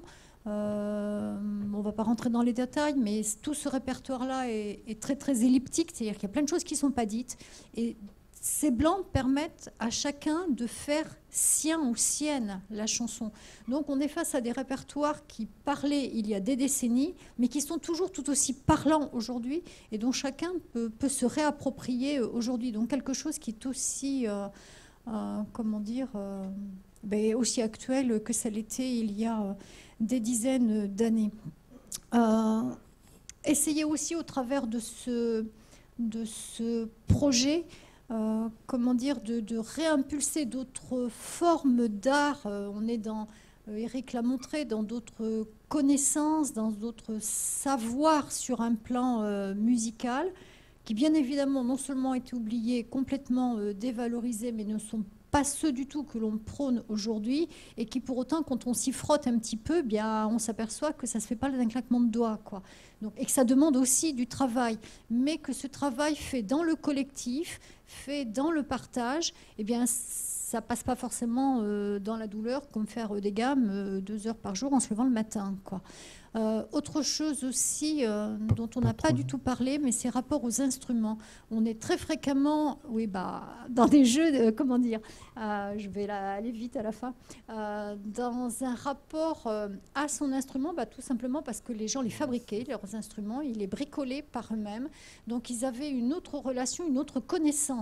euh, on ne va pas rentrer dans les détails, mais tout ce répertoire-là est, est très très elliptique, c'est-à-dire qu'il y a plein de choses qui ne sont pas dites, et ces blancs permettent à chacun de faire sien ou sienne la chanson. Donc on est face à des répertoires qui parlaient il y a des décennies, mais qui sont toujours tout aussi parlants aujourd'hui et dont chacun peut, peut se réapproprier aujourd'hui. Donc quelque chose qui est aussi, euh, euh, comment dire, euh, ben aussi actuel que ça l'était il y a euh, des dizaines d'années. Euh, essayez aussi au travers de ce, de ce projet, Euh, comment dire, de, de réimpulser d'autres formes d'art. Euh, on est dans, euh, Eric l'a montré, dans d'autres connaissances, dans d'autres savoirs sur un plan euh, musical, qui bien évidemment non seulement ont été oubliés, complètement euh, dévalorisés, mais ne sont pas ceux du tout que l'on prône aujourd'hui, et qui pour autant, quand on s'y frotte un petit peu, bien, on s'aperçoit que ça ne se fait pas d'un claquement de doigts, quoi. Donc, et que ça demande aussi du travail, mais que ce travail fait dans le collectif, fait dans le partage, eh bien, ça ne passe pas forcément euh, dans la douleur, comme faire des gammes euh, deux heures par jour en se levant le matin, quoi. Euh, autre chose aussi euh, dont on n'a pas du tout parlé, mais c'est rapport aux instruments. On est très fréquemment, oui, bah, dans des jeux, de, comment dire, euh, je vais là, aller vite à la fin, euh, dans un rapport euh, à son instrument, bah, tout simplement parce que les gens les fabriquaient, leurs instruments, ils les bricolaient par eux-mêmes. Donc ils avaient une autre relation, une autre connaissance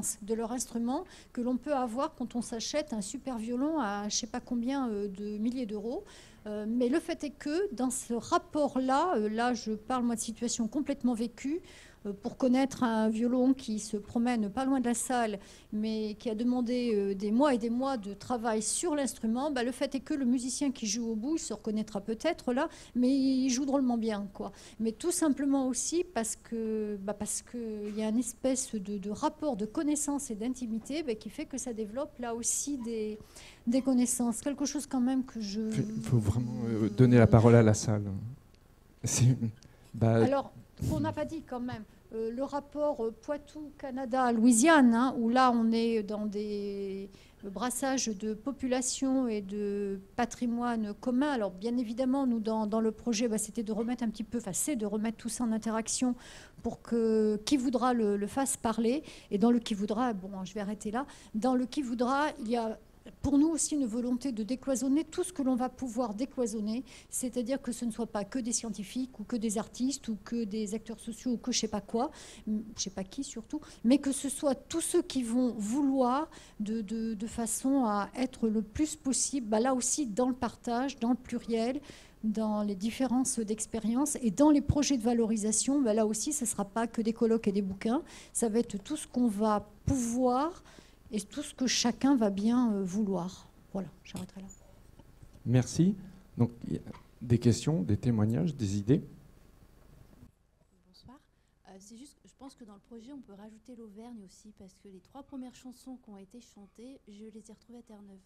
connaissance de leur instrument que l'on peut avoir quand on s'achète un super violon à je ne sais pas combien euh, de milliers d'euros. Euh, mais le fait est que dans ce rapport-là, euh, là je parle moi de situation complètement vécue, euh, pour connaître un violon qui se promène pas loin de la salle, mais qui a demandé euh, des mois et des mois de travail sur l'instrument, bah, le fait est que le musicien qui joue au bout, il se reconnaîtra peut-être là, mais il joue drôlement bien, quoi. Mais tout simplement aussi parce que bah, parce qu'il y a une espèce de, de rapport de connaissance et d'intimité bah, qui fait que ça développe là aussi des, des connaissances. Quelque chose quand même que je... Il faut vraiment euh, donner la parole à la salle. Bah... Alors, on n'a pas dit quand même, euh, le rapport euh, Poitou-Canada-Louisiane, hein, où là on est dans des brassages de population et de patrimoine commun. Alors bien évidemment, nous dans, dans le projet, bah, c'était de remettre un petit peu, enfin c'est de remettre tout ça en interaction pour que qui voudra le, le fasse parler. Et dans le qui voudra, bon je vais arrêter là, dans le qui voudra, il y a pour nous aussi une volonté de décloisonner tout ce que l'on va pouvoir décloisonner, c'est-à-dire que ce ne soit pas que des scientifiques ou que des artistes ou que des acteurs sociaux ou que je ne sais pas quoi, je ne sais pas qui surtout, mais que ce soit tous ceux qui vont vouloir de, de, de façon à être le plus possible, bah là aussi dans le partage, dans le pluriel, dans les différences d'expérience et dans les projets de valorisation, bah là aussi ce ne sera pas que des colloques et des bouquins, ça va être tout ce qu'on va pouvoir et tout ce que chacun va bien euh, vouloir. Voilà, j'arrêterai là. Merci. Donc, des questions, des témoignages, des idées? Bonsoir. Euh, c'est juste, je pense que dans le projet, on peut rajouter l'Auvergne aussi, parce que les trois premières chansons qui ont été chantées, je les ai retrouvées à Terre-Neuve.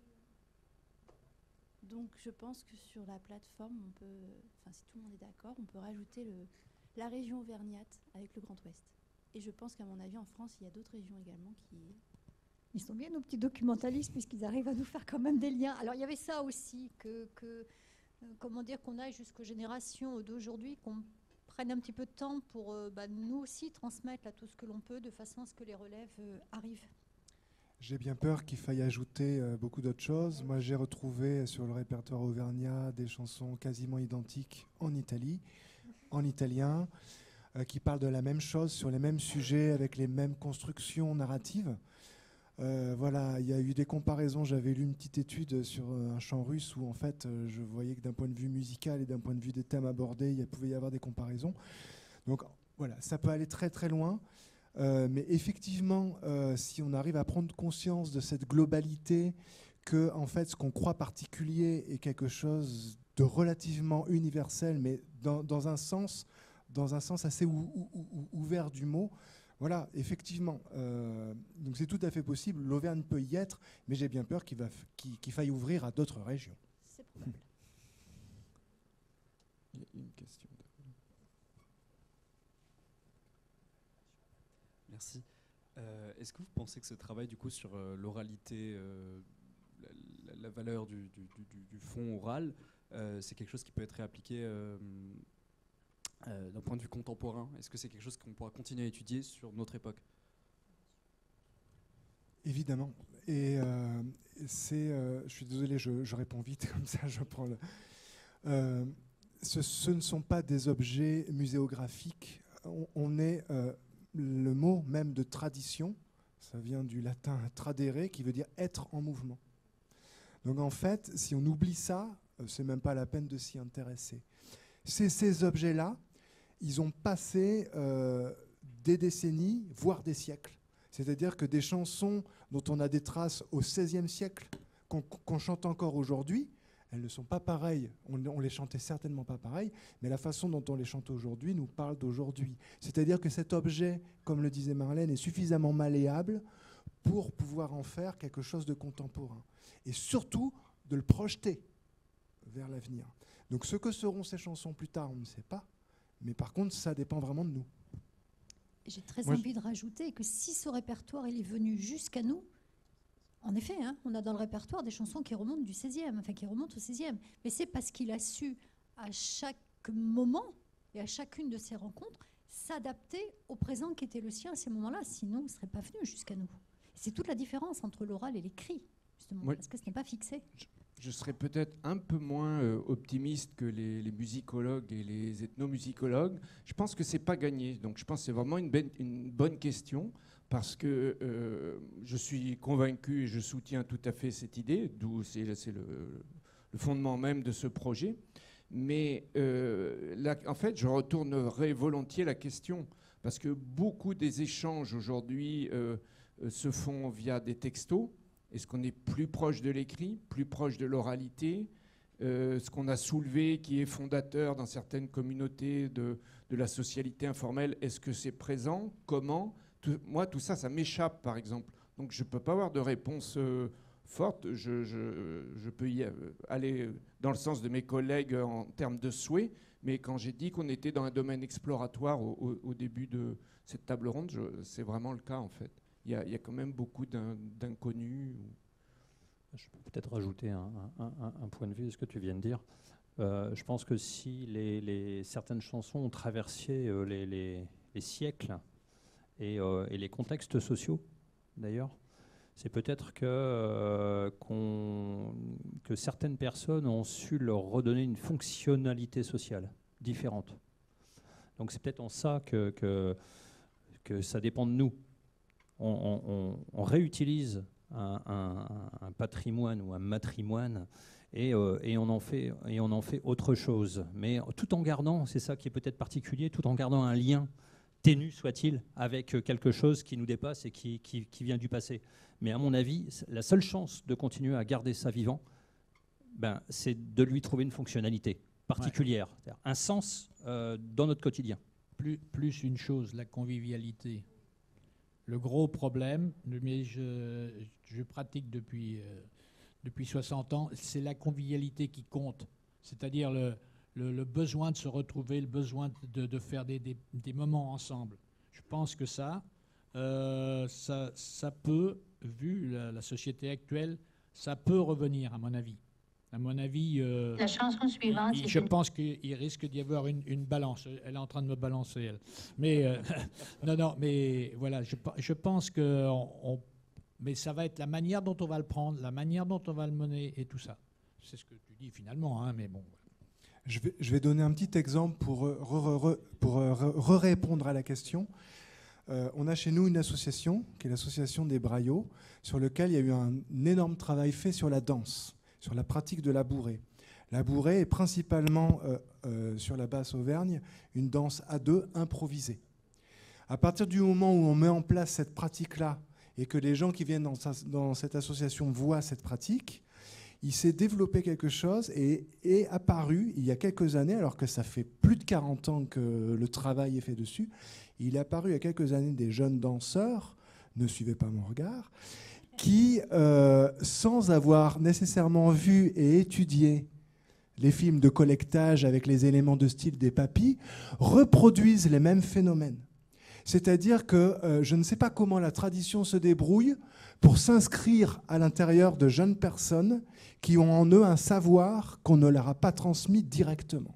Donc, je pense que sur la plateforme, on peut, enfin, si tout le monde est d'accord, on peut rajouter le, la région auvergnate avec le Grand Ouest. Et je pense qu'à mon avis, en France, il y a d'autres régions également qui... Ils sont bien nos petits documentalistes puisqu'ils arrivent à nous faire quand même des liens. Alors il y avait ça aussi, que, que euh, comment dire, qu'on aille jusqu'aux générations d'aujourd'hui, qu'on prenne un petit peu de temps pour euh, bah, nous aussi transmettre là, tout ce que l'on peut de façon à ce que les relèves euh, arrivent. J'ai bien peur qu'il faille ajouter euh, beaucoup d'autres choses. Moi j'ai retrouvé sur le répertoire auvergnat des chansons quasiment identiques en Italie, en italien, euh, qui parlent de la même chose sur les mêmes sujets avec les mêmes constructions narratives. Euh, voilà, il y a eu des comparaisons. J'avais lu une petite étude sur un chant russe où en fait euh, je voyais que d'un point de vue musical et d'un point de vue des thèmes abordés, il pouvait y avoir des comparaisons. Donc voilà, ça peut aller très très loin. Euh, mais effectivement, euh, si on arrive à prendre conscience de cette globalité, que en fait ce qu'on croit particulier est quelque chose de relativement universel, mais dans, dans un sens, dans un sens assez ou, ou, ou, ouvert du mot. Voilà, effectivement. Euh, donc c'est tout à fait possible. L'Auvergne peut y être, mais j'ai bien peur qu'il va, qu'il, qu'il faille ouvrir à d'autres régions. C'est probable. Il y a une question. Merci. Euh, est-ce que vous pensez que ce travail du coup sur euh, l'oralité, euh, la, la, la valeur du, du, du, du fond oral, euh, c'est quelque chose qui peut être réappliqué euh, Euh, d'un point de vue contemporain? Est-ce que c'est quelque chose qu'on pourra continuer à étudier sur notre époque? Évidemment. Et euh, c'est, euh, je suis désolé, je, je réponds vite comme ça, je prends le... Euh, ce, ce ne sont pas des objets muséographiques. On, on est euh, le mot même de tradition, ça vient du latin tradere, qui veut dire être en mouvement. Donc en fait, si on oublie ça, c'est même pas la peine de s'y intéresser. C'est ces objets-là. Ils ont passé euh, des décennies, voire des siècles. C'est-à-dire que des chansons dont on a des traces au seizième siècle, qu'on, qu'on chante encore aujourd'hui, elles ne sont pas pareilles. On ne les chantait certainement pas pareilles, mais la façon dont on les chante aujourd'hui nous parle d'aujourd'hui. C'est-à-dire que cet objet, comme le disait Marlène, est suffisamment malléable pour pouvoir en faire quelque chose de contemporain. Et surtout, de le projeter vers l'avenir. Donc ce que seront ces chansons plus tard, on ne sait pas. Mais par contre, ça dépend vraiment de nous. J'ai très Moi, envie de rajouter que si ce répertoire il est venu jusqu'à nous, en effet, hein, on a dans le répertoire des chansons qui remontent du seizième, enfin qui remontent au seizième. Mais c'est parce qu'il a su, à chaque moment et à chacune de ses rencontres, s'adapter au présent qui était le sien à ces moments-là. Sinon, il ne serait pas venu jusqu'à nous. C'est toute la différence entre l'oral et l'écrit, justement, Oui. parce que ce n'est pas fixé. Je, je serais peut-être un peu moins euh, optimiste que les, les musicologues et les ethnomusicologues. Je pense que c'est pas gagné. Donc je pense que c'est vraiment une, ben, une bonne question parce que euh, je suis convaincu et je soutiens tout à fait cette idée, d'où c'est le, le fondement même de ce projet. Mais euh, là, en fait, je retournerai volontiers la question, parce que beaucoup des échanges aujourd'hui euh, se font via des textos. Est-ce qu'on est plus proche de l'écrit, plus proche de l'oralité? euh, Ce qu'on a soulevé, qui est fondateur dans certaines communautés de, de la socialité informelle, est-ce que c'est présent? Comment? Tout, moi, tout ça, ça m'échappe, par exemple. Donc, je ne peux pas avoir de réponse euh, forte. Je, je, je peux y aller dans le sens de mes collègues en termes de souhaits, mais quand j'ai dit qu'on était dans un domaine exploratoire au, au, au début de cette table ronde, c'est vraiment le cas, en fait. Il y, y a quand même beaucoup d'inconnus. Je peux peut-être rajouter un, un, un point de vue à ce que tu viens de dire. Euh, je pense que si les, les, certaines chansons ont traversé euh, les, les, les siècles et, euh, et les contextes sociaux, d'ailleurs, c'est peut-être que, euh, qu'on, que certaines personnes ont su leur redonner une fonctionnalité sociale différente. Donc c'est peut-être en ça que, que, que ça dépend de nous. On, on, on réutilise un, un, un patrimoine ou un matrimoine et, euh, et, on en fait, et on en fait autre chose. Mais tout en gardant, c'est ça qui est peut-être particulier, tout en gardant un lien, ténu soit-il, avec quelque chose qui nous dépasse et qui, qui, qui vient du passé. Mais à mon avis, la seule chance de continuer à garder ça vivant, ben, c'est de lui trouver une fonctionnalité particulière, ouais. C'est-à-dire un sens euh, dans notre quotidien. Plus, plus une chose, la convivialité. Le gros problème, mais je, je pratique depuis, euh, depuis soixante ans, c'est la convivialité qui compte. C'est-à-dire le, le, le besoin de se retrouver, le besoin de, de faire des, des, des moments ensemble. Je pense que ça, euh, ça, ça peut, vu la, la société actuelle, ça peut revenir, à mon avis. À mon avis, euh, la chanson suivante, il, je une... pense qu'il risque d'y avoir une, une balance. Elle est en train de me balancer, elle. Mais euh, non, non, mais voilà, je, je pense que, on, on, mais ça va être la manière dont on va le prendre, la manière dont on va le mener et tout ça. C'est ce que tu dis finalement, hein, mais bon. Je vais, je vais donner un petit exemple pour re, re, re, pour re répondre à la question. Euh, on a chez nous une association, qui est l'association des Braillots, sur laquelle il y a eu un, un énorme travail fait sur la danse, sur la pratique de la bourrée. La bourrée est principalement, euh, euh, sur la Basse-Auvergne, une danse à deux improvisée. À partir du moment où on met en place cette pratique-là et que les gens qui viennent dans, sa, dans cette association voient cette pratique, il s'est développé quelque chose et est apparu il y a quelques années, alors que ça fait plus de quarante ans que le travail est fait dessus, il est apparu il y a quelques années des jeunes danseurs, ne suivez pas mon regard, qui, euh, sans avoir nécessairement vu et étudié les films de collectage avec les éléments de style des papys, reproduisent les mêmes phénomènes. C'est-à-dire que euh, je ne sais pas comment la tradition se débrouille pour s'inscrire à l'intérieur de jeunes personnes qui ont en eux un savoir qu'on ne leur a pas transmis directement.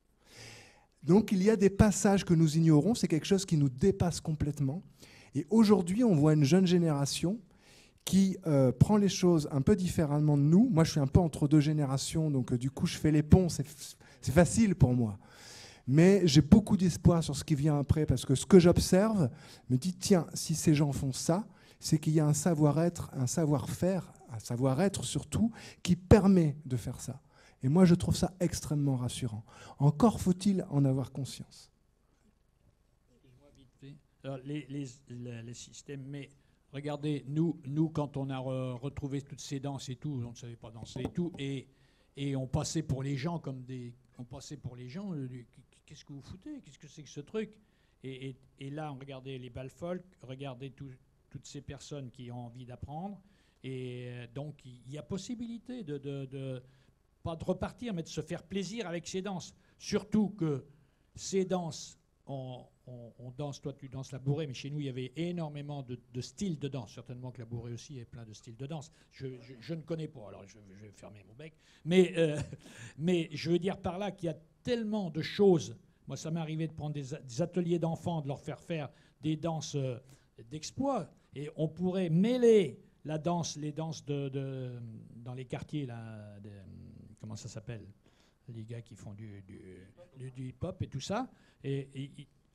Donc il y a des passages que nous ignorons, c'est quelque chose qui nous dépasse complètement. Et aujourd'hui, on voit une jeune génération qui euh, prend les choses un peu différemment de nous. Moi, je suis un peu entre deux générations, donc euh, du coup, je fais les ponts, c'est facile pour moi. Mais j'ai beaucoup d'espoir sur ce qui vient après, parce que ce que j'observe me dit, tiens, si ces gens font ça, c'est qu'il y a un savoir-être, un savoir-faire, un savoir-être surtout, qui permet de faire ça. Et moi, je trouve ça extrêmement rassurant. Encore faut-il en avoir conscience. Alors, les, les, les, les systèmes, mais regardez, nous, nous quand on a re, retrouvé toutes ces danses et tout, on ne savait pas danser et tout, et, et on passait pour les gens comme des... On passait pour les gens, euh, qu'est-ce que vous foutez? Qu'est-ce que c'est que ce truc? et, et, et là, on regardait les bals folk, regardait tout, toutes ces personnes qui ont envie d'apprendre, et euh, donc il y a possibilité de, de, de, pas de repartir, mais de se faire plaisir avec ces danses. Surtout que ces danses, on, on, on danse, toi tu danses la bourrée, mais chez nous il y avait énormément de, de styles de danse. Certainement que la bourrée aussi est plein de styles de danse. Je, je, je ne connais pas, alors je, je vais fermer mon bec. Mais, euh, mais je veux dire par là qu'il y a tellement de choses. Moi, ça m'est arrivé de prendre des, des ateliers d'enfants, de leur faire faire des danses euh, d'exploit. Et on pourrait mêler la danse, les danses de, de, dans les quartiers, là, de, comment ça s'appelle? Les gars qui font du, du, du, du hip-hop et tout ça. Et, et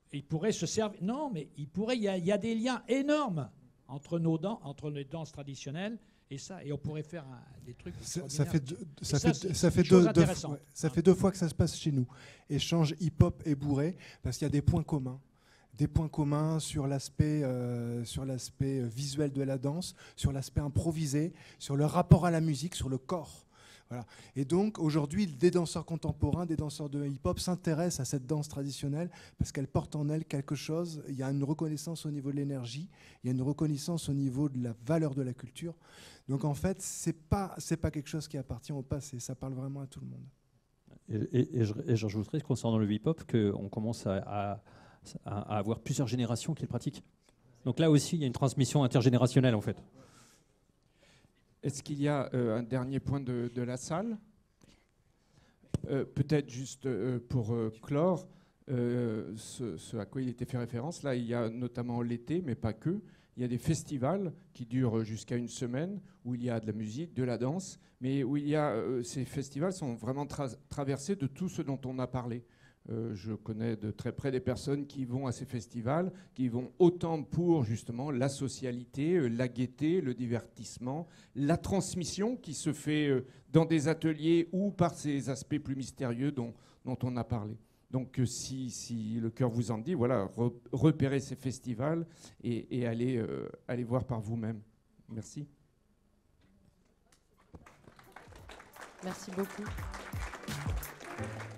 il pourrait se servir. Non, mais il pourrait. Il y, a, il y a des liens énormes entre nos danses, entre les danses traditionnelles et ça, et on pourrait faire un, des trucs. Ça, ça fait deux, ça, ça, fait, ça, fait deux, deux, deux, ouais, ça hein. fait deux fois que ça se passe chez nous. Échange hip-hop et bourré, parce qu'il y a des points communs. Des points communs sur l'aspect euh, sur l'aspect visuel de la danse, sur l'aspect improvisé, sur le rapport à la musique, sur le corps. Voilà. Et donc aujourd'hui, des danseurs contemporains, des danseurs de hip-hop s'intéressent à cette danse traditionnelle parce qu'elle porte en elle quelque chose. Il y a une reconnaissance au niveau de l'énergie, il y a une reconnaissance au niveau de la valeur de la culture. Donc en fait, c'est pas c'est pas quelque chose qui appartient au passé. Ça parle vraiment à tout le monde. Et, et, et, je, et je rajouterais concernant le hip-hop qu'on commence à, à, à avoir plusieurs générations qui le pratiquent. Donc là aussi, il y a une transmission intergénérationnelle en fait. Est-ce qu'il y a euh, un dernier point de, de la salle ? euh, Peut-être juste euh, pour euh, clore, euh, ce, ce à quoi il était fait référence. Là, il y a notamment l'été, mais pas que. Il y a des festivals qui durent jusqu'à une semaine, où il y a de la musique, de la danse, mais où il y a, euh, ces festivals sont vraiment tra- traversés de tout ce dont on a parlé. Euh, je connais de très près des personnes qui vont à ces festivals, qui vont autant pour justement la socialité, euh, la gaieté, le divertissement, la transmission qui se fait euh, dans des ateliers ou par ces aspects plus mystérieux dont, dont on a parlé. Donc euh, si, si le cœur vous en dit, voilà, re- repérez ces festivals et, et allez, euh, allez voir par vous-même. Merci. Merci beaucoup.